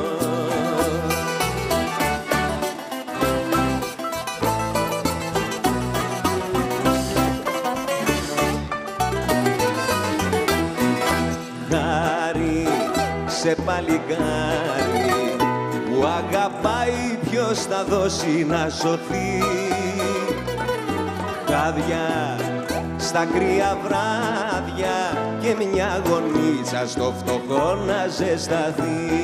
Χάρη σε παλικάρι που αγαπάει, ποιος θα δώσει να σωθεί. Χάδια στα κρύα βράδια και μια γονίτσα στο φτωχό να ζεσταθεί.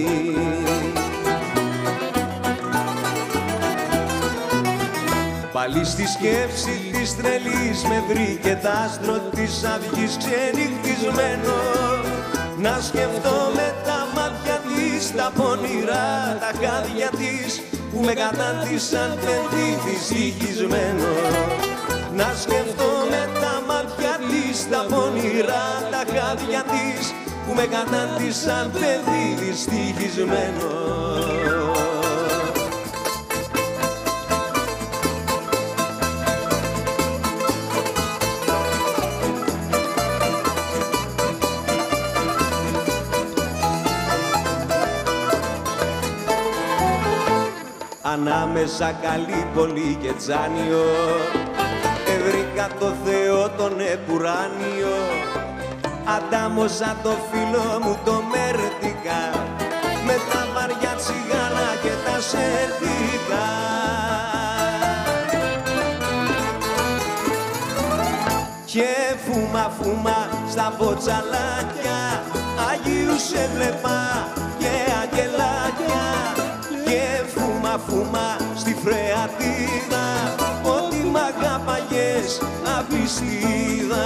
Πάλι στη σκέψη της τρελής με βρήκε τ' άστρο της αυγής ξενυχτισμένο. Να σκεφτώ με τα μάτια της, τα πονηρά τα χάδια της που με κατάντησαν παιδί δυστυχισμένο. Να σκεφτώ με τα μάτια της, τα πονηρά τα χάδια της που με κατάντησαν παιδί δυστυχισμένο. ανάμεσα Καλύπολη και Τζάνιο ευρήκα το Θεό τον επουράνιο, αντάμωσα το φίλο μου το Μέρτικα με τα βαριά τσιγάρα και τα σερτικά. Και φούμα φούμα στα μποτσαλάκια, Αγίους έβλεπα και αγγελάκια. Και φούμα φούμα στη Φρεατίδα, ότι μ' αγάπαγες απιστίδα.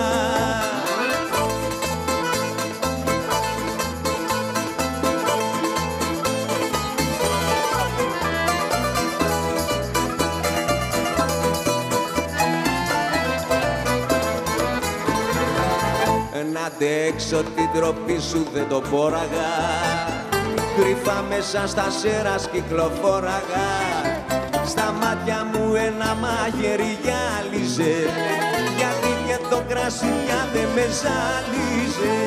Να αντέξω την τροπή σου δεν το πόραγα, κρυφά μέσα στα σέρας κυκλοφόραγα. Στα μάτια μου ένα μάγερι γυάλιζε, γιατί και το κρασί πια δεν με ζάλιζε.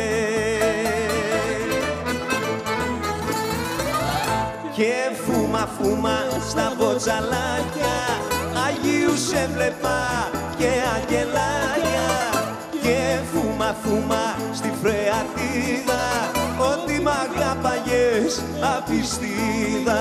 Και φούμα φούμα στα μποτσαλάκια, Αγίους έβλεπα και αγγελάκια. Και φούμα φούμα στη Φρεατίδα, ότι μ' αγάπαγες απιστίδα.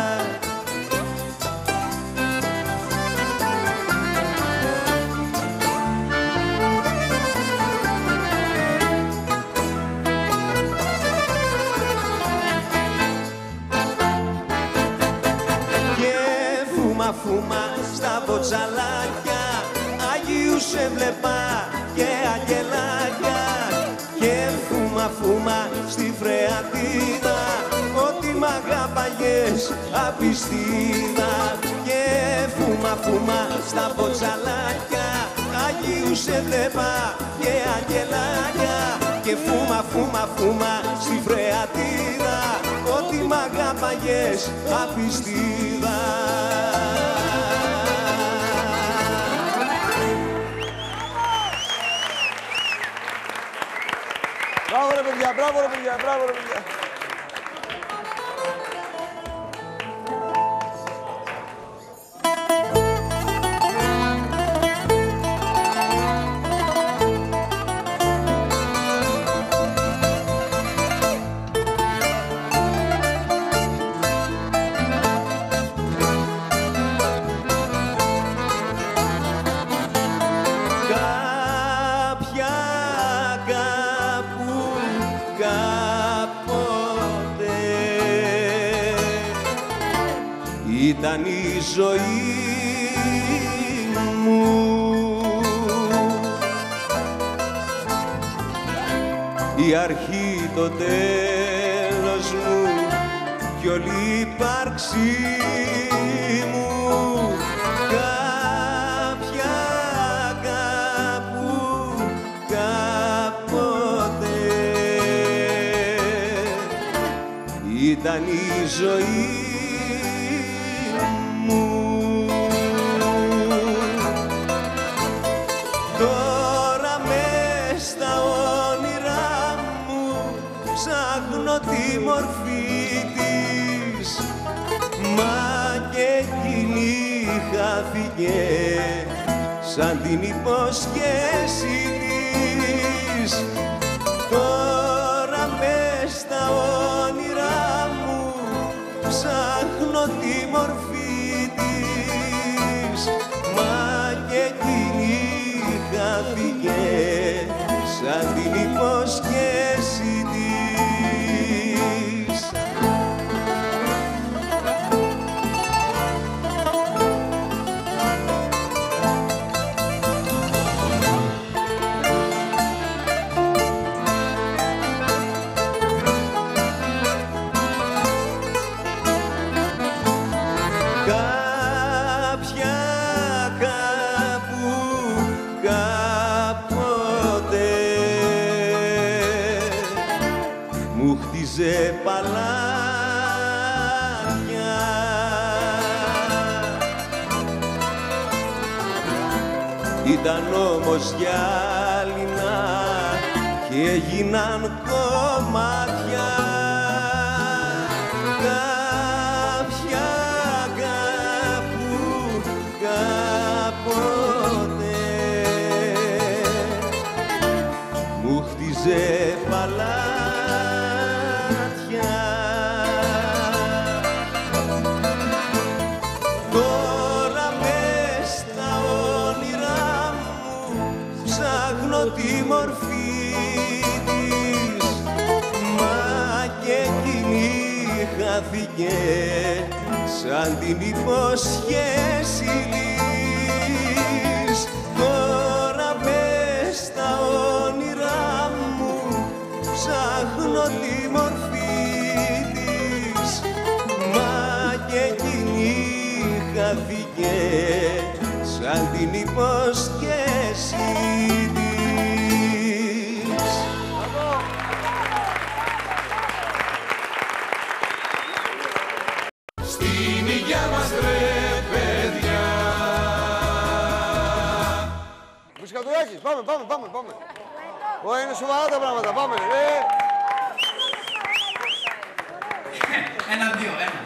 Και φούμα φούμα στα μποτσαλάκια, Αγίους έβλεπα και αγγελάκια. Και φούμα φούμα στη Φρεατίδα, ότι μ' αγάπαγες απιστίδα. Και φούμα φούμα στα μποτσαλάκια, Αγίους έβλεπα και αγγελάκια. Και φούμα φούμα φούμα στη Φρεατίδα, ότι μ' αγάπαγες απιστίδα. Μπράβο ρε παιδιά, μπράβο ρε παιδιά, μπράβο ρε παιδιά. Ήταν η ζωή μου, η αρχή, το τέλος μου κι όλη η ύπαρξή μου. Κάποια κάπου κάποτε ήταν η ζωή μου. Τώρα μες στα όνειρά μου ψάχνω τη μορφή της, μα και εκείνη χάθηκε σαν την υποσχέση της. Τώρα μες στα όνειρά μου ψάχνω τη μορφή της, μα και εκείνη χάθηκε σαν την υποσχέση της. Σε παλάτια ήταν όμως γυάλινα και έγιναν κομμάτια. Κάποια σε παλάτια. Τώρα μες στα όνειρά μου ψάχνω τη μορφή της, μα και εκείνη χάθηκε σαν την υποσχέση της. Τώρα μες στα όνειρά μου ψάχνω τη μορφή της, μα και εκείνη χάθηκε σαν την υποσχέση της. Στην υγειά μας ρε παιδιά. Μουσικατουράκης, πάμε, πάμε, πάμε, πάμε. Ω, είναι σοβαρά τα πράγματα, πάμε, ρε. Ένα, δύο, ένα.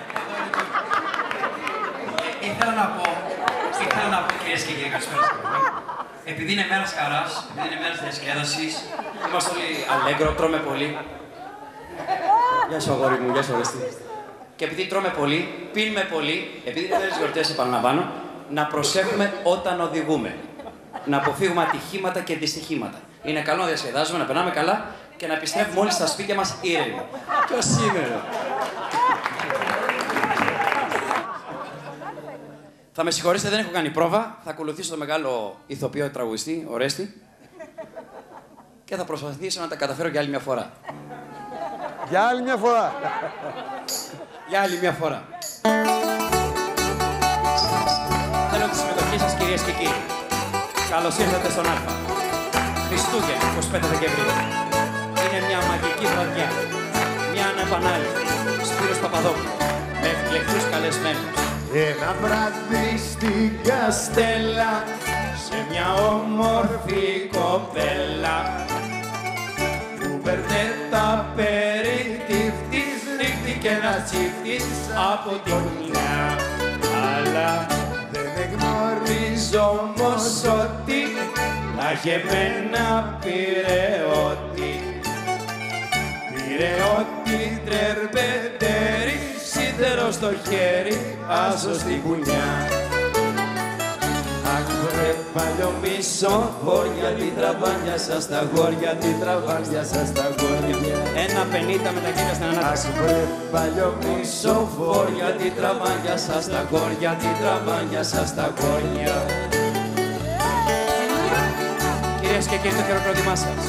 Ήθελα να πω, ήθελα να πω κυρίες και κύριοι, καλησπέρα σας. Επειδή είναι μέρας χαράς, επειδή είναι μέρας διασκέδασης, είμαστε όλοι αλέγκρο, τρώμε πολύ. Γεια σου αγόρι μου, γεια σου Ορέστη. Και επειδή τρώμε πολύ, πίνουμε πολύ, επειδή είναι μέρες γιορτές, επαναλαμβάνω, να προσέχουμε όταν οδηγούμε. Να αποφύγουμε ατυχήματα και δυστυχήματα. Είναι καλό να διασκεδάζουμε, να περνάμε καλά και να επιστρέφουμε όλοι στα σπίτια μας ήρεμοι. Ποιος είναι, ρε? Θα με συγχωρήσετε, δεν έχω κάνει πρόβα. Θα ακολουθήσω το μεγάλο ηθοποιό τραγουδιστή, Ορέστη. Και θα προσπαθήσω να τα καταφέρω για άλλη μια φορά. Για άλλη μια φορά. Για άλλη μια φορά. Θέλω τη συμμετοχή σας, κυρίες και κύριοι. Καλώς ήρθατε στον Αλφα. Χριστούγεννα, εικοστή πέμπτη Δεκεμβρίου. Είναι μια μαγική βραδιά. Μια ανεπανάληπτη. Σπύρος Παπαδόπουλος. Με εκλεκτούς καλεσμένους. Ένα βράδυ στην Καστέλα, σε μια όμορφη κοπέλα που παίρνε τα περιτύφ της, ρίχτηκε ένα τσίφτης από τη γωνιά. Αλλά δεν εγνωρίζω όμως ότι τα γεμένα πήρε ό,τι, πήρε ό,τι τρερμπετέρι, σίδερο στο χέρι, άσο στη γουνιά. Αχ βρε παλιομισόφορια, τι τραβάνια σας τα γόρια, τι τραβάνια σας τα γόρια. Ένα πενήντα με τα κύρια στην ανάταση. Αχ βρε παλιομισόφορια, τι τραβάνια σας τα γόρια, τι τραβάνια σας τα γόρια. Κυρίες και κύριοι, το χειροκρότημά σας.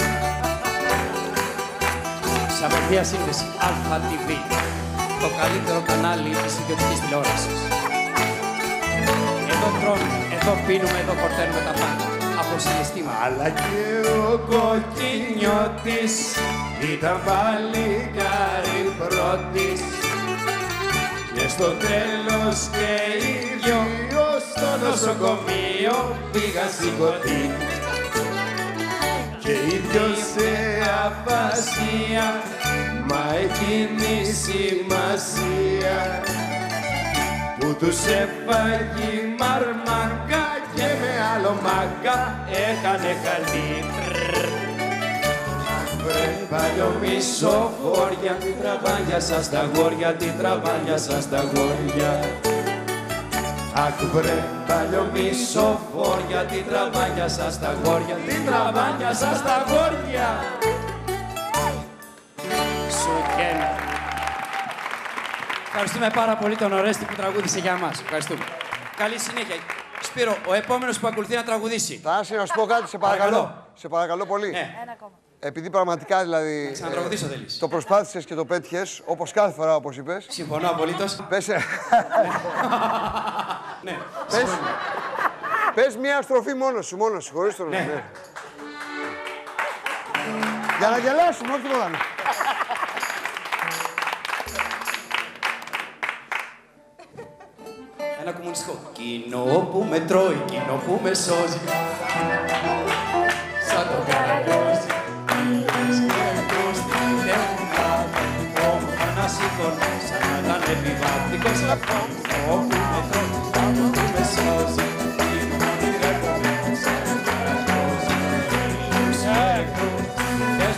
Σε απευθεία σύνδεση Αλφα τι βι. Το καλύτερο κανάλι της ιδιωτικής τηλεόρασης. Εδώ τρώνε, εδώ πίνουμε, εδώ χορταίνουμε τα πάντα. Από συναισθήματα. Αλλά και ο κοκκινιώτης ήταν παλικάρι πρώτης. Και στο τέλος και οι δυο στο νοσοκομείο πήγαν σηκωτοί. Και οι δυο σε απασία, μα εκείνη η σημασία που τους έφαγε η μαρμάκα και με άλλο μάκα έκανε χαλί. Βρε παλιομισόφορια, τι τραβάνια σας τα γόρια, τι τραβάνια σας τα γόρια. Αχ βρε παλιομισόφορια, τι τραβάνια σας τα γόρια, τι τραβάνια σας τα γόρια. Σουκένα. Ευχαριστούμε πάρα πολύ τον Ορέστη που τραγούδισε για μας. Ευχαριστούμε. Καλή συνέχεια. Σπύρο, ο επόμενος που ακολουθεί να τραγουδήσει. Θανάση, να σου πω κάτι, σε παρακαλώ. Παρακαλώ. Σε παρακαλώ πολύ. Ναι. Επειδή πραγματικά δηλαδή. Να ξανατραγουδήσω θέλεις. Το προσπάθησες και το πέτυχες, όπως κάθε φορά όπως είπες. Συμφωνώ απολύτως. Πες. Ναι. Πες, πες μια στροφή μόνος σου, μόνος σου, χωρίς τον. Ναι. Ναι. Για να γελάσουμε, όχι τίποτα. Ένα κομμουνιστικό. Κοινό που με τρώει, κοινό που με σώζει. Σαν το καραγκιόζι. Να σηκώνω σαν να ήταν επιβατικός κοινό που με τρώει, κοινό που με σώζει. Κοινό που με σαν το καραγκιόζι. Τους άκρους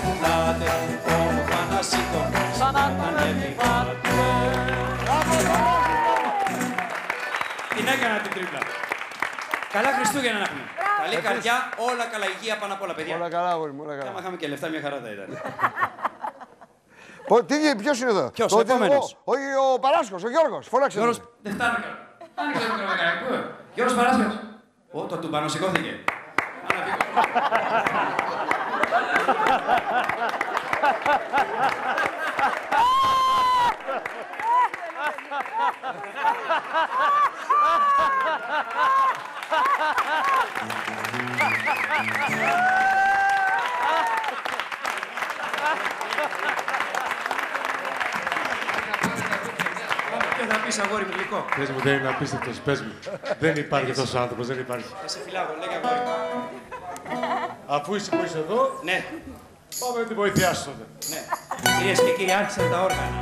Χριστούγεννα την τρίπλα. Καλά Χριστούγεννα να έχουμε. Καλή καρδιά, όλα καλά, υγεία πάνω απ' όλα, παιδιά. Όλα καλά, αγόρι μου, όλα καλά. Άμα είχαμε και λεφτά, μια χαρά θα ήταν. Τι, ποιος είναι εδώ? Ποιος, ο επόμενος? Ο, ο, ο Παράσκος, ο Γιώργος, φώναξε. Γιώργος, δεν φτάνω καν. Άνοιξε το μικροβακάκι. Γιώργος Παράσκος. Ω, το τουμπάνο σηκώθηκε. Τι θα πεις, αγόρι μου, γλυκό? Πες μου, δεν είναι απίστευτος, πες μου. Δεν υπάρχει αυτός ο άνθρωπος, δεν υπάρχει. Θα σε φυλάω, λέγε αγόρι. Αφού είσαι που είσαι εδώ, ναι. Πάμε να τη βοηθιάσω τότε. Ναι. Κυρίες και κύριοι, άρχισαν τα όργανα.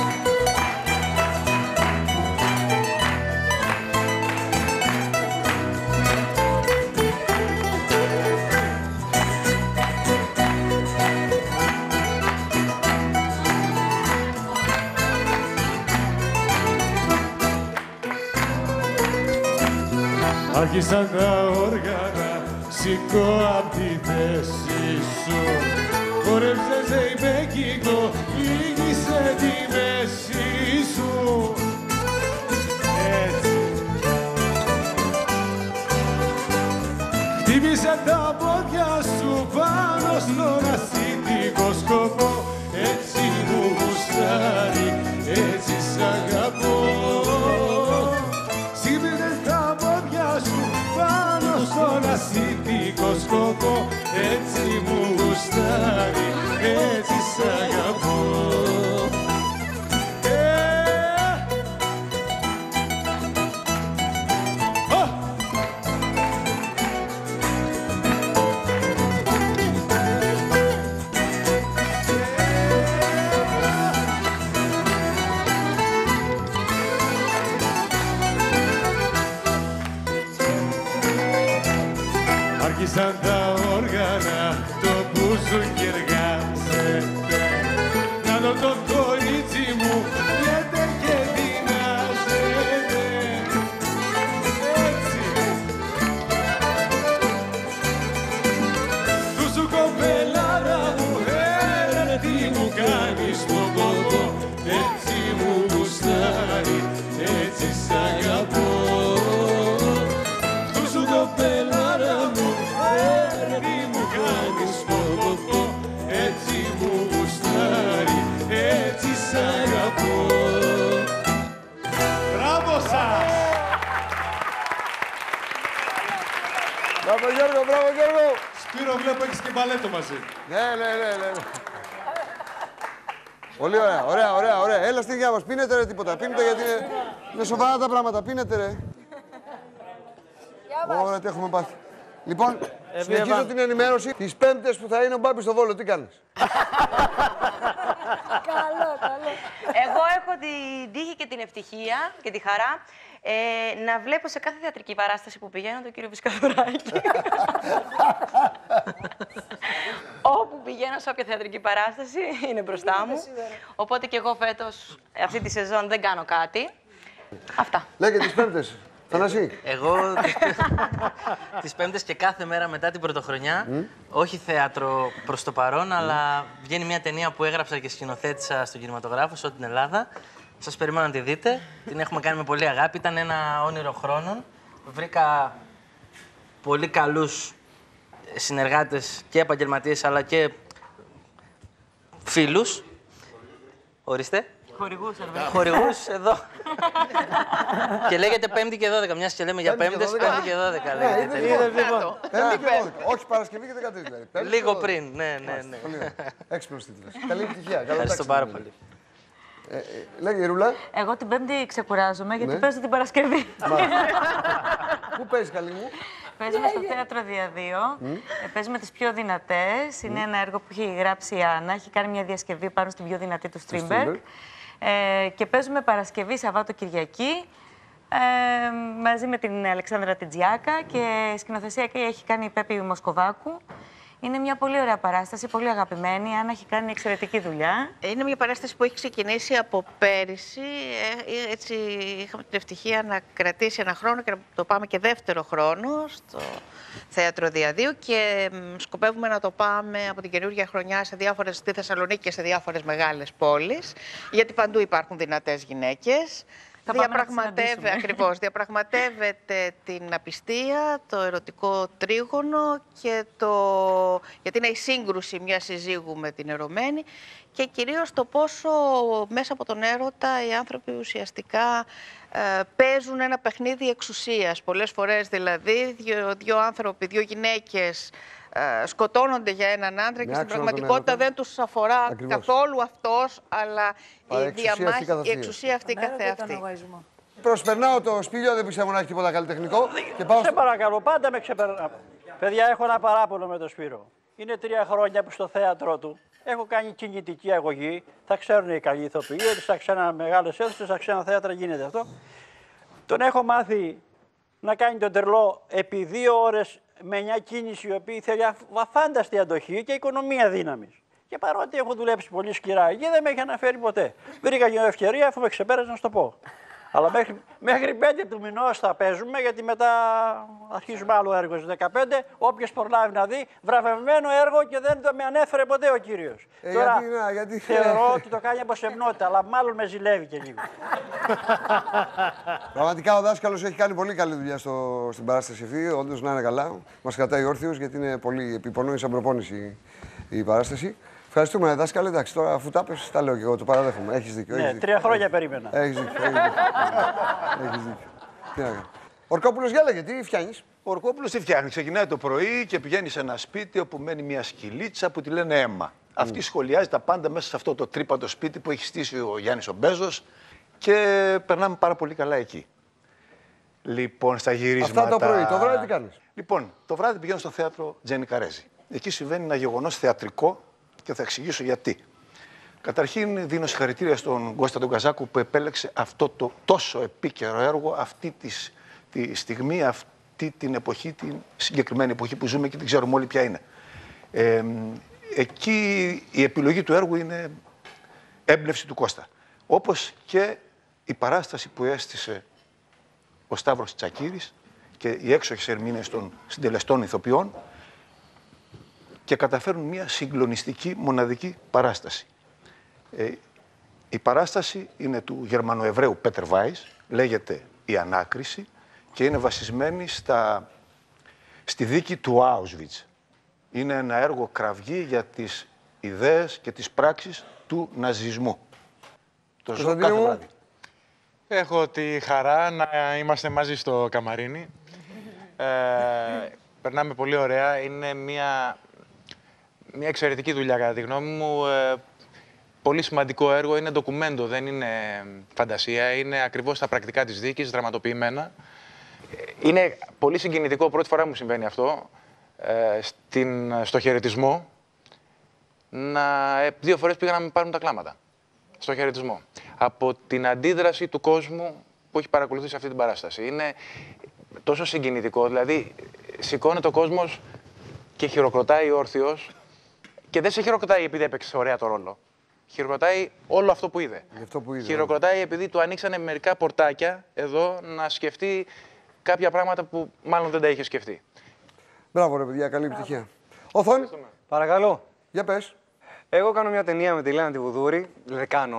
Άρχισαν τα όργανα, σηκώ απ' τη θέση σου. Χόρεψε σε υπέκικο, λίγησε τη μέση σου. Έτσι. Χτύπησε τα πόδια σου πάνω στον ασύντικο σκοπό. Έτσι μου γουστάρει, έτσι σ' αγαπώ. Στον ασύντικο σκοπό, έτσι μου γουστάρει, έτσι σ' αγαπώ. Ε! Oh! Άρχισαν τα όργανα, το μπουζούκι εργάζεται. Να δω το κορίτσι μου, πιέται και δυνάζεται. Έτσι. Του σου κοπελάρα μου, έλα τι μου κάνεις το κόκο. Έτσι μου γουστάρει, έτσι σ' αγαπώ. Του σου κοπελάρα μου, έτσι μου γουστάρει, έτσι σ' αγαπώ. Μπράβο σας! Μπράβο Γιώργο, μπράβο Γιώργο! Σπύρο, βλέπω έχεις και μπαλέτο μαζί. Ναι, ναι, ναι, ναι. Πολύ ωραία, ωραία, ωραία, ωραία. Έλα στην υγεία μας, πίνετε ρε τίποτα, πίνετε γιατί είναι, είναι σοβαρά τα πράγματα, πίνετε ρε. Ωραία, τι έχουμε πάθει. Λοιπόν, Ε, συνεχίζω Εβάν. την ενημέρωση. Τις Πέμπτες που θα είναι ο Μπάμπης στο Βόλο, τι κάνεις? Καλό, καλό. Εγώ έχω την τύχη και την ευτυχία και τη χαρά ε, να βλέπω σε κάθε θεατρική παράσταση που πηγαίνω τον κύριο Βυσκαδουράκη. Όπου πηγαίνω σε όποια θεατρική παράσταση είναι μπροστά μου. Οπότε και εγώ φέτος, αυτή τη σεζόν, δεν κάνω κάτι. Αυτά. Λέγε τις Πέμπτες. Θανάση. Εγώ τις Πέμπτες και κάθε μέρα μετά την Πρωτοχρονιά, mm. όχι θέατρο προς το παρόν, mm. αλλά βγαίνει μια ταινία που έγραψα και σκηνοθέτησα στον κινηματογράφο, σε όλη την Ελλάδα. Σας περιμένω να τη δείτε. Την έχουμε κάνει με πολύ αγάπη. Ήταν ένα όνειρο χρόνων. Βρήκα πολύ καλούς συνεργάτες και επαγγελματίες, αλλά και φίλους. Ορίστε. Χορηγούς εδώ. Χορηγούς εδώ. Και λέγεται Πέμπτη και δώδεκα, μιας και λέμε για Πέμπτες, Πέμπτη και δώδεκα λέγεται. Πέμπτη και δώδεκα. Όχι Παρασκευή και δεκατρείς δηλαδή. Λίγο πριν, ναι, ναι, ναι. Έξυπνος τίτλος. Καλή επιτυχία. Ευχαριστώ πάρα πολύ. Λέγε η Ρούλα. Εγώ την Πέμπτη ξεκουράζομαι γιατί παίζω την Παρασκευή. Πού παίζεις καλή μου? Παίζουμε στο Θέατρο Διαδύο. Παίζουμε τις πιο δυνατές. Είναι ένα έργο που έχει γράψει η Άννα. Έχει κάνει μια διασκευή πάνω στην πιο δυνατή του Στρίμπεργκ. Ε, και παίζουμε Παρασκευή, Σαββάτο, Κυριακή ε, μαζί με την Αλεξάνδρα Τιτζιάκα και σκηνοθεσία και έχει κάνει η Πέπη Μοσκοβάκου. Είναι μια πολύ ωραία παράσταση, πολύ αγαπημένη. Η Άννα έχει κάνει εξαιρετική δουλειά. Είναι μια παράσταση που έχει ξεκινήσει από πέρυσι. Ε, έτσι είχαμε την ευτυχία να κρατήσει ένα χρόνο και να το πάμε και δεύτερο χρόνο στο Θέατρο Διαδίου και σκοπεύουμε να το πάμε από την καινούργια χρονιά σε διάφορες, στη Θεσσαλονίκη και σε διάφορες μεγάλες πόλεις, γιατί παντού υπάρχουν δυνατές γυναίκες. Διαπραγματεύε, ακριβώς, διαπραγματεύεται την απιστία, το ερωτικό τρίγωνο και το... γιατί είναι η σύγκρουση μια συζύγου με την ερωμένη και κυρίως το πόσο μέσα από τον έρωτα οι άνθρωποι ουσιαστικά ε, παίζουν ένα παιχνίδι εξουσίας. Πολλές φορές δηλαδή δύο, δύο άνθρωποι, δύο γυναίκες ε, σκοτώνονται για έναν άντρα με και στην πραγματικότητα δεν τους αφορά ακριβώς καθόλου αυτός, αλλά η, διαμάχη, η εξουσία αυτή καθεαυτή. Προσπερνάω το Σπήλιο, δεν πιστεύω να έχει τίποτα καλλιτεχνικό. Και πάω σε παρακαλώ, πάντα με ξεπερνάω. Παιδιά, έχω ένα παράπονο με τον Σπύρο. Είναι τρία χρόνια που στο θέατρό του έχω κάνει κινητική αγωγή. Θα ξέρουν οι καλοί ηθοποιοί ότι στα ξένα μεγάλες αίθουσες, στα ξένα θέατρα γίνεται αυτό. Τον έχω μάθει να κάνει τον τρελό επί δύο ώρες με μια κίνηση η οποία θέλει αφάνταστη αντοχή και οικονομία δύναμης. Και παρότι έχω δουλέψει πολύ σκληρά εκεί, δεν με έχει αναφέρει ποτέ. Βρήκα μια ευκαιρία, αφού με ξεπέρασε, να σου το πω. Αλλά μέχρι, μέχρι πέντε του μηνός θα παίζουμε, γιατί μετά αρχίζουμε άλλο έργο στις δεκαπέντε. Όποιος προλάβει να δει, βραβευμένο έργο και δεν το με ανέφερε ποτέ ο κύριος. Ε, Τώρα γιατί, να, γιατί... θεωρώ ότι το κάνει από σεμνότητα, αλλά μάλλον με ζηλεύει και λίγο. Πραγματικά ο δάσκαλος έχει κάνει πολύ καλή δουλειά στο, στην παράσταση αυτή. Όντως να είναι καλά. Μας κρατάει όρθιος, γιατί είναι πολύ επιπονόη σαν προπόνηση η παράσταση. Ευχαριστούμε, δάσκαλε. Εντάξει, τώρα αφού τα πες, τα λέω και εγώ, το παραδέχομαι. Έχεις δίκιο. Ναι, έχεις δίκιο. τρία χρόνια περίμενα. Έχεις δίκιο. Έχεις δίκιο. Έχεις δίκιο. Τι να κάνω. Ορκόπουλος, για λέγε, τι φτιάχνεις. Ο Ορκόπουλος τι φτιάχνει. Ξεκινάει το πρωί και πηγαίνει σε ένα σπίτι όπου μένει μια σκυλίτσα που τη λένε Έμμα. Mm. Αυτή σχολιάζει τα πάντα μέσα σε αυτό το τρύπαντο σπίτι που έχει στήσει ο Γιάννης ο Μπέζος και περνάμε πάρα πολύ καλά εκεί. Λοιπόν, στα γυρίσματα. Αυτά το πρωί. Το βράδυ τι κάνεις. Λοιπόν, το βράδυ πηγαίνω στο θέατρο Τζένι Καρέζη. Εκεί συμβαίνει ένα γεγονός θεατρικό. Και θα εξηγήσω γιατί. Καταρχήν δίνω συγχαρητήρια στον Κώστα τον Καζάκου που επέλεξε αυτό το τόσο επίκαιρο έργο αυτή της, τη στιγμή, αυτή την εποχή, την συγκεκριμένη εποχή που ζούμε και την ξέρουμε όλοι ποια είναι. Ε, εκεί η επιλογή του έργου είναι έμπνευση του Κώστα. Όπως και η παράσταση που έστησε ο Σταύρος Τσακίρης και οι έξοχες ερμήνες των συντελεστών ηθοποιών και καταφέρουν μια συγκλονιστική, μοναδική παράσταση. Ε, η παράσταση είναι του Γερμανοεβραίου Πέτερ Βάις, λέγεται «Η Ανάκριση» και είναι βασισμένη στα, στη δίκη του Auschwitz. Είναι ένα έργο κραυγή για τις ιδέες και τις πράξεις του ναζισμού. Το ζω κάθε βράδυ. Έχω τη χαρά να είμαστε μαζί στο Καμαρίνι. Ε, περνάμε πολύ ωραία. Είναι μια... Μια εξαιρετική δουλειά, κατά τη γνώμη μου. Ε, πολύ σημαντικό έργο. Είναι ντοκουμέντο, δεν είναι φαντασία. Είναι ακριβώς τα πρακτικά της δίκης, δραματοποιημένα. Είναι πολύ συγκινητικό, πρώτη φορά μου συμβαίνει αυτό, ε, στην, στο χαιρετισμό. Να, ε, δύο φορές πήγα να με πάρουν τα κλάματα. Στο χαιρετισμό. Από την αντίδραση του κόσμου που έχει παρακολουθήσει αυτή την παράσταση. Είναι τόσο συγκινητικό. Δηλαδή, σηκώνεται ο κόσμος και χειροκροτάει όρθιος. Και δεν σε χειροκροτάει επειδή έπαιξε ωραία το ρόλο. Χειροκροτάει όλο αυτό που είδε. Αυτό που είδε χειροκροτάει επειδή του ανοίξανε μερικά πορτάκια εδώ να σκεφτεί κάποια πράγματα που μάλλον δεν τα είχε σκεφτεί. Μπράβο, ρε παιδιά, καλή επιτυχία. Οθόνη. Παρακαλώ. Για πες. Εγώ κάνω μια ταινία με τη Λένα τη Βουδούρη. Δεν κάνω.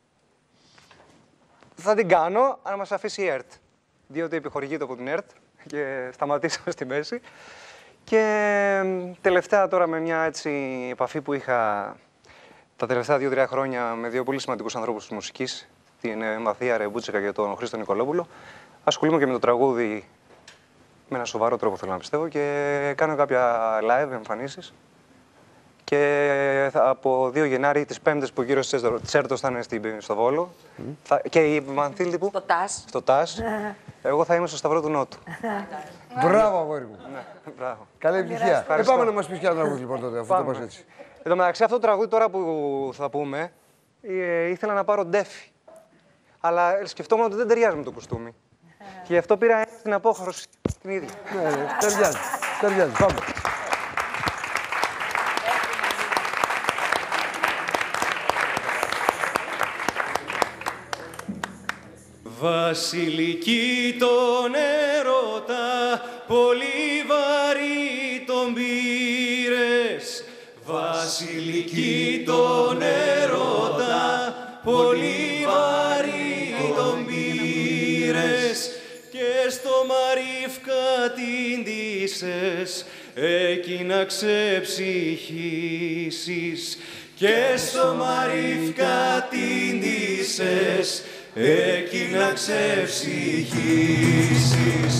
Θα την κάνω αν μας αφήσει η ΕΡΤ. Διότι επιχορηγείται από την ΕΡΤ και σταματήσαμε στη μέση. Και τελευταία τώρα με μια έτσι επαφή που είχα τα τελευταία δύο-τρία χρόνια με δύο πολύ σημαντικούς ανθρώπους της μουσικής, την Μαθία Ρεμπούτσικα και τον Χρήστο Νικολόπουλο, ασχολούμαι και με το τραγούδι με ένα σοβαρό τρόπο, θέλω να πιστεύω, και κάνω κάποια live εμφανίσεις. Και θα, από δύο Γενάρη, τις Πέμπτες που γύρω στις Τσέρτος θα είναι στο Βόλο. Mm. Θα, και η Μανθίλτη που... Στο ΤΑΣ. Στο ΤΑΣ. Εγώ θα είμαι στο Σταυρό του Νότου. Μπράβο, αγόρι μου. Ναι, μπράβο. Καλή επιτυχία. Ε, πάμε να μας πεις ποια τραγούδι λοιπόν τότε, αφού το πας έτσι. Εν τω μεταξύ, αυτό το τραγούδι τώρα που θα πούμε, ε, ήθελα να πάρω ντέφι. Αλλά σκεφτόμουν ότι δεν ταιριάζει με το κουστούμι. Και γι' αυτό πήρα την απόχρωση την ίδια. Ναι, ναι, ταιριάζει. Ταιριάζει. Πάμε. Βασιλική τον έρωτα, πολύ βαρύ τον πήρες. Βασιλική τον έρωτα, πολύ βαρύ τον πήρες. Και στο Μαρίφκα την ντύσες, εκεί να ξεψυχήσεις. Και στο Μαρίφκα την ντύσες, εκεί να ξεψυχήσεις.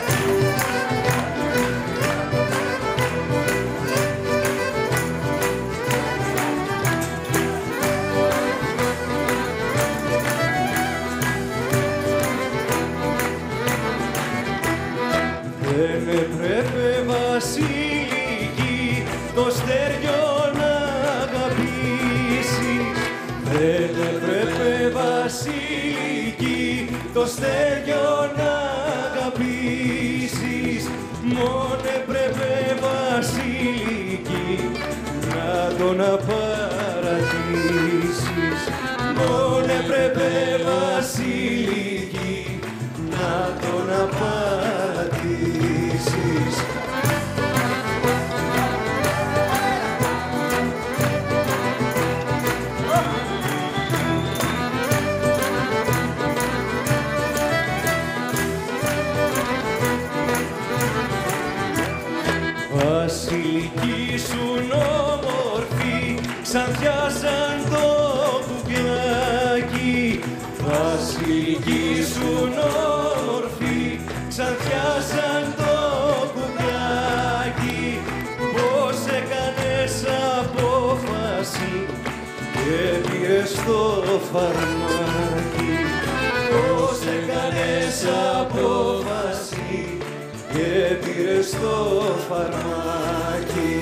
Δεν έπρεπε Βασιλική το στέριο να αγαπήσεις. Δεν έπρεπε Βασιλική το στέριο να αγαπήσεις. Μόνο έπρεπε Βασιλική να τον απαρατήσεις. Μόνο έπρεπε Βασιλική να τον απαρατήσεις. Βασιλική σου όμορφη, ξανθιάσαν το κουκλάκι. Βασιλική σου όμορφη, ξανθιάσαν το κουκλάκι. Πώς έκανες απόφαση και πήρες το φαρμάκι. Πώς έκανες απόφαση και πήρες το φαρμάκι.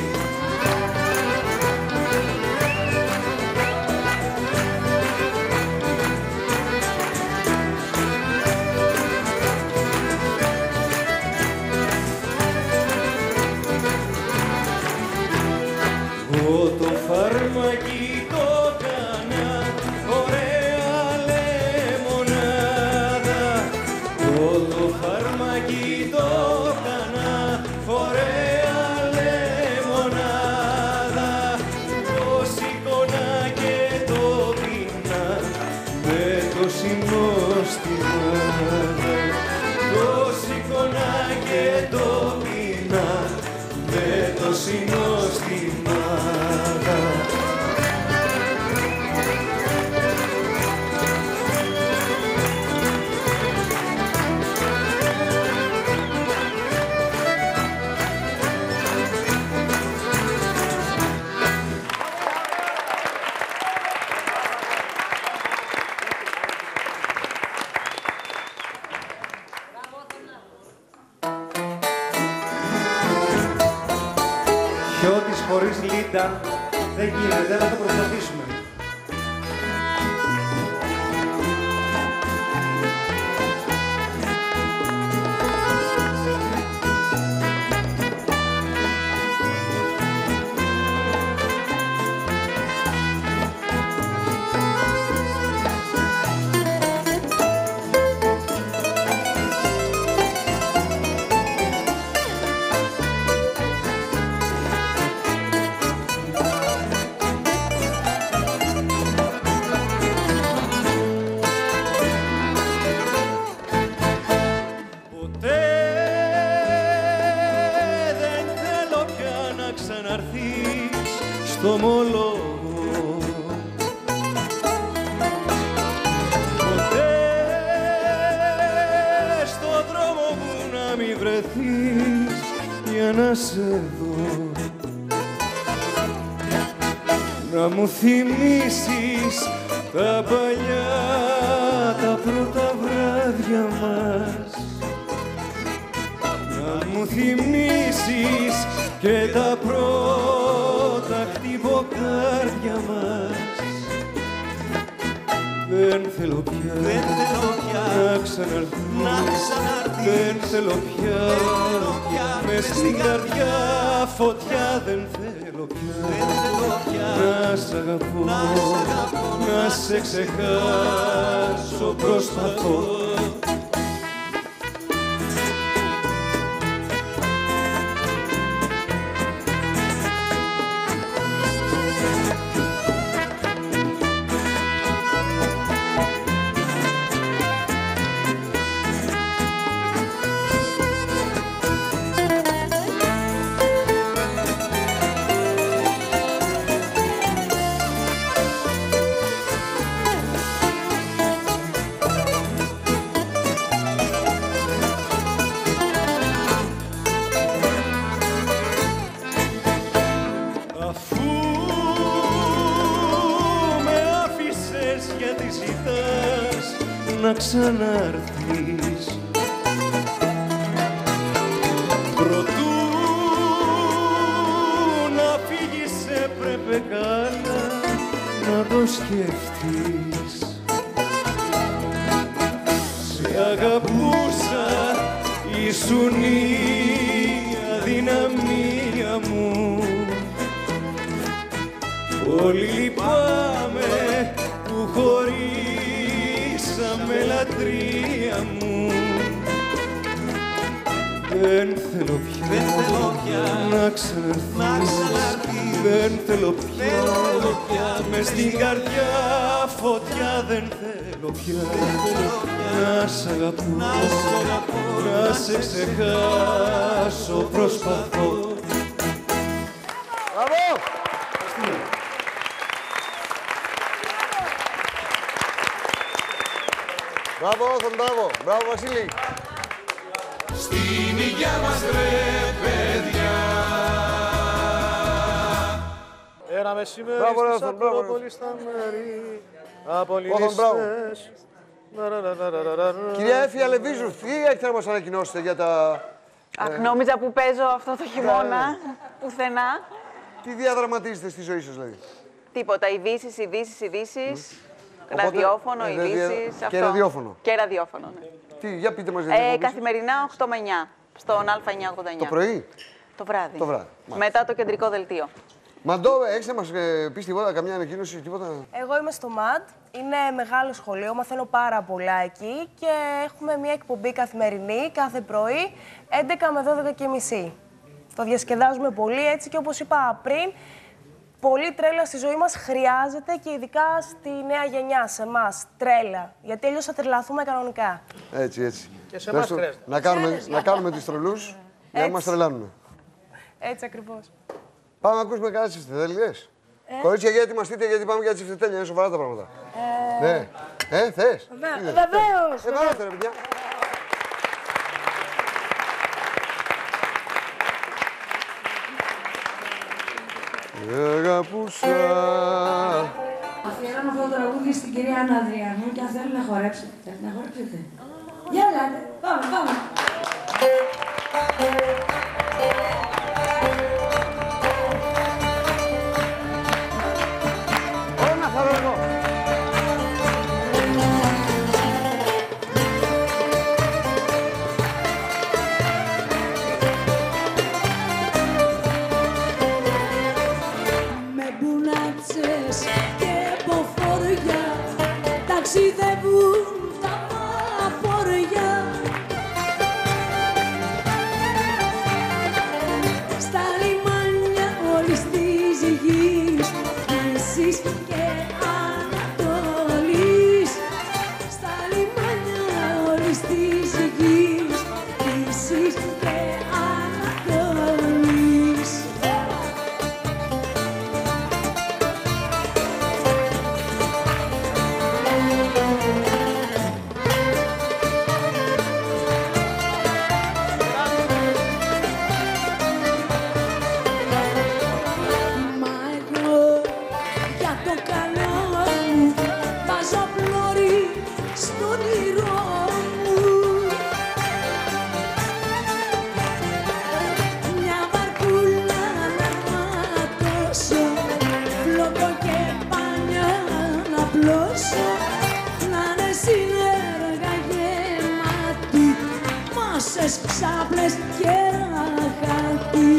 Εγώ το φαρμάκι το κάνα ωραία λεμονάδα. Εγώ το φαρμάκι το κάνα ωραία λεμονάδα. Το σηκώνα και το πίνα με το συνοστιμάδα. Το σηκώνα και το πίνα με το συνοστιμάδα. Χιώτης χωρίς λίτα δεν γίνεται, να το προσπαθήσουμε. στο μολόγο. Ποτέ στον δρόμο μου να μην βρεθείς για να σε δω, να μου θυμίσεις τα παλιά, τα πρώτα βράδια μας, να μου θυμίσεις και τα πρώτα χτυποκάρδια μας. Δεν θέλω πια, δεν θέλω πια να ξαναρθείς, να ξαναρθείς. Δεν θέλω πια, πια μες στην καρδιά φωτιά. Δεν θέλω πια, δεν θέλω πια να σ' αγαπώ, να, σ' αγαπώ, να σε ξεχάσω. Προσπαθώ, να ξανάρθεις. Προτού να φύγεις έπρεπε καλά να το σκεφτείς. Σε αγαπούσα, ήσουν η αδυναμία μου. Πολύ λυπάμαι που χωρίσαμε λατρεία μου. Δεν θέλω πια, δεν θέλω πια να ξαναρθείς. Δεν θέλω πια, πια μες στην καρδιά φωτιά. Δεν θέλω πια, να σ' αγαπώ, να σε ξεχάσω προσπαθώ. Μπράβο, Όθον, μπράβο. Μπράβο, Βασίλη. Στην υγειά μας ρε παιδιά. Ένα μεσημέρι Μπράβο, στις Όθον, μπράβο. Ακρόπολης στα μέρη από Όθον, μπράβο. ληστές. Κυρία Έφη Αλεβίζου, τι έχετε να μας ανακοινώσετε για τα... Αχ, νόμιζα που παίζω αυτό το χειμώνα, πουθενά. Τι διαδραματίζετε στη ζωή σας, δηλαδή? Τίποτα, ειδήσεις, ειδήσεις, ειδήσεις, Οπότε, ραδιόφωνο, ε, ειδήσεις, και αυτό. ραδιόφωνο. Και ραδιόφωνο, ναι. Τι, για πείτε μας για Ε, τις καθημερινά οκτώ με εννιά, στον Α εννιακόσια ογδόντα εννιά. Το πρωί? Το βράδυ. Το βράδυ. Μετά το κεντρικό δελτίο. Μαντώ, έχεις να μας ε, πεις τίποτα, καμιά ανακοίνωση, τίποτα? Εγώ είμαι στο ΜΑΤ, είναι μεγάλο σχολείο, μαθαίνω πάρα πολλά εκεί και έχουμε μια εκπομπή καθημερινή, κάθε πρωί, έντεκα με δώδεκα και μισή. Το διασκεδάζουμε πολύ, έτσι και όπως είπα πριν, πολύ τρέλα στη ζωή μας χρειάζεται και ειδικά στη νέα γενιά, σε εμάς, τρέλα. Γιατί αλλιώς θα τρελαθούμε κανονικά. Έτσι, έτσι. Και σε εμάς Πες το, χρειάζεται. Να κάνουμε, να κάνουμε τις τρελούς για να Έτσι. μας τρελάνουν. Έτσι ακριβώς. Πάμε να ακούσουμε καλά τις ευθυτέλειες. Κορίτσια, γιατί ετοιμαστείτε, γιατί πάμε για τις ευθυτέλειες, είναι σοβαρά τα πράγματα. Ε... Ναι. Ε, θες? Βε- Είδες. βεβαίως, Ε, βεβαίως, ρε παιδιά. Αγαπούσα. Αφιερώνω αυτό το τραγούδι στην κυρία Άννα Αδριανού και αν θέλει να χορέψετε. Θέλετε να χορέψετε? Για ελάτε. Πάμε, πάμε. Όλα να χαρώ εγώ. Με μπουνάτσες και ποφοριά ταξιδεύουν τα μαφοριά. Στα λιμάνια όλης της γης, Δύσης και Ανατολής. Στα λιμάνια όλης της γης, Δύσης και Ανατολής. Μα εγώ για το καλό μου βάζω πλώρη στο όνειρό μου. Μια βαρκούλα να ματώσω, φλόκο και πάνια να πλώσω, να είναι συνέργα γεμάτη, μάσες, ξάπλες και ραχάτι.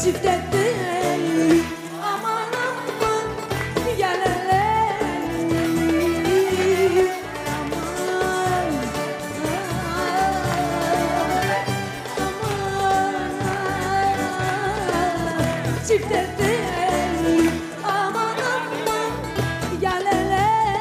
τσιφτετέλη, αμάν αμάν, για λελέλη, αμάν, αμάν, τσιφτετέλη, αμάν αμάν, για λελέλη.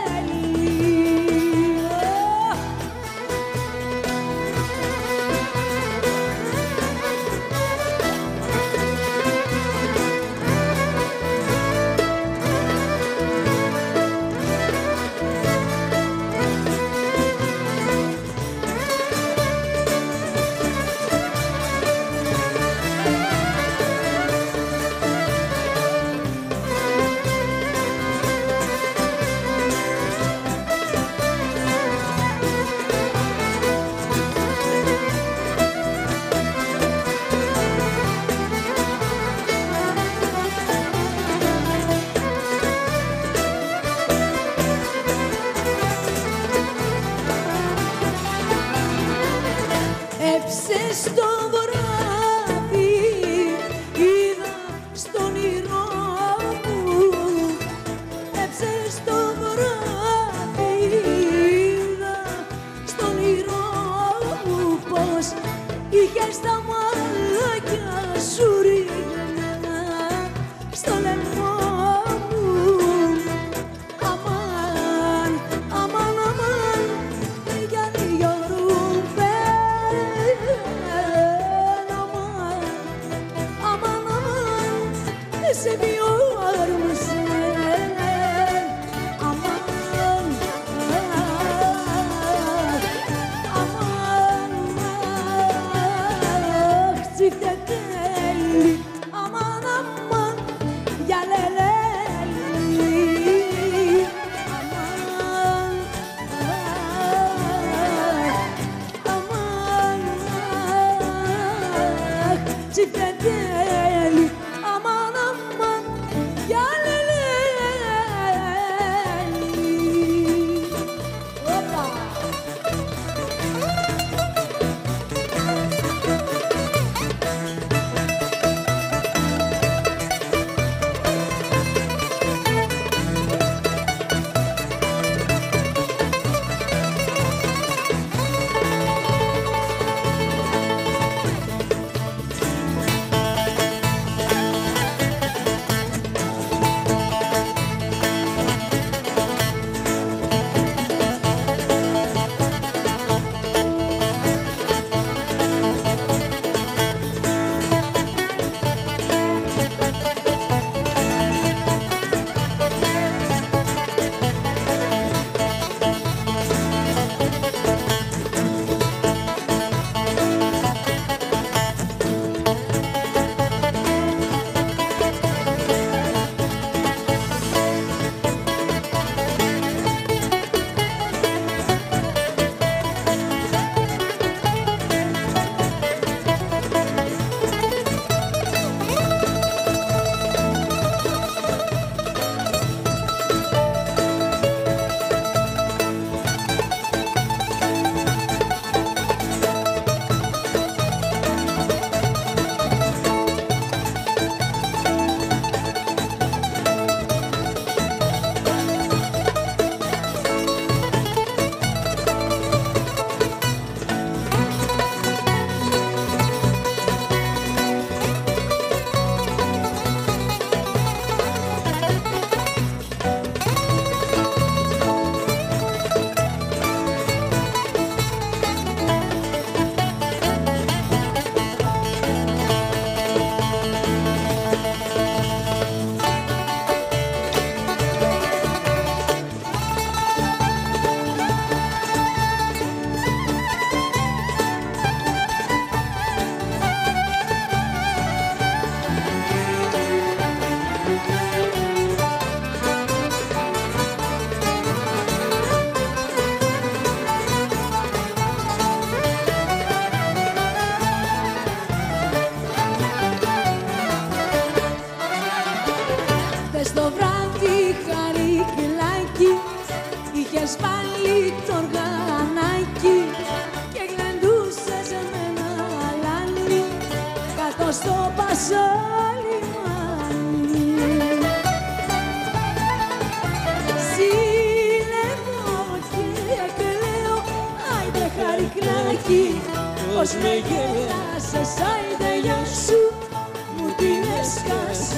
Έψε στο βράδυ, είδα στον ήρω μου. Έψε στο βράδυ, είδα στον ήρω μου πως είχες τα μαλάκια σου ρίχνενα στο λαιμό μου. Αμάν, αμάν, αμάν, για λίγο ρούμπε. Σε βιόρμασε, αμάν, αμάν, τσιφτετέλη, αμάν, αμάν, για λελέλη, αμάν, αμάν, τσιφτετέλη, αμάν, αμάν, για λελέλη. Όπα! στο πασάλι πως με γέλασες, άιντε γεια σου, μου την έσκασες.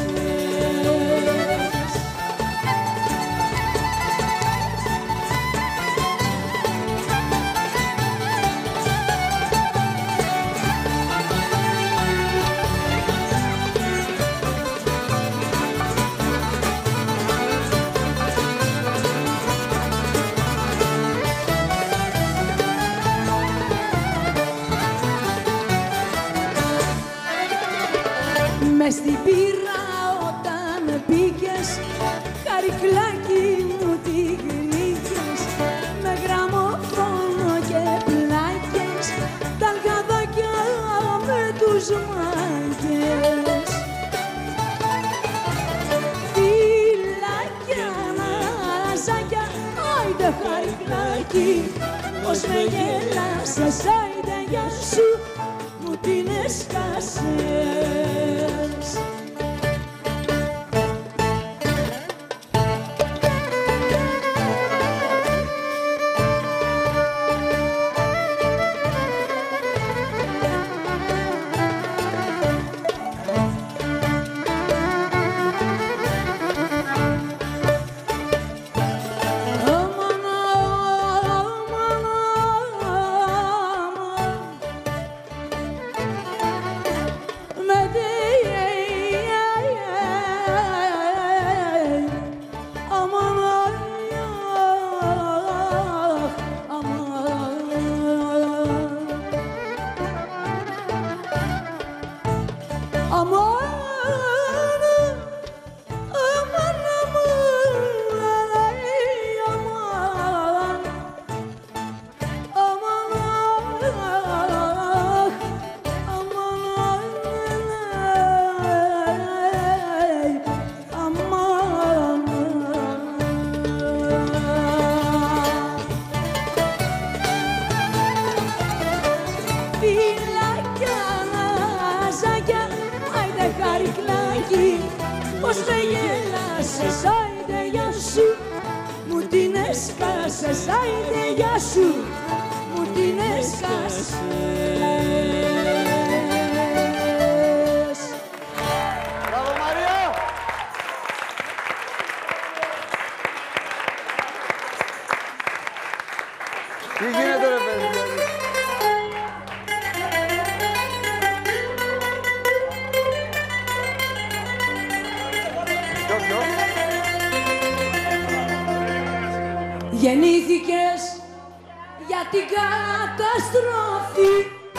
Μες στην πύρα όταν μπήκες, χαρικλάκι μου τη γλύκες, με γραμμόφωνο και πλάκες, τα αλγαδάκια με τους μάγκες. Φυλάκια, ναζάκια, άιντε χαρικλάκι, πως με γέλασες, άιντε γεια σου, μου την έσκασες. Πως με γέλασες, άιντε γεια σου, μου την έσκασες, άιντε γεια σου, μου την έσκασες. Μπράβο Μαρία! Τι γίνεται ρε παιδί? Γεννήθηκες για την καταστροφή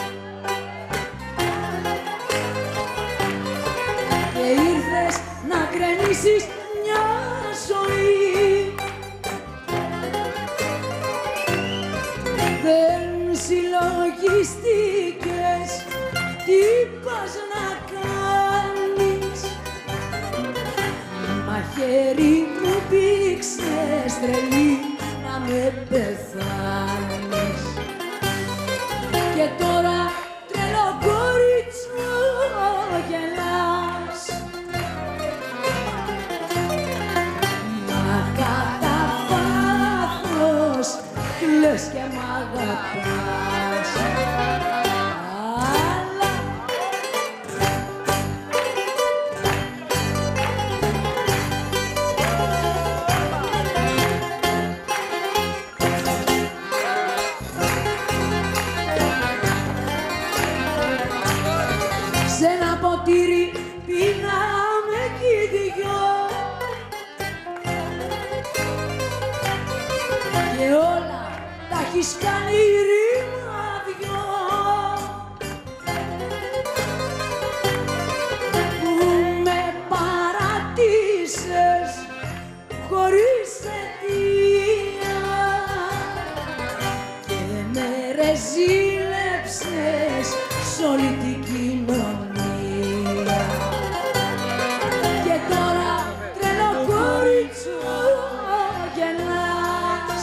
και ήρθες να κρεμίσεις μια ζωή. Δεν συλλογιστήκες τι πας να κάνεις, μαχαίρι μου πήξες τρελή να με πεθάνεις. Και τώρα τρελό κορίτσο γελάς, μα κατά βάθος κλαις και μ' αγαπάς. Σε ένα ποτήρι πίναμε κι οι δυο και όλα τα έχεις κάνει ρήμα δυο, που με παρατήσες χωρίς αιτία και με ρεζίλεψες σ' όλη την κοινωνία. Και τώρα τρελό κορίτσο γελάς,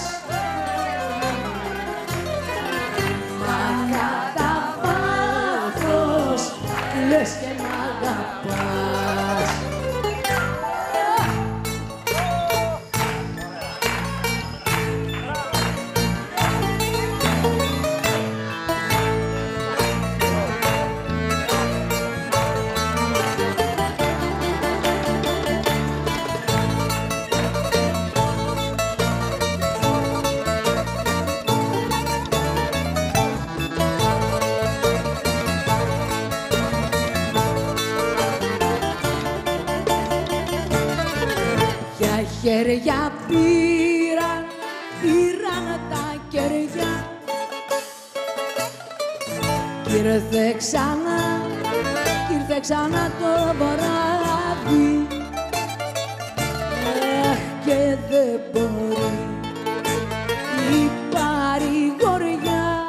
μα κατά βάθος λες και μ' αγαπάς. χέρια πήραν, πήραν τα κεριά κι ήρθε ξανά, κι ήρθε ξανά το βράδυ. Αχ, και δεν μπορεί η παρηγοριά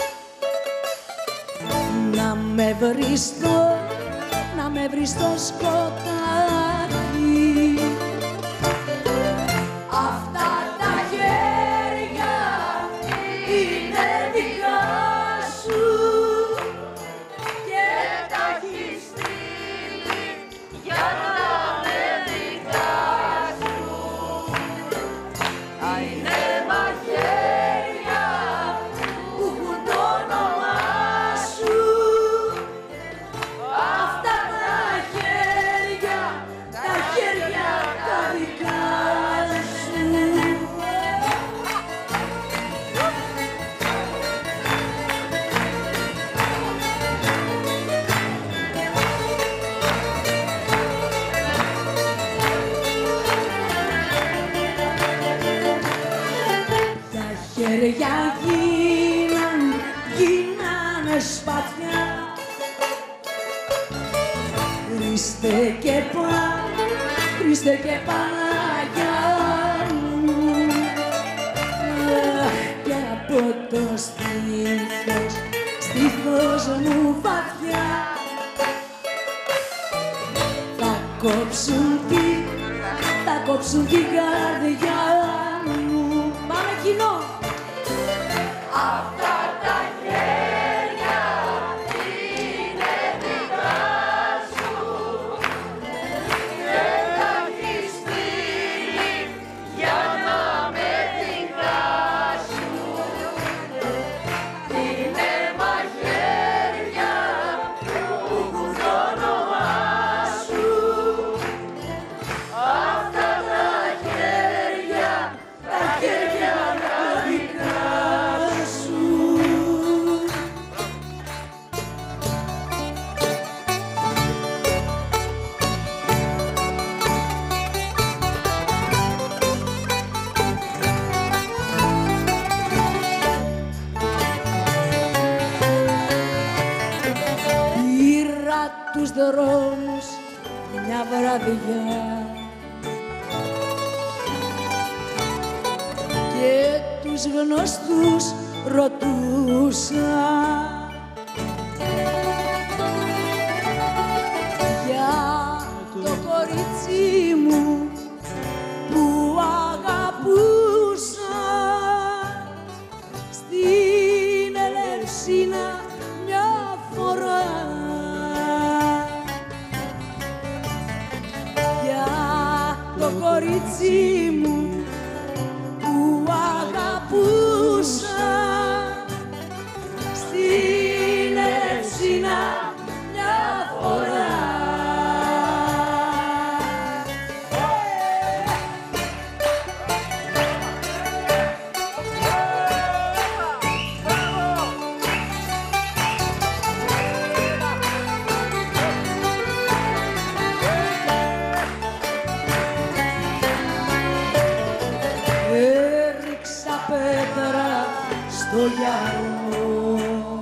να με βρει στο, να με βρει στο σκοτάδι. Αυτά τα χέρια είναι δικά σου και τα έχεις στείλει για να με δικάσου. Είναι μαχαίρια που έχουν το όνομά σου. Αυτά τα χέρια, τα χέρια τα δικά σου. Τα χέρια γίναν, γίνανε σπαθιά. Χριστέ και πά, Χριστέ και Παναγιά μου. Αχ, και από το στήθος, στήθος μου βαθιά θα κόψουν τη, θα κόψουν την καρδιά μου. Πάμε κοινό! Αυτά τα χέρια είναι δικά σου και τα έχεις στείλει για να με δικάσου. Είναι μαχαίρια που έχουν το όνομά σου. Αυτά τα χέρια, τα χέρια τα δικά σου. Πήρα τους δρόμους μια βραδιά και τους γνωστούς ρωτούσα για το κορίτσι μου που αγαπούσα στην Ελευσίνα μια φορά. Για το κορίτσι μου που αγαπούσα στην Ελευσίνα μια φορά. Έριξα πέτρα στο γυαλό,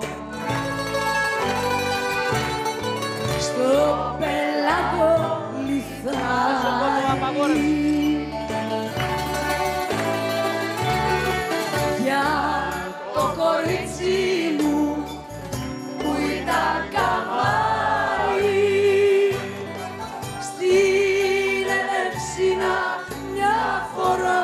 στο πέλαγο λιθάρι, για το κορίτσι μου που ήταν καμάρι στην Ελευσίνα μια φορά.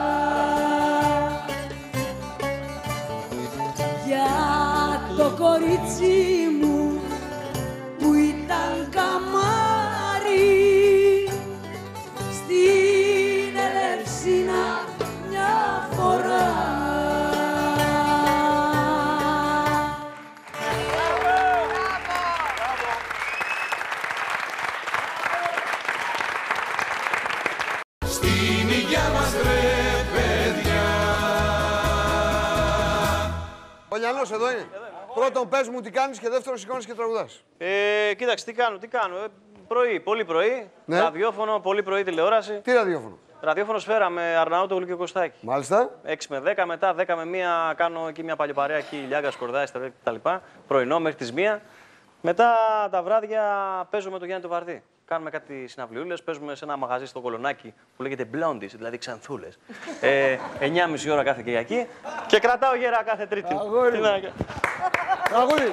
Για το κορίτσι μου που ήταν καμάρι στην Ελευσίνα μια φορά. Στην υγειά μας ρε παιδιά. Ο Λιανός εδώ είναι. Πρώτον, πες μου τι κάνεις και δεύτερον, σηκώνεις και τραγουδάς. Ε, κοίταξε, τι κάνω, τι κάνω. Ε, πρωί, πολύ πρωί. Ναι. Ραδιόφωνο, πολύ πρωί τηλεόραση. Τι ραδιόφωνο? Ραδιόφωνο Σφαίρα με Αρναούτογλου και Κωστάκη. Μάλιστα. έξι με δέκα, μετά δέκα με μία κάνω εκεί μια παλιοπαρέα εκεί, Λιάγκα, Σκορδά, Ιστερβέκ κτλ. Πρωινό μέχρι τις μία. Μετά τα βράδια παίζω με τον Γιάννη το Βαρδί. Κάνουμε κάτι συναυλιούλες, παίζουμε σε ένα μαγαζί στο Κολονάκι που λέγεται Blondies, δηλαδή ξανθούλες. ε, εννιά και μισή ώρα κάθε Κυριακή και κρατάω γερά κάθε Τρίτη. Αγόρι. Αγόρι.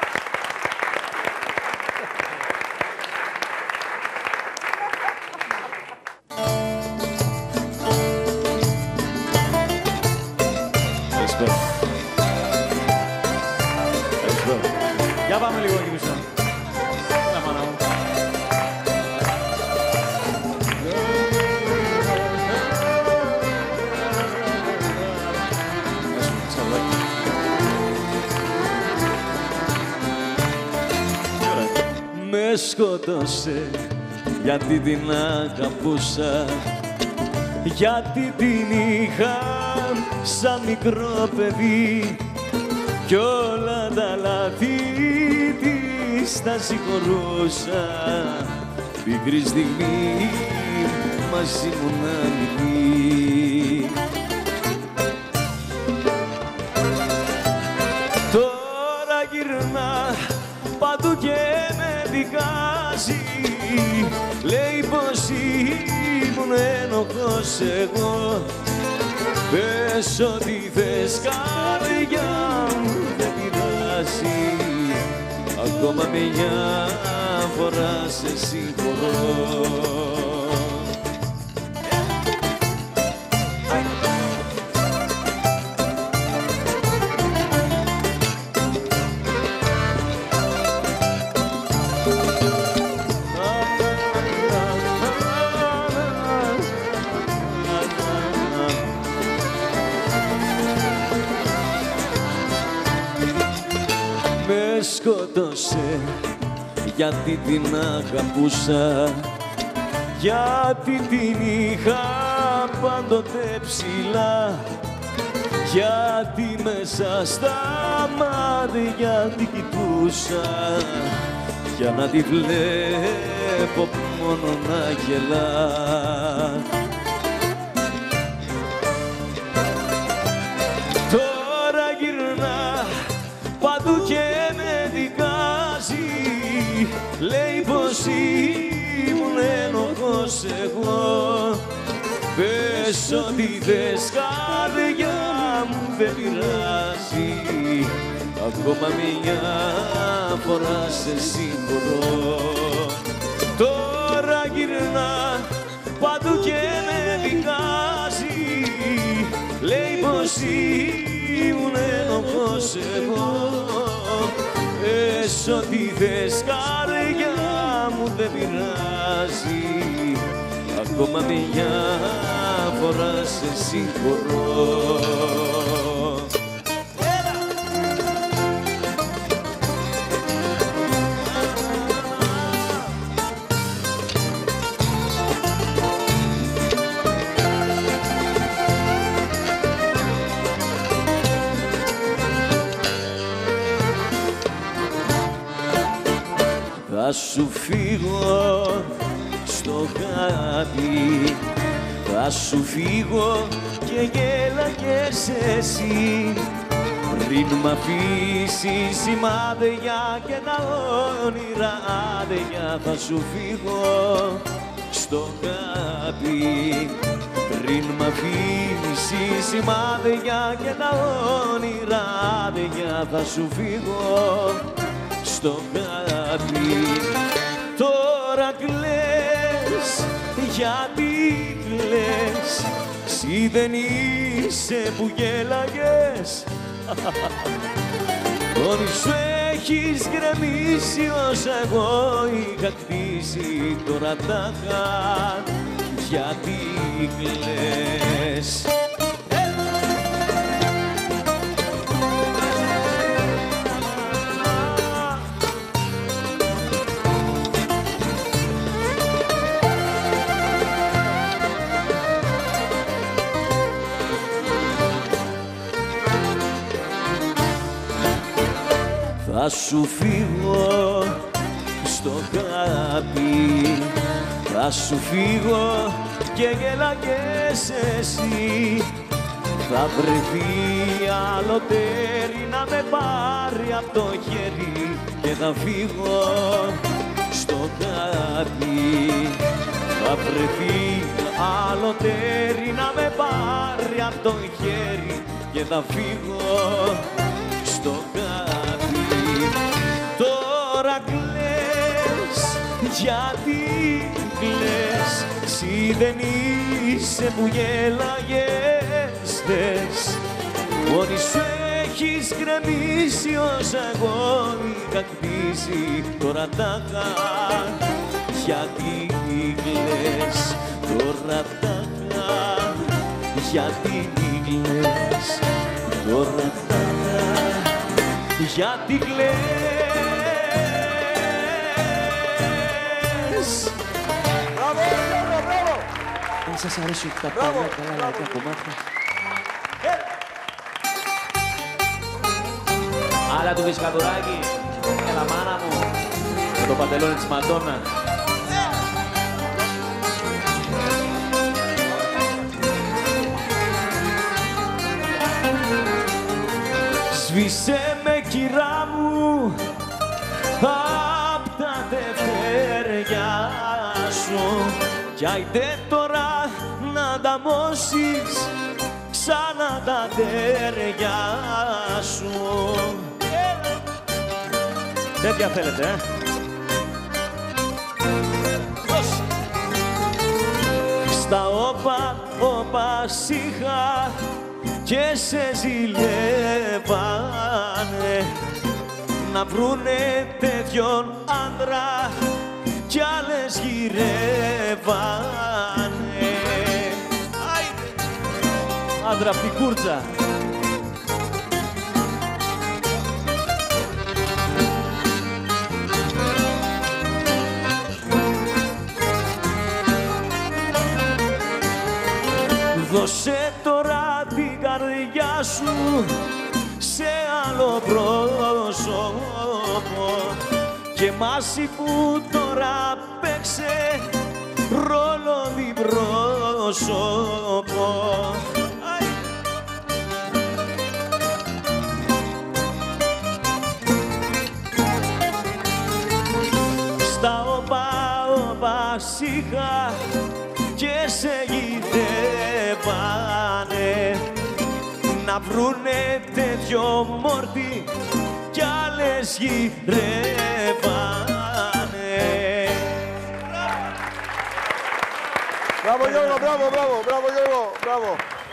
Για πάμε λίγο εκεί πίσω. Να μάνα μου. Με σκότωσε γιατί την αγαπούσα, γιατί την είχα σαν μικρό παιδί κι όλα τα λάθη της τα συγχωρούσα. Πικρή στιγμή μαζί μου να μείνει. Τώρα γυρνά παντού και με δικάζει, λέει πως ήμουν ένοχος εγώ. Πες ό,τι θες καρδιά μου δεν πειράζει, ακόμα μια φορά σε συγχωρώ. Με σκότωσε γιατί την αγαπούσα, γιατί την είχα πάντοτε ψηλά, γιατί μέσα στα μάτια την κοιτούσα για να τη βλέπω μόνο να γελά. Τώρα γυρνά παντού και με δικάζει, λέει πως ήμουν ένοχος εγώ. Πες ό,τι θες καρδιά μου δεν πειράζει, ακόμα μια φορά σε συγχωρώ. Τώρα γυρνά παντού και με δικάζει, λέει πως ήμουν ένοχος εγώ. Πες ό,τι θες καρδιά μου δεν πειράζει, ακόμα μια φορά σε συγχωρώ. Θα σου φύγω στο χάπι, θα σου φύγω και γέλαγες εσύ, πριν μ' αφήσεις σημάδια και τα όνειρα άδεια. Θα σου φύγω στο χάπι, πριν μ' αφήσεις σημάδια και τα όνειρα άδεια. Θα σου φύγω στο χάπι. Τώρα κλαις, γιατί κλαις, εσύ δεν είσαι που γέλαγες. Μόνη σου έχεις γκρεμίσει όσα εγώ είχα κτίσει. Τώρα τα είχα, γιατί κλαις. Θα σου φύγω στο χάπι, θα σου φύγω και γέλαγες εσύ. Θα βρεθεί άλλο τέρι να με πάρει απ' το χέρι και θα φύγω στο κάτι. Θα βρεθεί άλλο τέρι να με πάρει απ' το χέρι και θα φύγω στο κάτι. Τώρα κλαις, γιατί κλαις, εσύ δεν είσαι που γέλαγες θες. Μόνη σου έχεις γκρεμίσει όσα εγώ είχα κτίσει. Τώρα τα είχα, γιατί κλαις. Τώρα τα είχα, γιατί κλαις. Τώρα τα είχα, γιατί κλαις. Μπράβο, μπράβο, μπράβο. Αν σας αρέσει τα παλιά καλά λαϊκά κομμάτια. Άλλα του Βυσκατουράκη, έλα μάνα μου, με το παντελόνι της Μαντώνα. Σβήσε με κυρά μου απ' τα τευτέρια σου κι άιντε τώρα να ανταμώσεις ξανά τα τέρια σου. Τέτοια θέλετε, ε! Στα όπα, όπα σίχα και σε ζηλεύανε να βρουνε τέτοιον άντρα κι άλλες γυρεύανε. Άντρα απ' την κούρτσα. Δώσε τώρα την καρδιά σου σε άλλο πρόσωπο και μάση που τώρα παίξε ρόλο διπρόσωπο. Στα όπα, όπα σίχα και σε γητεύανε να βρουνε τέτοιο μόρτι κι άλλες γυρεύανε. Μπράβο Γιώργο, μπράβο, μπράβο, μπράβο Γιώργο, μπράβο.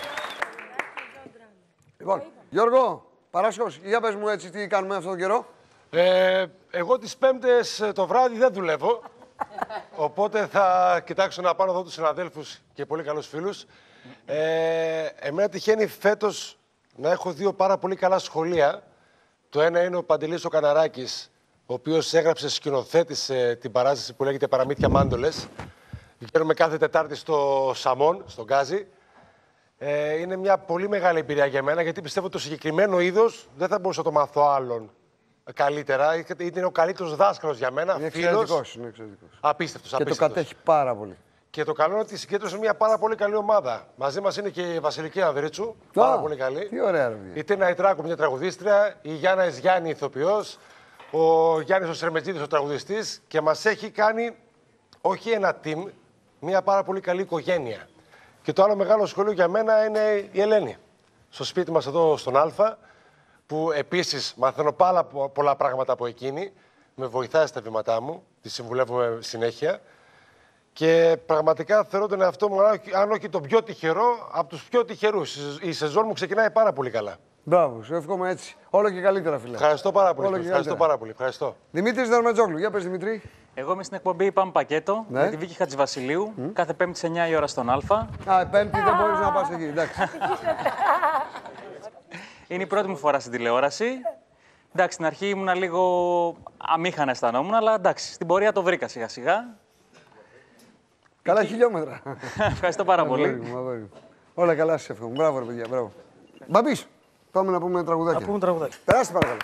Λοιπόν, Γιώργο, Παράσκος, για πες μου έτσι τι κάνουμε αυτόν τον καιρό. Ε, εγώ τις Πέμπτες το βράδυ δεν δουλεύω, οπότε θα κοιτάξω να πάρω εδώ τους συναδέλφους και πολύ καλούς φίλους. Ε, εμένα τυχαίνει φέτος να έχω δύο πάρα πολύ καλά σχολεία. Το ένα είναι ο Παντελής ο Καναράκης, ο οποίος έγραψε, σκηνοθέτησε την παράσταση που λέγεται Παραμύθια Μάντολες. Βγαίνουμε κάθε Τετάρτη στο Σαμόν, στον Γκάζι. Ε, είναι μια πολύ μεγάλη εμπειρία για μένα, γιατί πιστεύω το συγκεκριμένο είδος δεν θα μπορούσα να το μάθω άλλον καλύτερα. Είναι ο καλύτερος δάσκαλος για μένα. Είναι εξαιρετικός. Είναι εξαιρετικός. Απίστευτος, και απίστευτος. το κατέχει πάρα πολύ. Και το καλό είναι ότι συγκέντρωσε μια πάρα πολύ καλή ομάδα. Μαζί μας είναι και η Βασιλική Ανδρίτσου, πάρα πολύ καλή. Τι ωραία, ρε. Η Τίνα Ιτράκου, μια τραγουδίστρια, η Γιάννα Εσγιάννη, ηθοποιός, ο Γιάννης ο Σερμετζίδης, ο τραγουδιστής, και μας έχει κάνει όχι ένα team, μια πάρα πολύ καλή οικογένεια. Και το άλλο μεγάλο σχολείο για μένα είναι η Ελένη. Στο σπίτι μας εδώ στον Α, που επίσης μαθαίνω πάρα πολλά πράγματα από εκείνη, με βοηθάει στα βήματά μου, τη συμβουλεύομαι συνέχεια. Και πραγματικά θεωρώ τον εαυτό μου, αν όχι τον πιο τυχερό, από τους πιο τυχερούς. Η σεζόν μου ξεκινάει πάρα πολύ καλά. Μπράβο, σου εύχομαι έτσι. Όλο και καλύτερα, φίλε. Ευχαριστώ πάρα πολύ. Όλο και Ευχαριστώ καλύτερα. πάρα πολύ. Ευχαριστώ. Δημήτρης Δερμετζόγλου, για πες Δημήτρη. Εγώ είμαι στην εκπομπή Πάμε Πακέτο Ναι. με τη Βίκη Χατζηβασιλείου. Mm. Κάθε Πέμπτη σε εννιά η ώρα στον Α. Α, Πέμπτη δεν μπορείς να πας εκεί, εντάξει. Είναι η πρώτη μου φορά στην τηλεόραση. Εντάξει, στην αρχή ήμουνα λίγο αμήχανα αισθανόμουν, αλλά εντάξει, στην πορεία το βρήκα σιγά σιγά. Καλά χιλιόμετρα. Ευχαριστώ πάρα πολύ. Αγόρι μου, αγόρι μου. Όλα καλά σας εύχομαι. Μπράβο, ρε παιδιά, μπράβο. Μπαμπής, πάμε να πούμε τραγουδάκια. Να πούμε τραγουδάκια. Περάστε παρακαλώ.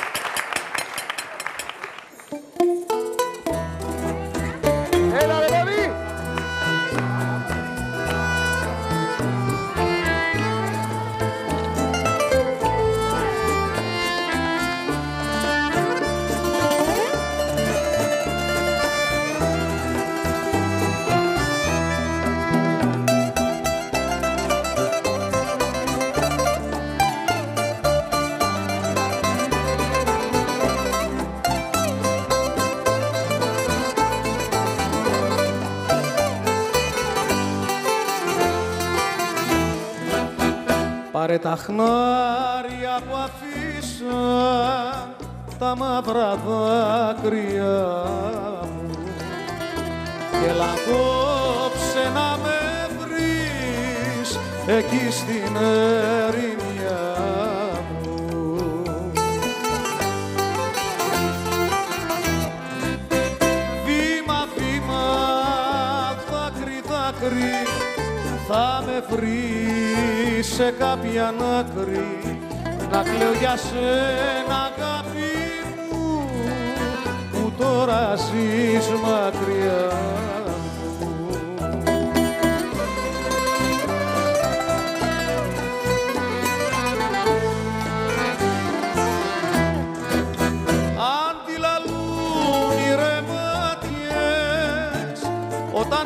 Έλα ρε Μπαμπή! Πάρε τα χνάρια που αφήσαν τα μαύρα δάκρυα μου και έλα απόψε να με βρεις εκεί στην ερημιά μου. Βήμα, βήμα, δάκρυ, δάκρυ, θα με βρεις σε κάποια άκρη να κλαίω για σένα, αγάπη μου, που τώρα ζεις μακριά μου. Αν τη λαλούν οι ρεμάτιες όταν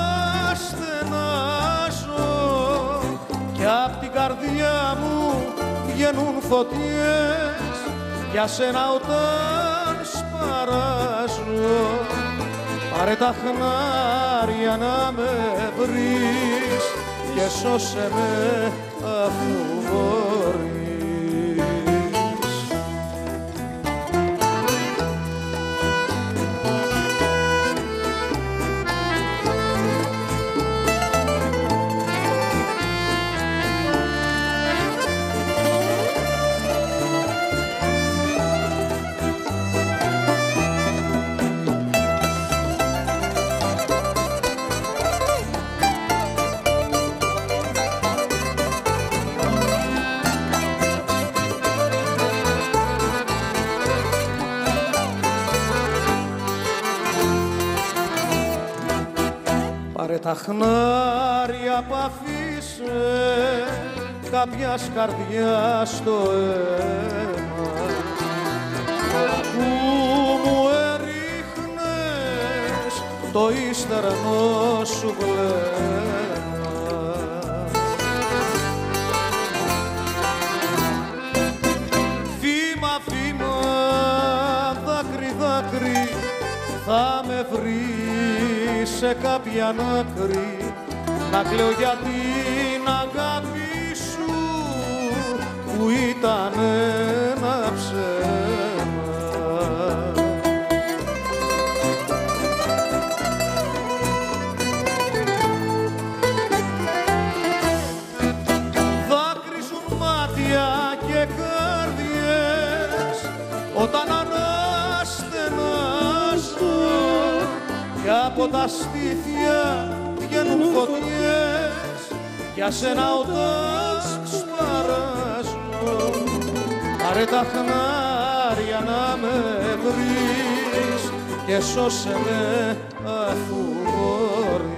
αναστενάζω κι απ' την καρδιά μου βγαίνουν φωτιές για σένα όταν σπαράζω. Πάρε τα χνάρια να με βρεις και σώσε με αφού μπορείς. Πάρε τα χνάρια που αφήσε κάποιας καρδιάς στο αίμα που μου έριχνες το ύστερνο σου βλέμμα. Βήμα, βήμα, δάκρυ, δάκρυ, θα με βρεις σε κάποια άκρη να κλαίω για την αγάπη σου που ήταν ένα ψέμα. Δάκρυζουν μάτια και καρδιές όταν αναστενάζω κι από τα στήθια βγαίνουν φωτιές για σένα όταν σπαράζω. Πάρε τα χνάρια να με βρεις και σώσε με αφού μπορείς.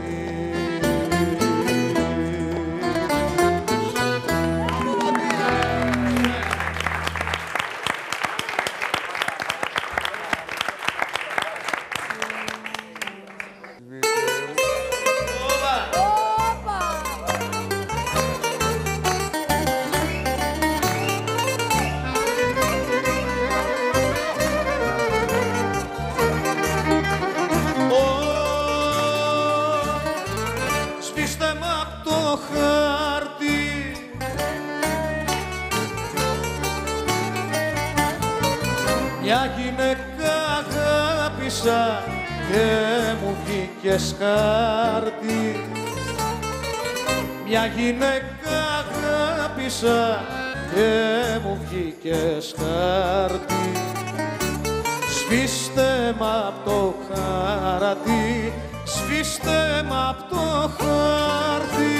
Μια γυναίκα αγάπησα και μου βγήκες χάρτη. Μια γυναίκα αγάπησα και μου βγήκες χάρτη. Σβήστε μ' απ' το χάρτη, σβήστε μ' απ' το χάρτη.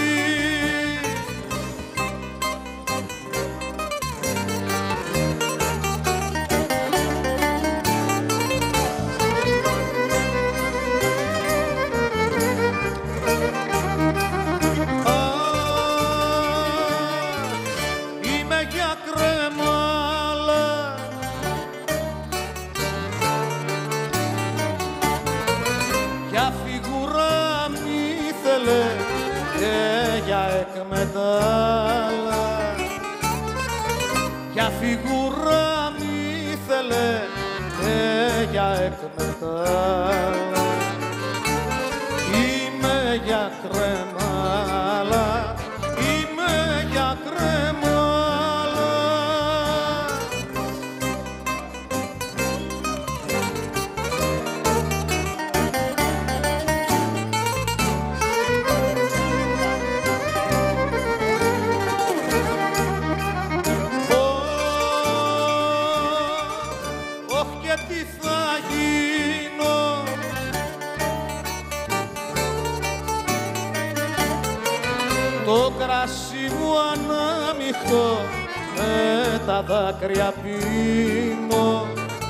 Για φιγούρα μη θέλε και για εκμετάλλα. Είμαι για κρεμάλα, είμαι για κρεμάλα. ανοιχτό με τα δάκρυα πίνω,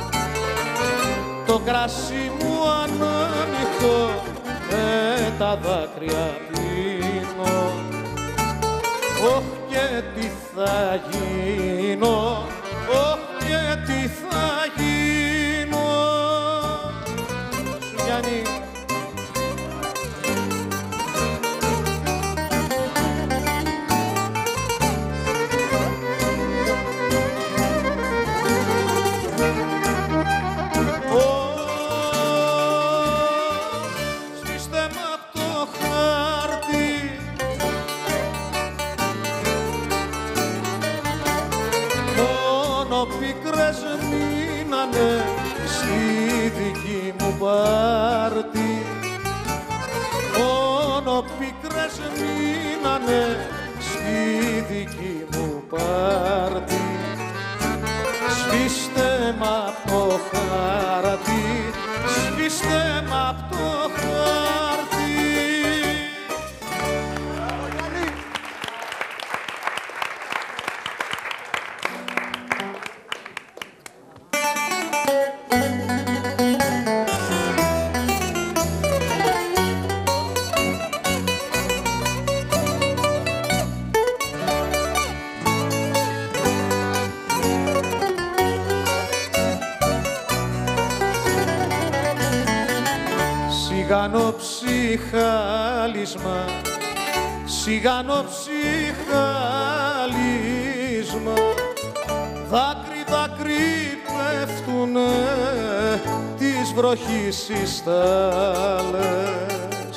το κρασί μου ανοιχτό με τα δάκρυα πίνω. Ωχ και τι θα γίνω, ωχ και τι θα γίνω. Σου Γιάννη. Στη δική μου πάρτι, μόνο πίκρες μείνανε στη δική μου πάρτι. Σβήστε μ' απ' το χάρτη, σβήστε μ' απ' το χάρτη. Σιγανό ψυχάλισμα, σιγανό ψυχάλισμα, δάκρυ δάκρυ πέφτουνε της βροχής οι στάλες.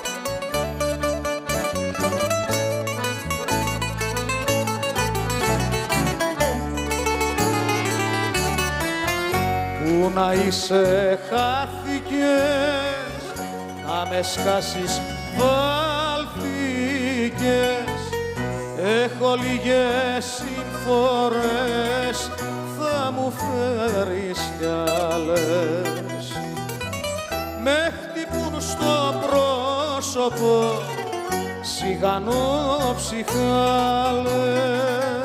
Πού να είσαι χάθηκες, να με σκάσεις βάλθηκες, έχω λίγες συμφορές, θα μου φέρεις κι άλλες. Με χτυπούν στο πρόσωπο σιγανό ψυχάλες.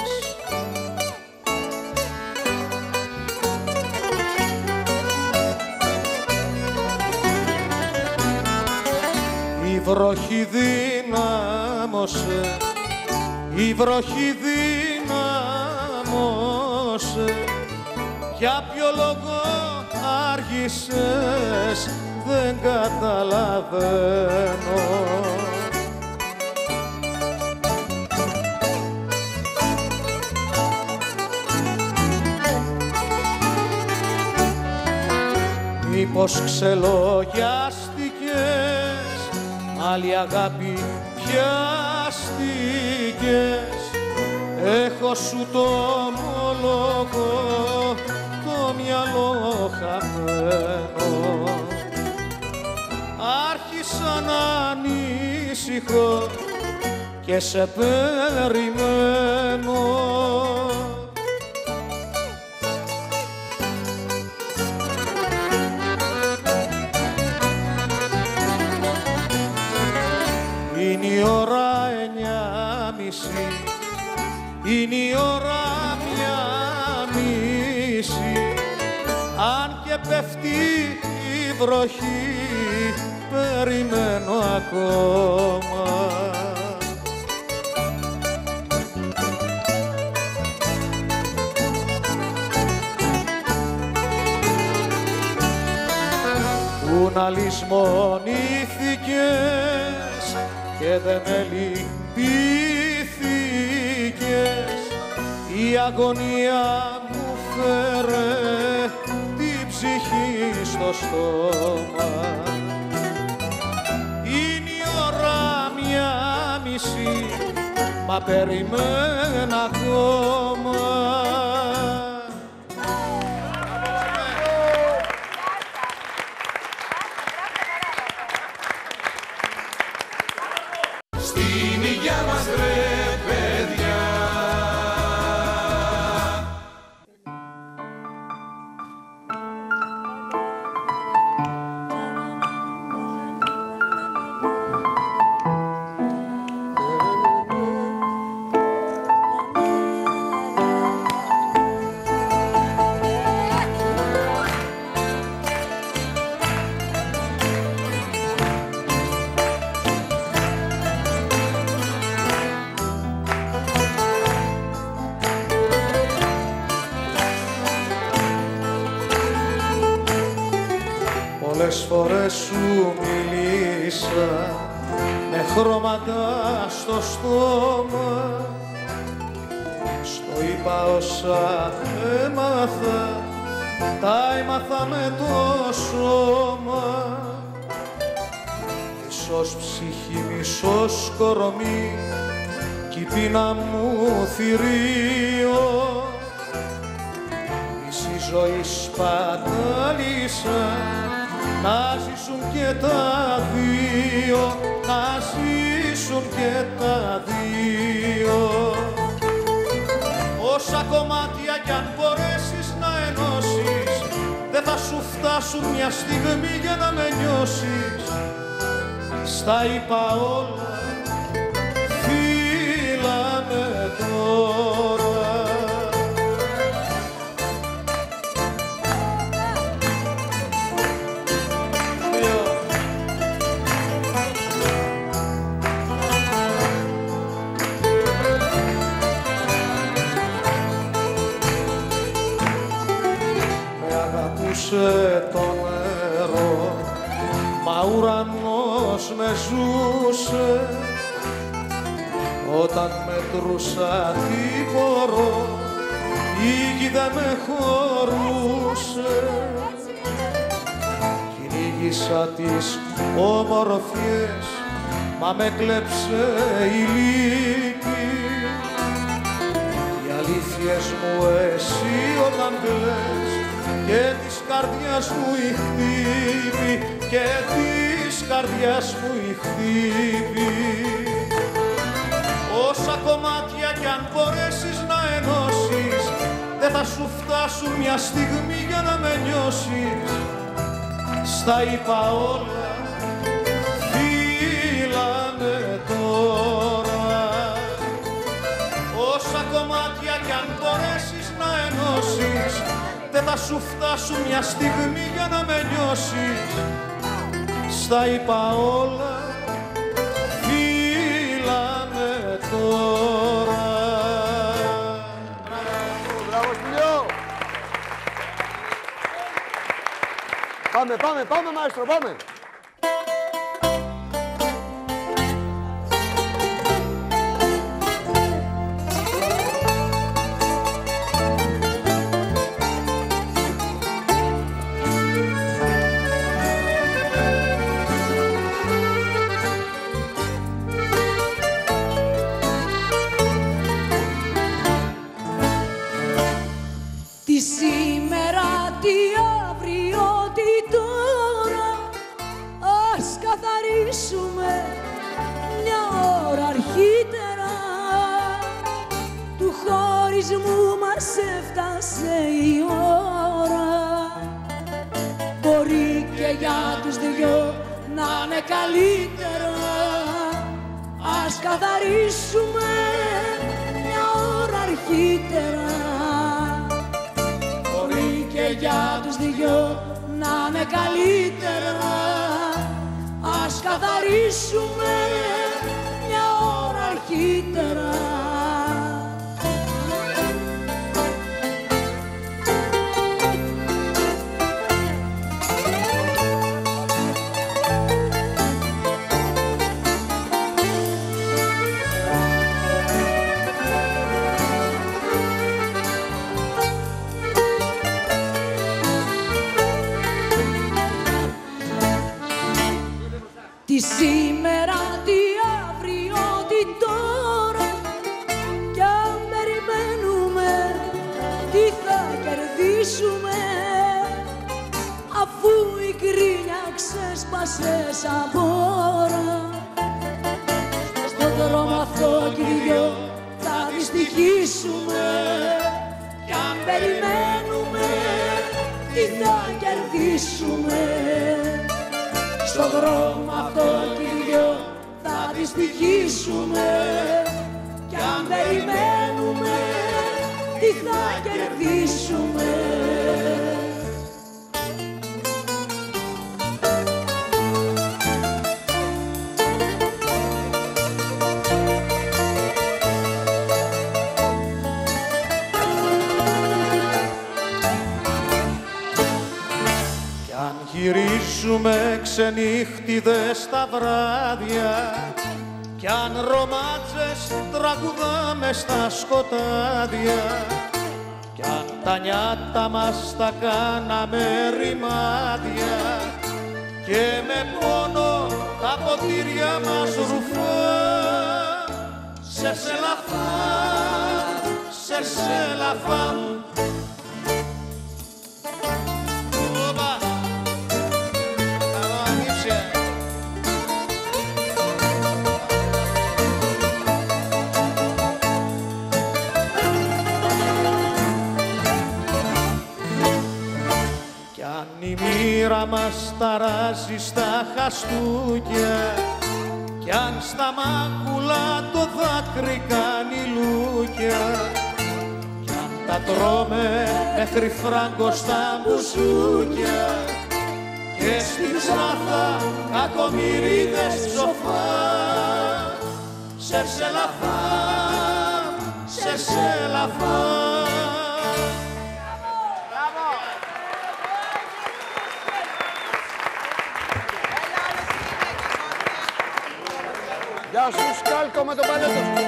Η βροχή δύναμωσε, η βροχή δύναμωσε, για ποιο λόγο άργησες δεν καταλαβαίνω. Μήπως ξελογιάστηκες, άλλη αγάπη πιάστηκες, έχω σου το ομολόγο, το μυαλό χαμένο. Άρχισα να ανησυχώ και σε περιμένω. Είναι η ώρα εννιά μισή, είναι η ώρα μια μισή, αν και πέφτει η βροχή, περιμένω ακόμα. Πού να λησμονήθηκες και δεν με λυπήθηκες, η αγωνία μου φέρε την ψυχή στο στόμα. Είναι η ώρα μια μισή, μα περιμένα ακόμα. Στην υγειά μας ρε παιδιά. Πολλές φορές σου μιλήσα με χρώματα στο στόμα, στο είπα όσα έμαθα, τα έμαθα με το σώμα. Μισός ψυχή, μισός κορμί, κι η πείνα μου θηρίο. Μισή ζωή σπατάλησα, να ζήσουν και τα δύο, να ζήσουν και τα δύο. Όσα κομμάτια κι αν μπορέσεις να ενώσεις, δεν θα σου φτάσουν μια στιγμή για να με νιώσεις. Στα είπα όλα, φύλλα με τώρα. Το νερό, μα ουρανός με ζούσε. Όταν μετρούσα τι μπορώ, η γη δεν με χωρούσε. Κυνήγησα τις όμορφιες, μα με κλέψε η λύπη. Οι αλήθειες μου εσύ όταν κλαις, και της καρδιάς μου η χτύπη, και της καρδιάς μου η χτύπη. Όσα κομμάτια κι αν μπορέσεις να ενώσεις, δεν θα σου φτάσουν μια στιγμή για να με νιώσεις. Στα είπα όλα, φύλλα με τώρα. Όσα κομμάτια κι αν μπορέσεις να ενώσεις, δεν θα σου φτάσουν μια στιγμή για να με νιώσεις. Στα είπα όλα, φύλλα με τώρα. Μπράβο, Σπηλιό! Πάμε, πάμε, πάμε, μαέστρο, πάμε! Τι σήμερα, τι αύριο, τι τώρα, ας καθαρίσουμε μια ώρα αρχίτερα. Του χωρισμού μας έφτασε η ώρα. Μπορεί και για τους δυο να είναι καλύτερα. Ας καθαρίσουμε μια ώρα αρχίτερα. Και για τους δυο να είναι καλύτερα. Ας καθαρίσουμε μια ώρα αρχίτερα. Τι σήμερα, τι αύριο, τι τώρα, κι αν περιμένουμε, τι θα κερδίσουμε, αφού η κρίνια ξέσπασε σαν μπόρα. Στον δρόμο αυτό κι οι δυο θα δυστυχήσουμε, κι αν περιμένουμε, τι θα κερδίσουμε. Στον δρόμο αυτό κι οι δυο θα δυστυχήσουμε, κι αν περιμένουμε, τι θα κερδίσουμε. Γυρίζουμε ξενύχτιδες τα βράδια κι αν ρομάτζες τραγουδάμε στα σκοτάδια κι αν τα νιάτα μας τα κάναμε ρημάδια και με πόνο τα ποτήρια μας ρουφά σε σελαφά, σε σελαφά. Η μοίρα μας ταράζει στα χαστούκια κι αν στα μάκουλα το δάκρυ κάνει λούκια κι αν τα τρώμε μέχρι φράγκο στα μπουζούκια και στην ψάθα κακομοιρίδες σοφά σε σελαφά, σε σελαφά. Γεια σου Σκάλκο με τον παλέτο σου.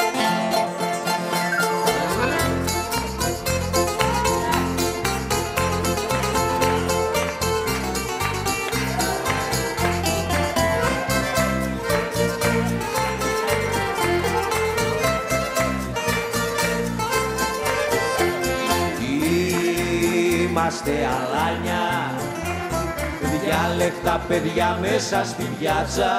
Είμαστε αλάνια, διάλεκτα παιδιά μέσα στη πιάτσα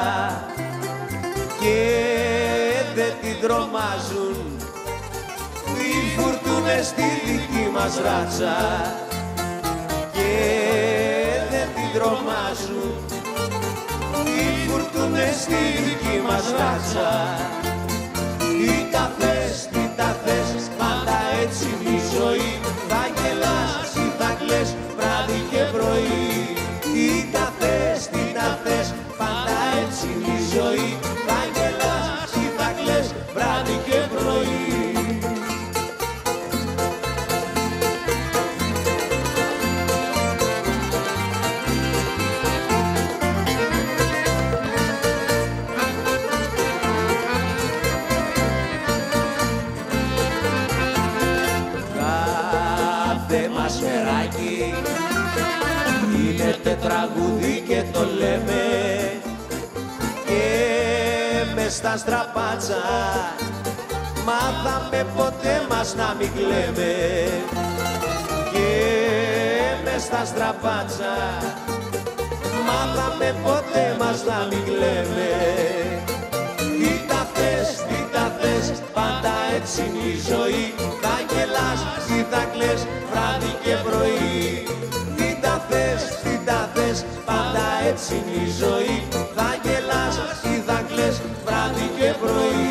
και δεν την τρομάζουν οι φουρτούνες στη δική μας ράτσα και δεν την τρομάζουν οι φουρτούνες στη δική μας ράτσα. Τι τα θες, τι τα θες, πάντα έτσι είναι η ζωή, θα γελάς ή θα κλαις βράδυ και πρωί. Τι τα θες, τι τα θες, πάντα έτσι είναι η ζωή, θα γελάς ή θα κλαις βράδυ και πρωί. Κάθε μας μεράκι είναι τετραγουδί και το λέμε και μες στα στραπάτσα μάθαμε ποτέ μας να μην κλαίμε και μες στα στραπάτσα μάθαμε ποτέ μας να μην κλαίμε. Τι τα θες, τι τα θες, πάντα έτσι είναι η ζωή, θα γελάς ή θα κλαις βράδυ και πρωί. Τι τα θες, τι τα θες, πάντα έτσι είναι η ζωή, θα γελάς ή θα κλαις βράδυ και πρωί.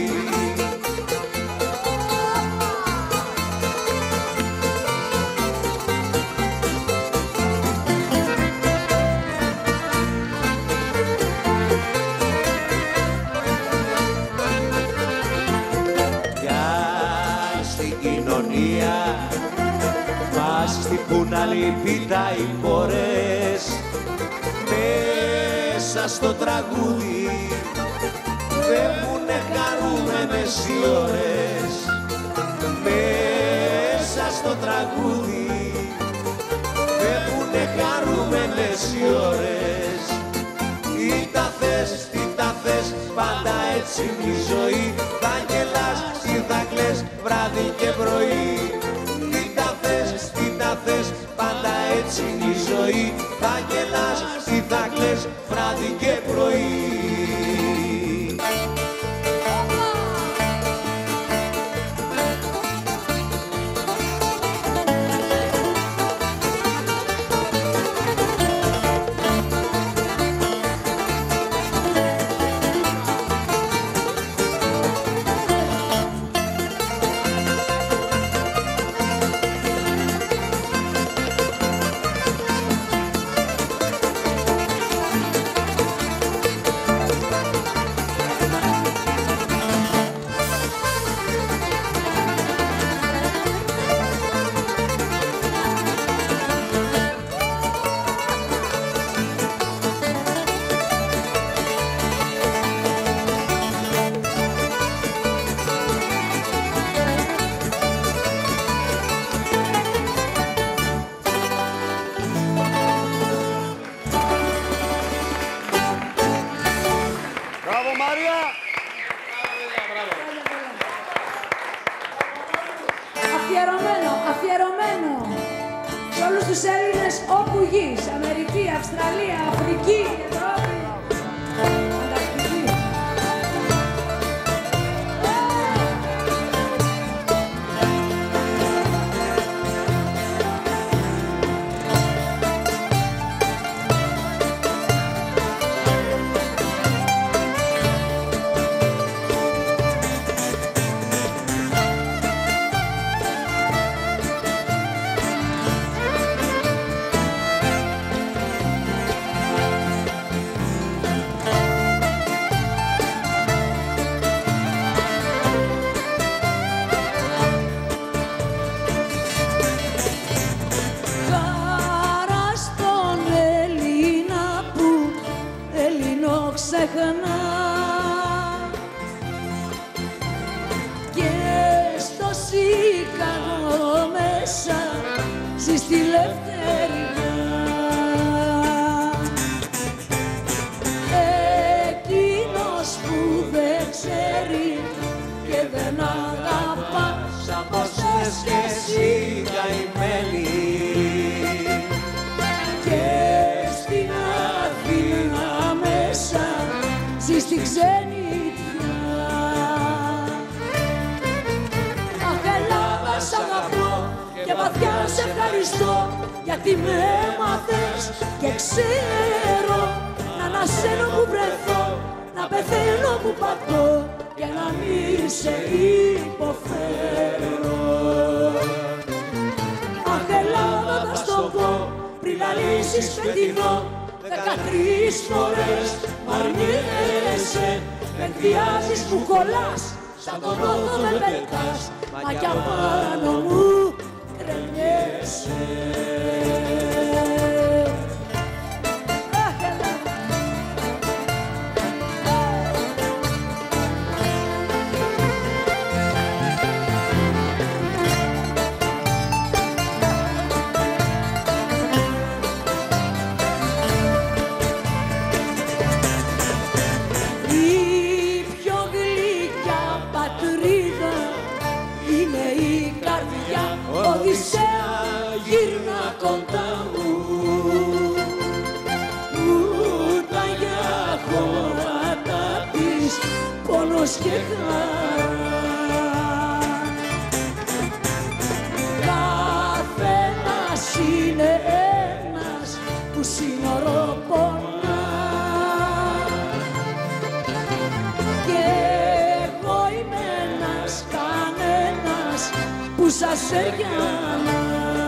Μας χτυπούν αλήπητα οι πόρες μέσα στο τραγούδι, φεύγουνε χαρούμενες οι ώρες μέσα στο τραγούδι, φεύγουνε χαρούμενες οι ώρες. Τι τα θες, τι τα θες, πάντα έτσι είναι η ζωή, θα γελάς ή θα κλαις βράδυ και πρωί. Τι τα θες, τι τα θες, πάντα έτσι είναι η ζωή, θα γελάς ή θα κλαις βράδυ και πρωί. όλους τους Έλληνες όπου γης, Αμερική, Αυστραλία, Αφρική, Ευρώπη, Ανταρκτική. Και στο Σικάγο μέσα ζεις τη λευτεριά. Εκείνος που δεν ξέρει και δεν αγαπά από σες και εσύ καημένη. Και στην Αθήνα μέσα ζεις τη ξενιτιά. Αχ, Ελλάδα, σ' αγαπώ και βαθιά σε ευχαριστώ, γιατί με έμαθες και ξέρω να ανασένω που βρεθώ, να πεθαίνω που πατώ και να μη σε υποφέρω. Αχ, Ελλάδα, θα στο πω πριν λαλήσεις φετινό, δεκατρείς φορές μ' αρνιέσαι, με εκβιάζεις που κολλάς, σαν τον όδο με πετάς, μα κι απάνω μου κρεμιέσαι. Οδυσσέα, γύρνα κοντά μου, ούτε για χώματα της πόνος και χαρά. Καθένας είναι ένας που σύνορο πονά και εγώ είμαι ένας κανένας που σας έκανα.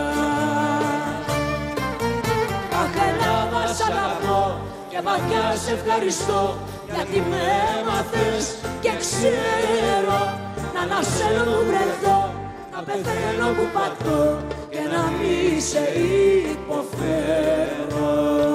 Αχ, Ελλάδα, σ' αγαπώ και βαθιά σε ευχαριστώ, γιατί με έμαθες και ξέρω να ανασένω που βρεθώ, να πεθαίνω που πατώ και να μη σε υποφέρω.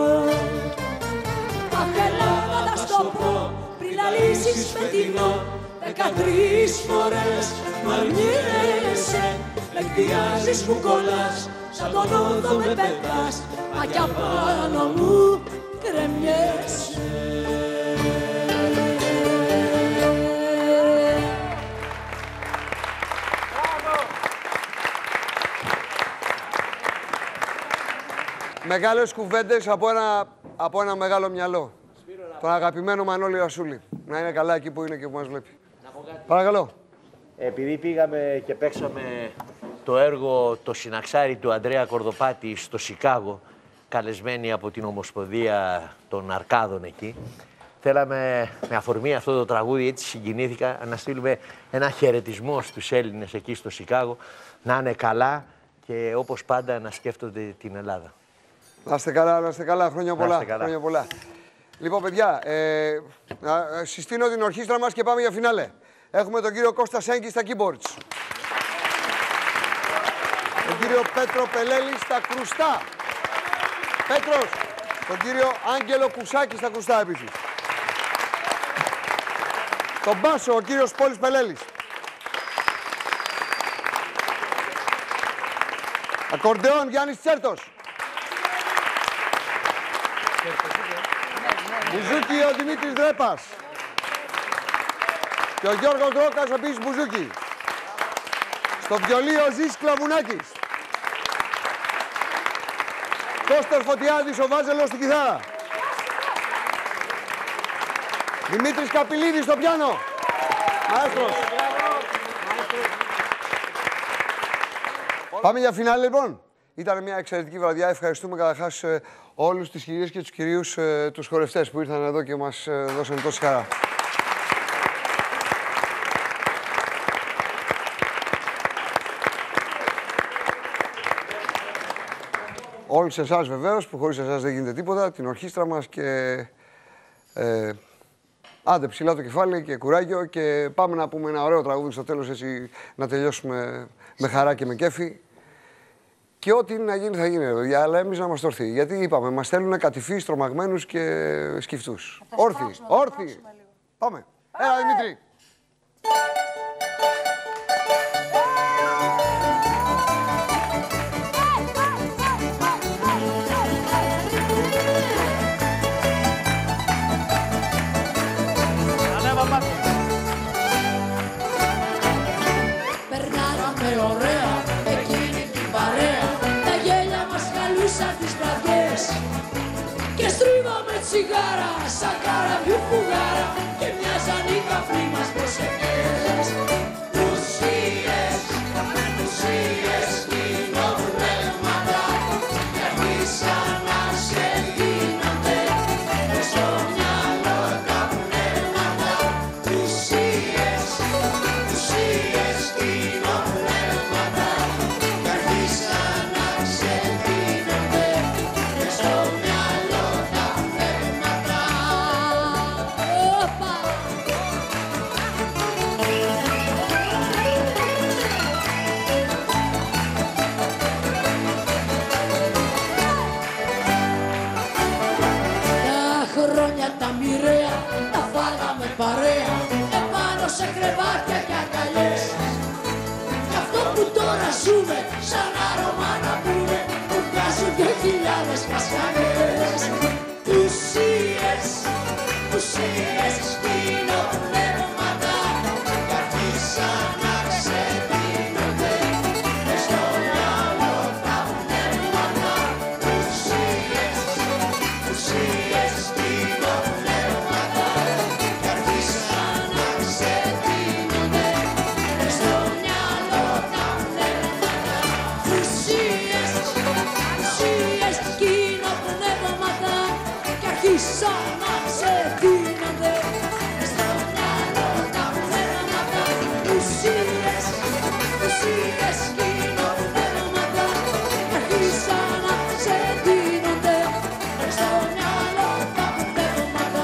Αχ, Ελλάδα, θα στο πω πριν λαλήσεις φετινό, δεκατρείς φορές μ' αρνιέσαι, με εκβιάζεις που κολλάς, σαν τον όδο με πετάς, μα κι απάνω μου κρεμιέσαι. Μεγάλες κουβέντες από ένα, από ένα μεγάλο μυαλό. Τον αγαπημένο Μανώλη Ρασούλη. Να είναι καλά εκεί που είναι και που μας βλέπει. Παρακαλώ. Επειδή πήγαμε και παίξαμε το έργο «Το Συναξάρι» του Ανδρέα Κορδοπάτη στο Σικάγο, καλεσμένοι από την Ομοσπονδία των Αρκάδων εκεί, θέλαμε με αφορμή αυτό το τραγούδι, έτσι συγκινήθηκα, να στείλουμε ένα χαιρετισμό στους Έλληνες εκεί στο Σικάγο, να είναι καλά και όπως πάντα να σκέφτονται την Ελλάδα. Να είστε καλά, να είστε καλά, χρόνια πολλά. Να είστε καλά. Χρόνια πολλά. Λοιπόν, παιδιά, ε, συστήνω την ορχήστρα μας και πάμε για φινάλε. Έχουμε τον κύριο Κώστα Σέγκη στα keyboards. Τον κύριο Πέτρο Πελέλη στα κρουστά. Πέτρος. Τον κύριο Άγγελο Κουσάκη στα κρουστά επίσης. Τον μπάσο, ο κύριος Πόλης Πελέλης. Ακορντεόν, Γιάννης Τσέρτος. Μπουζούκι, ο Δημήτρης Δρέπας. Και ο Γιώργος Ρόκας, επίσης μπουζούκι. Στο βιολί ο Ζης Κλαβουνάκης. Κώστας Φωτιάδης, ο Βάζελος στην κιθάρα. Δημήτρης Καπηλίδης στο πιάνο. Μαέστρος. Πάμε για φινάλε λοιπόν. Ήταν μια εξαιρετική βραδιά. Ευχαριστούμε καταρχάς όλους τις κυρίες και τους κυρίους τους χορευτές που ήρθαν εδώ και μας δώσαν τόση χαρά. Όλους εσάς βεβαίως, που χωρίς εσάς δεν γίνεται τίποτα, την ορχήστρα μας και ε, άντε ψηλά το κεφάλι και κουράγιο και πάμε να πούμε ένα ωραίο τραγούδι στο τέλος, έτσι να τελειώσουμε με χαρά και με κέφι. Και ό,τι είναι να γίνει θα γίνει, παιδιά, αλλά εμείς να μας το έρθει. Γιατί είπαμε, μας θέλουν κατηφείς, τρομαγμένους και σκυφτούς. Όρθιοι, όρθιοι. Πάμε. Έλα, Δημήτρη. Περνάγαμε ωραία εκείνη την παρέα, τα γέλια μας χαλούσαν τις βραδιές και στρίβαμε τσιγάρα σαν καραβιού φουγάρα και μοιάζαν οι καφροί μας προσευχές. Ουσίες, ουσίες, κοινοπνεύματα και αρχίσαν να σε δίνονται μες στο μυαλό τα πνεύματα. Ουσίες, ουσίες, κοινοπνεύματα και αρχίσαν να σε δίνονται μες στο μυαλό τα πνεύματα. Όπα! Τα χρόνια τα μοιραία τα φάγαμε παρέα επάνω σε κρεβάτια και αγκαλιές. Κι αυτό που τώρα ζούμε σαν άρωμα να πούμε που βγάζουν δυο χιλιάδες κασκανές. Ουσίες, ουσίες, κοινοπνεύματα κι αρχίσαν να ξεδίνονται μες στο μυαλό τα πνεύματα. Ουσίες, ουσίες, κοινοπνεύματα κι αρχίσαν να ξεδίνονται μες στο μυαλό τα πνεύματα. Ουσίες, ουσίες, κοινοπνεύματα κι αρχίσαν να ξεδίνονται μες στο μυαλό τα πνεύματα. Ουσίες, ουσίες, κοινοπνεύματα κι αρχίσαν να ξεδίνονται μες στο μυαλό τα πνεύματα.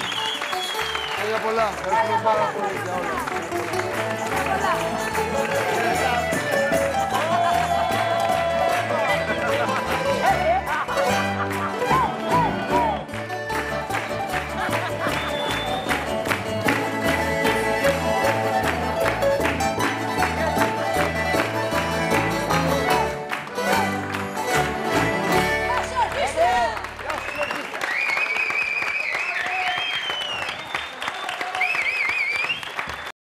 Χρόνια πολλά. Ευχαριστούμε πάρα πολύ για όλα.